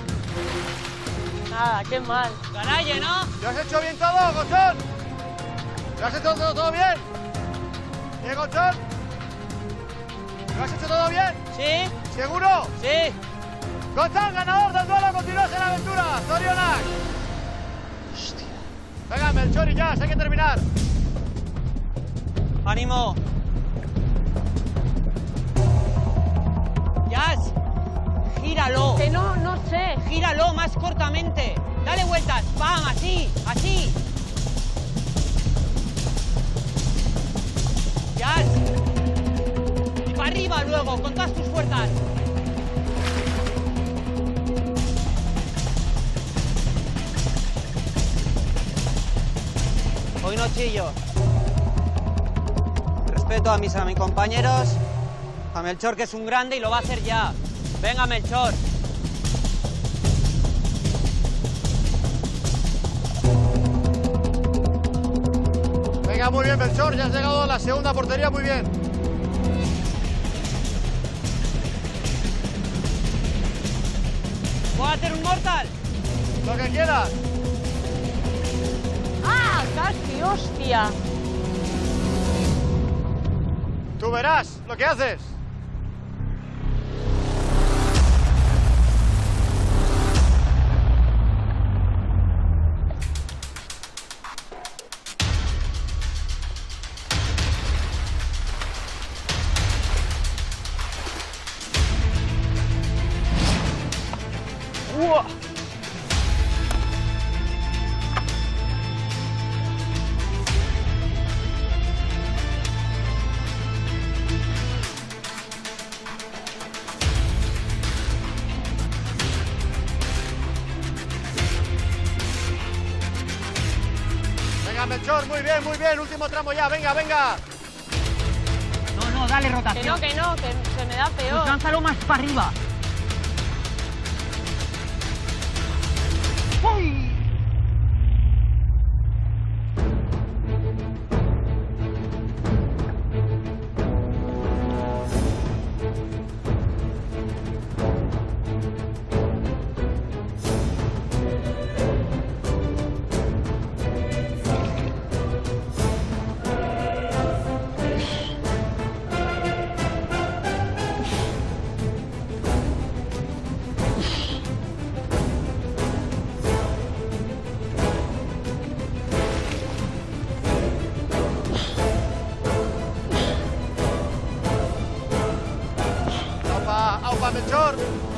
Nada, qué mal. Ganalle, ¿no? ¿Lo has hecho bien todo, Gonzón? ¿Lo has hecho todo bien? ¿Bien, Gonzón? ¿Lo has hecho todo bien? Sí. ¿Seguro? Sí. Gonzón, ganador del duelo, continúas en la aventura. Zorionak. Hostia. Venga, Melchor y Jazz, hay que terminar. ¡Ánimo! ¡Jazz! ¡Gíralo! Que no sé. ¡Gíralo más cortamente! ¡Dale vueltas! ¡Pam! ¡Así! ¡Así! ¡Jazz! ¡Y para arriba luego, con todas tus fuerzas! Hoy no chillo. Respeto a mis compañeros, a Melchor, que es un grande y lo va a hacer ya. Venga, Melchor. Venga, muy bien, Melchor, ya has llegado a la segunda portería, muy bien. ¿Puedo hacer un mortal? Lo que quieras. ¡Ah! ¡Casi, hostia! Tú verás lo que haces. ¡Uah! Venga, Melchor, muy bien, último tramo ya, venga, venga. No, dale rotación. Que se me da peor. Pues lánzalo más para arriba. ¡Uy! Aupa, Melchor.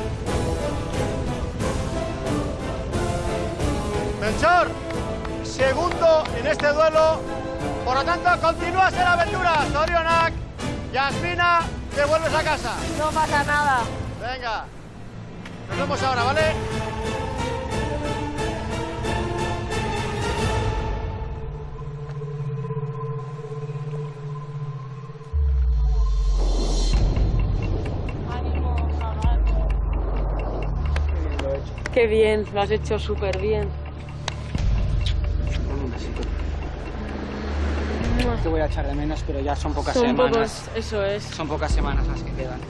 Melchor, segundo en este duelo. Por lo tanto, continúas en la aventura. Zorionak, Yasmina, te vuelves a casa. No pasa nada. Venga. Nos vemos ahora, ¿vale? Qué bien, lo has hecho súper bien. Te voy a echar de menos, pero ya son pocas Son semanas. pocos, eso es. Son pocas semanas las que quedan.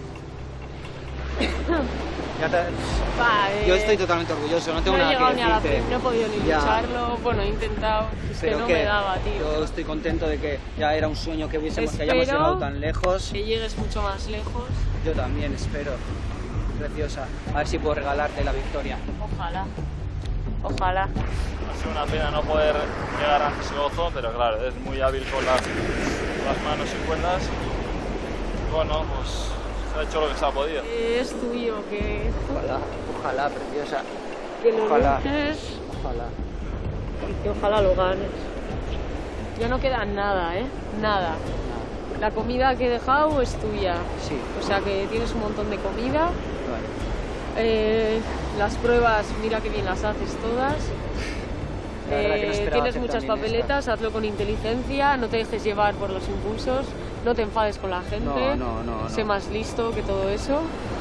Yo estoy totalmente orgulloso, no tengo No he nada llegado que ni a la decirte. fin, no he podido ni Ya. lucharlo. Bueno, he intentado, es que Pero no que me daba, tío. yo estoy contento de que ya era un sueño que hayamos llegado tan lejos. Que llegues mucho más lejos. Yo también espero. Preciosa. A ver si puedo regalarte la victoria. Ojalá. Ojalá. Ha sido una pena no poder llegar antes el gozo, pero claro, es muy hábil con las manos y cuerdas. Bueno, pues se ha hecho lo que se ha podido. Es tuyo, que... Ojalá, preciosa. Que lo Ojalá. luches Ojalá. y que ojalá lo ganes. Ya no queda nada, ¿eh? Nada. La comida que he dejado es tuya. Sí. O sea que tienes un montón de comida. Vale. Las pruebas, mira que bien las haces todas. La verdad que no esperaba Tienes hacer muchas también papeletas, hazlo con inteligencia, no te dejes llevar por los impulsos, no te enfades con la gente. No. Sé más listo que todo eso.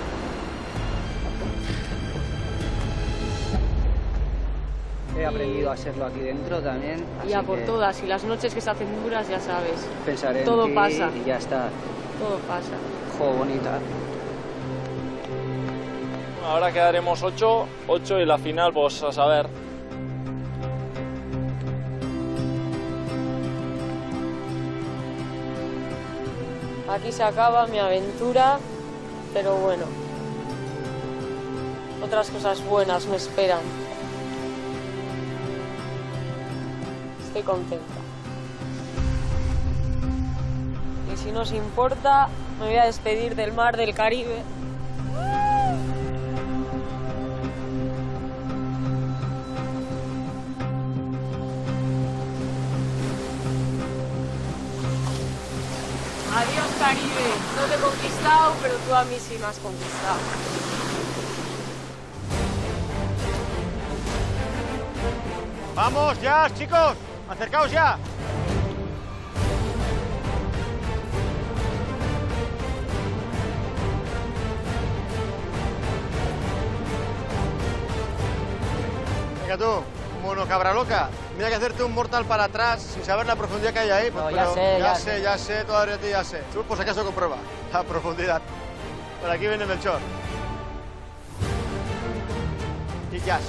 He aprendido a serlo aquí dentro también. Y a así por que todas. Y las noches que se hacen duras, ya sabes. Pensaré en Todo ti pasa. y ya está. Todo pasa. Jo, bonita. ahora quedaremos 8 y la final, pues a saber. Aquí se acaba mi aventura, pero bueno, otras cosas buenas me esperan. Estoy contenta. Y si no os importa, me voy a despedir del mar del Caribe. Adiós, Caribe. No te he conquistado, pero tú a mí sí me has conquistado. ¡Vamos ya, chicos! ¡Acercaos ya! Venga tú, mono cabra loca. Mira que hacerte un mortal para atrás sin saber la profundidad que hay ahí. Pues, No, ya sé, todavía ya sé. Tú por si acaso comprueba la profundidad. Por aquí viene Melchor. Y Jazz.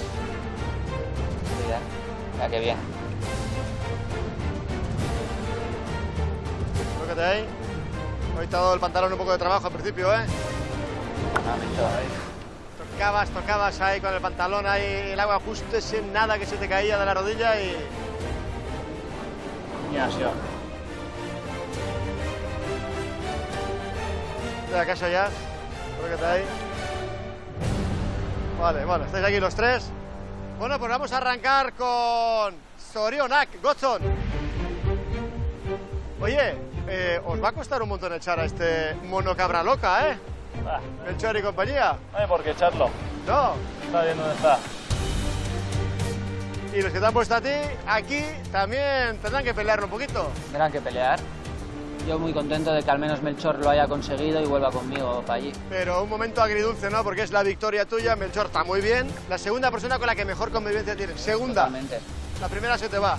Ya que bien. Tócate ahí. Hoy te ha dado el pantalón un poco de trabajo al principio, ¿eh? Tocabas ahí con el pantalón, ahí el agua justo ese nada que se te caía de la rodilla y... Ya, sí. De la casa ya. Tócate ahí. Vale, bueno, estáis aquí los tres. Bueno, pues vamos a arrancar con Zorionak, Gotzon. Oye, os va a costar un montón echar a este mono cabra loca, ¿eh? Melchor y compañía. No hay por qué echarlo. No. Está bien donde está. Y los que te han puesto a ti, aquí también tendrán que pelearlo un poquito. Tendrán que pelear. Yo muy contento de que al menos Melchor lo haya conseguido y vuelva conmigo para allí. Pero un momento agridulce, ¿no? Porque es la victoria tuya, Melchor está muy bien. La segunda persona con la que mejor convivencia tienes. Segunda. Totalmente. La primera se te va.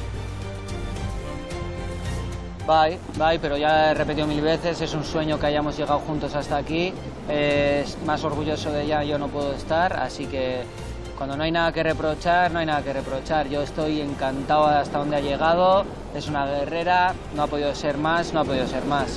Bye, pero ya he repetido 1000 veces, es un sueño que hayamos llegado juntos hasta aquí. Más orgulloso de ella yo no puedo estar, así que cuando no hay nada que reprochar, no hay nada que reprochar. Yo estoy encantado hasta donde ha llegado, es una guerrera, no ha podido ser más, no ha podido ser más.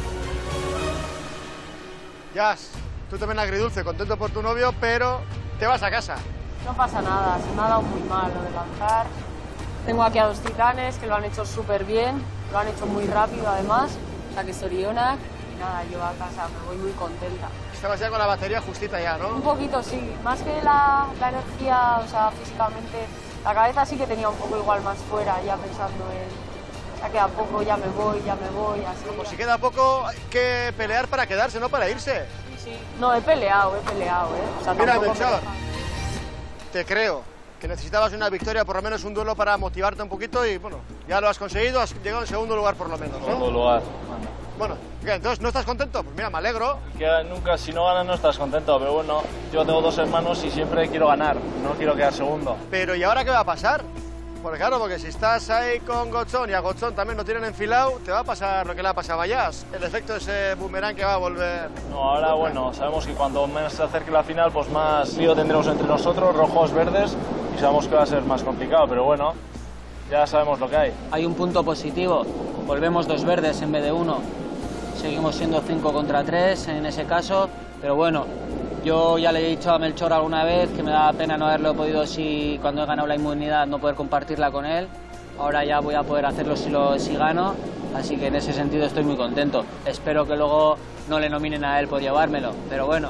Jazz, tú también agridulce, contento por tu novio, pero te vas a casa. No pasa nada, se me ha dado muy mal lo de lanzar. Tengo aquí a 2 titanes que lo han hecho súper bien, lo han hecho muy rápido además, o sea que Zorionak, y nada, yo a casa me voy muy contenta. Estabas ya con la batería justita ya, ¿no? Un poquito sí, más que la energía, o sea, físicamente, la cabeza sí que tenía un poco igual más fuera, ya pensando en, ya queda poco, ya me voy, así. Pues si queda poco, hay que pelear para quedarse, no para irse. Sí, no, he peleado, O sea, mira, tampoco Melchor, te creo que necesitabas una victoria, por lo menos un duelo para motivarte un poquito y, bueno, ya lo has conseguido, has llegado en segundo lugar por lo menos, ¿no? Segundo lugar. Bueno, ¿qué? Entonces, ¿no estás contento? Pues mira, me alegro. Que nunca, si no ganas no estás contento, pero bueno, yo tengo 2 hermanos y siempre quiero ganar, no quiero quedar segundo. Pero ¿y ahora qué va a pasar? Porque claro, porque si estás ahí con Gotzon y a Gotzon también lo tienen enfilado, te va a pasar lo que le ha pasado a Jazz, el efecto de ese boomerang que va a volver. No, ahora bueno, sabemos que cuanto menos se acerque la final, pues más lío tendremos entre nosotros, rojos, verdes, y sabemos que va a ser más complicado, pero bueno, ya sabemos lo que hay. Hay un punto positivo, volvemos 2 verdes en vez de 1, seguimos siendo 5 contra 3 en ese caso, pero bueno, yo ya le he dicho a Melchor alguna vez que me da pena no haberlo podido, cuando he ganado la inmunidad, no poder compartirla con él. Ahora ya voy a poder hacerlo si gano, así que en ese sentido estoy muy contento. Espero que luego no le nominen a él por llevármelo, pero bueno.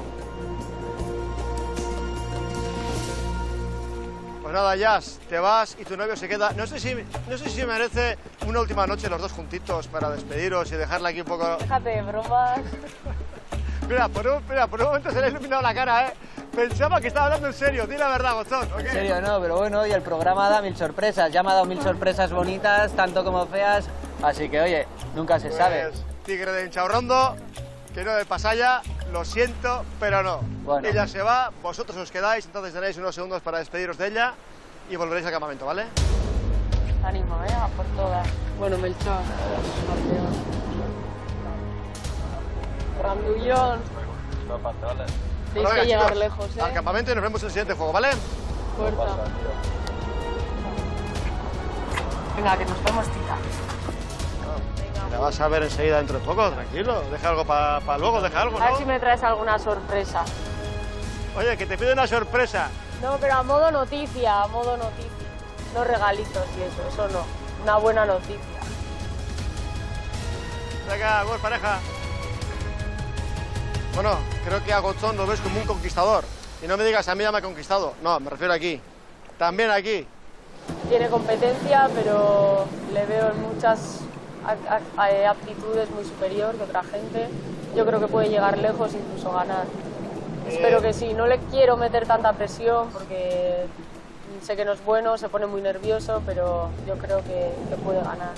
Pues nada, Jazz, te vas y tu novio se queda. No sé si merece una última noche los dos juntitos para despediros y dejarla aquí un poco... Déjate de bromas. Mira, por un momento se le ha iluminado la cara, ¿eh? Pensaba que estaba hablando en serio, di la verdad, Gotzon, ¿ok? En serio no, pero bueno, hoy el programa da 1000 sorpresas. Ya me ha dado 1000 sorpresas bonitas, tanto como feas, así que oye, nunca se sabe. Tigre de Inchaurrondo, que no de Pasaya, lo siento, pero no. Bueno. Ella se va, vosotros os quedáis, entonces tenéis unos segundos para despediros de ella y volveréis al campamento, ¿vale? Ánimo, a por todas. Bueno, Melchor, campeón. Randullón. Vale. Tenéis que llegar lejos, ¿eh? Al campamento y nos vemos en el siguiente juego, ¿vale? Fuerza. Venga, que nos vemos, tita. Te vas a ver enseguida dentro de poco, tranquilo. Deja algo para luego, deja algo, ¿no? A ver si me traes alguna sorpresa. Oye, que te pido una sorpresa. No, pero a modo noticia, a modo noticia. No regalitos y eso no. Una buena noticia. Venga, vos, pareja. Bueno, creo que a Gotzón lo ves como un conquistador. Y no me digas, a mí ya me ha conquistado. No, me refiero aquí. También aquí. Tiene competencia, pero le veo en muchas aptitudes muy superior que otra gente. Yo creo que puede llegar lejos, incluso ganar. Espero que sí. No le quiero meter tanta presión porque sé que no es bueno, se pone muy nervioso, pero yo creo que puede ganar.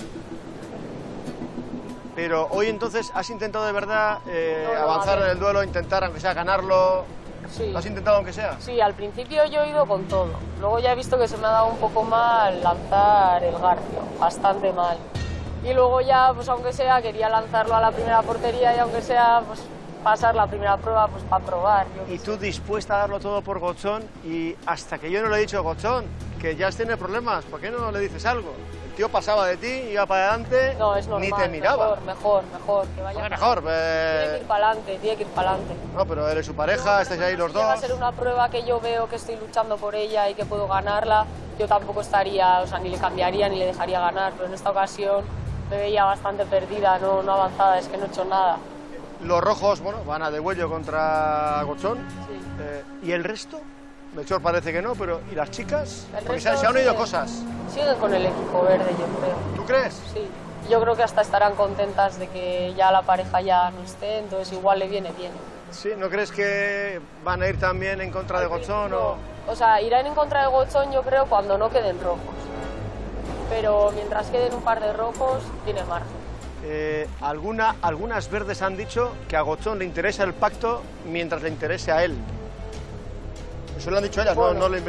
Pero hoy entonces has intentado de verdad avanzar en el duelo, intentar aunque sea ganarlo. Sí. ¿Lo has intentado aunque sea? Sí, al principio yo he ido con todo. Luego ya he visto que se me ha dado un poco mal lanzar el garfio, bastante mal. Y luego ya, pues aunque sea, quería lanzarlo a la primera portería y aunque sea, pues pasar la primera prueba, pues para probar. Y tú dispuesta a darlo todo por Gotzón y hasta que yo no le he dicho, Gotzón, que ya tiene problemas, ¿por qué no le dices algo? El tío pasaba de ti, iba para adelante, no, es normal, ni te miraba. Mejor, que vaya. Mejor, Tiene que ir para adelante, No, pero eres su pareja, estáis ahí los dos. Va a ser una prueba que yo veo que estoy luchando por ella y que puedo ganarla. Yo tampoco estaría, o sea, ni le cambiaría ni le dejaría ganar, pero en esta ocasión me veía bastante perdida, no avanzada, es que no he hecho nada. Los rojos, bueno, van a degüello contra Gotzón. Sí. ¿Y el resto? Melchor parece que no, pero ¿y las chicas? Porque se han siguen, oído cosas. Siguen con el equipo verde, yo creo. ¿Tú crees? Sí. Yo creo que hasta estarán contentas de que ya la pareja ya no esté, entonces igual le viene bien. Sí, ¿no crees que van a ir también en contra de Gotzón? O sea, irán en contra de Gotzón yo creo cuando no queden rojos. Pero mientras queden un par de rojos, tiene margen. Algunas verdes han dicho que a Gotzón le interesa el pacto mientras le interese a él. Eso lo han dicho ellas, bueno, no me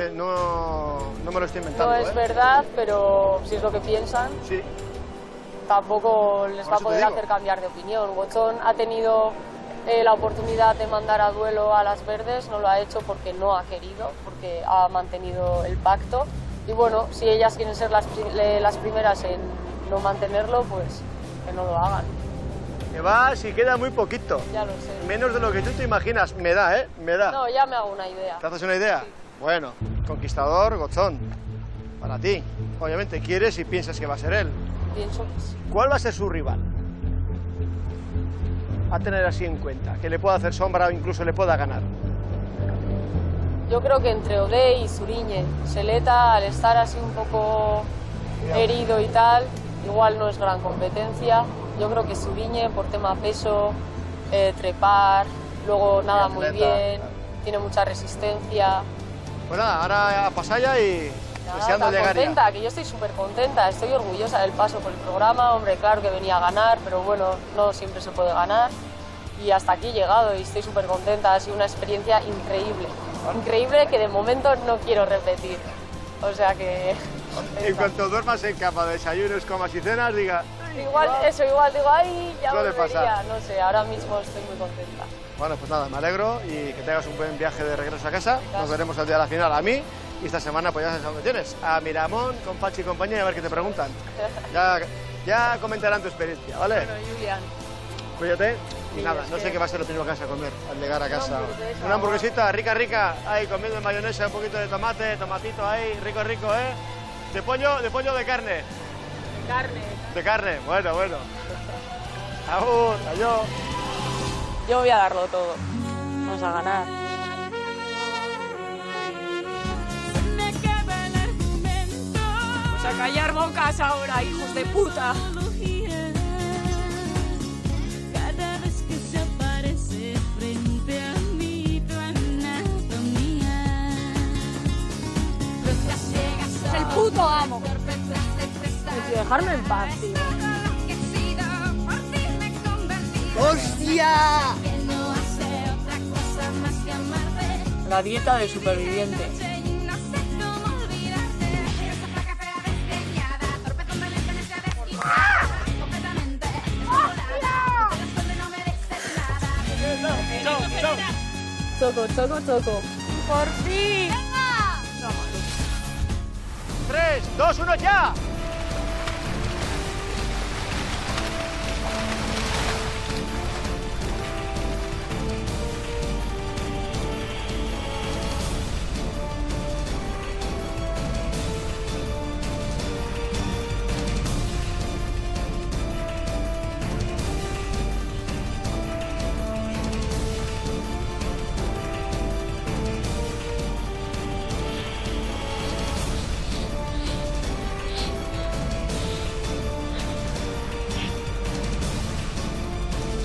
lo estoy inventando. No es verdad, pero si es lo que piensan, sí. Tampoco les va a poder hacer cambiar de opinión. Gotzón ha tenido la oportunidad de mandar a duelo a las verdes, no lo ha hecho porque no ha querido, porque ha mantenido el pacto. Y bueno, si ellas quieren ser las primeras en no mantenerlo, pues que no lo hagan. Que va, si queda muy poquito. Ya lo sé. Menos de lo que tú te imaginas. Me da, ¿eh? Me da. No, ya me hago una idea. ¿Te haces una idea? Sí. Bueno, conquistador, Gotzón. Para ti. Obviamente quieres y piensas que va a ser él. Pienso que sí. ¿Cuál va a ser su rival? A tener así en cuenta. Que le pueda hacer sombra o incluso le pueda ganar. Yo creo que entre Odey y Zuriñe. Seleta, al estar así un poco herido y tal, igual no es gran competencia. Yo creo que Zuriñe, por tema peso, trepar, luego nada muy bien, tiene mucha resistencia. Pues nada, ahora a pasalla y deseando llegar contenta, ya. Que yo estoy súper contenta, estoy orgullosa del paso por el programa. Hombre, claro que venía a ganar, pero bueno, no siempre se puede ganar. Y hasta aquí he llegado y estoy súper contenta, ha sido una experiencia increíble. Increíble que de momento no quiero repetir. O sea que... En cuanto duermas en cama, desayunos, comas y cenas, diga... Igual digo, ay, ya suele volvería. Pasar. No sé, ahora mismo estoy muy contenta. Bueno, pues nada, me alegro y que tengas un buen viaje de regreso a casa. Nos veremos el día de la final a mí y esta semana pues ya sabes dónde tienes. A Miramón, con Pachi y compañía, a ver qué te preguntan. Ya comentarán tu experiencia, ¿vale? Bueno, Julián. Cuídate. Y nada, no sé qué va a ser lo primero que vas a comer al llegar a casa. Una hamburguesita rica, rica, ahí comiendo en mayonesa, un poquito de tomate, tomatito ahí, rico, rico, ¿eh? ¿De pollo o de carne? De carne. De carne, bueno. Adiós. Yo voy a darlo todo. Vamos a ganar. Pues a callar bocas ahora, hijos de puta. El puto amo. Tío, dejarme en paz, tío. ¡Hostia! La dieta del superviviente. choco, choco, choco. ¡Por fin! ¡Venga! 3, 2, 1, ya.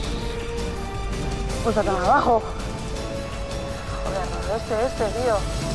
Pues tan abajo. Joder, no, tío.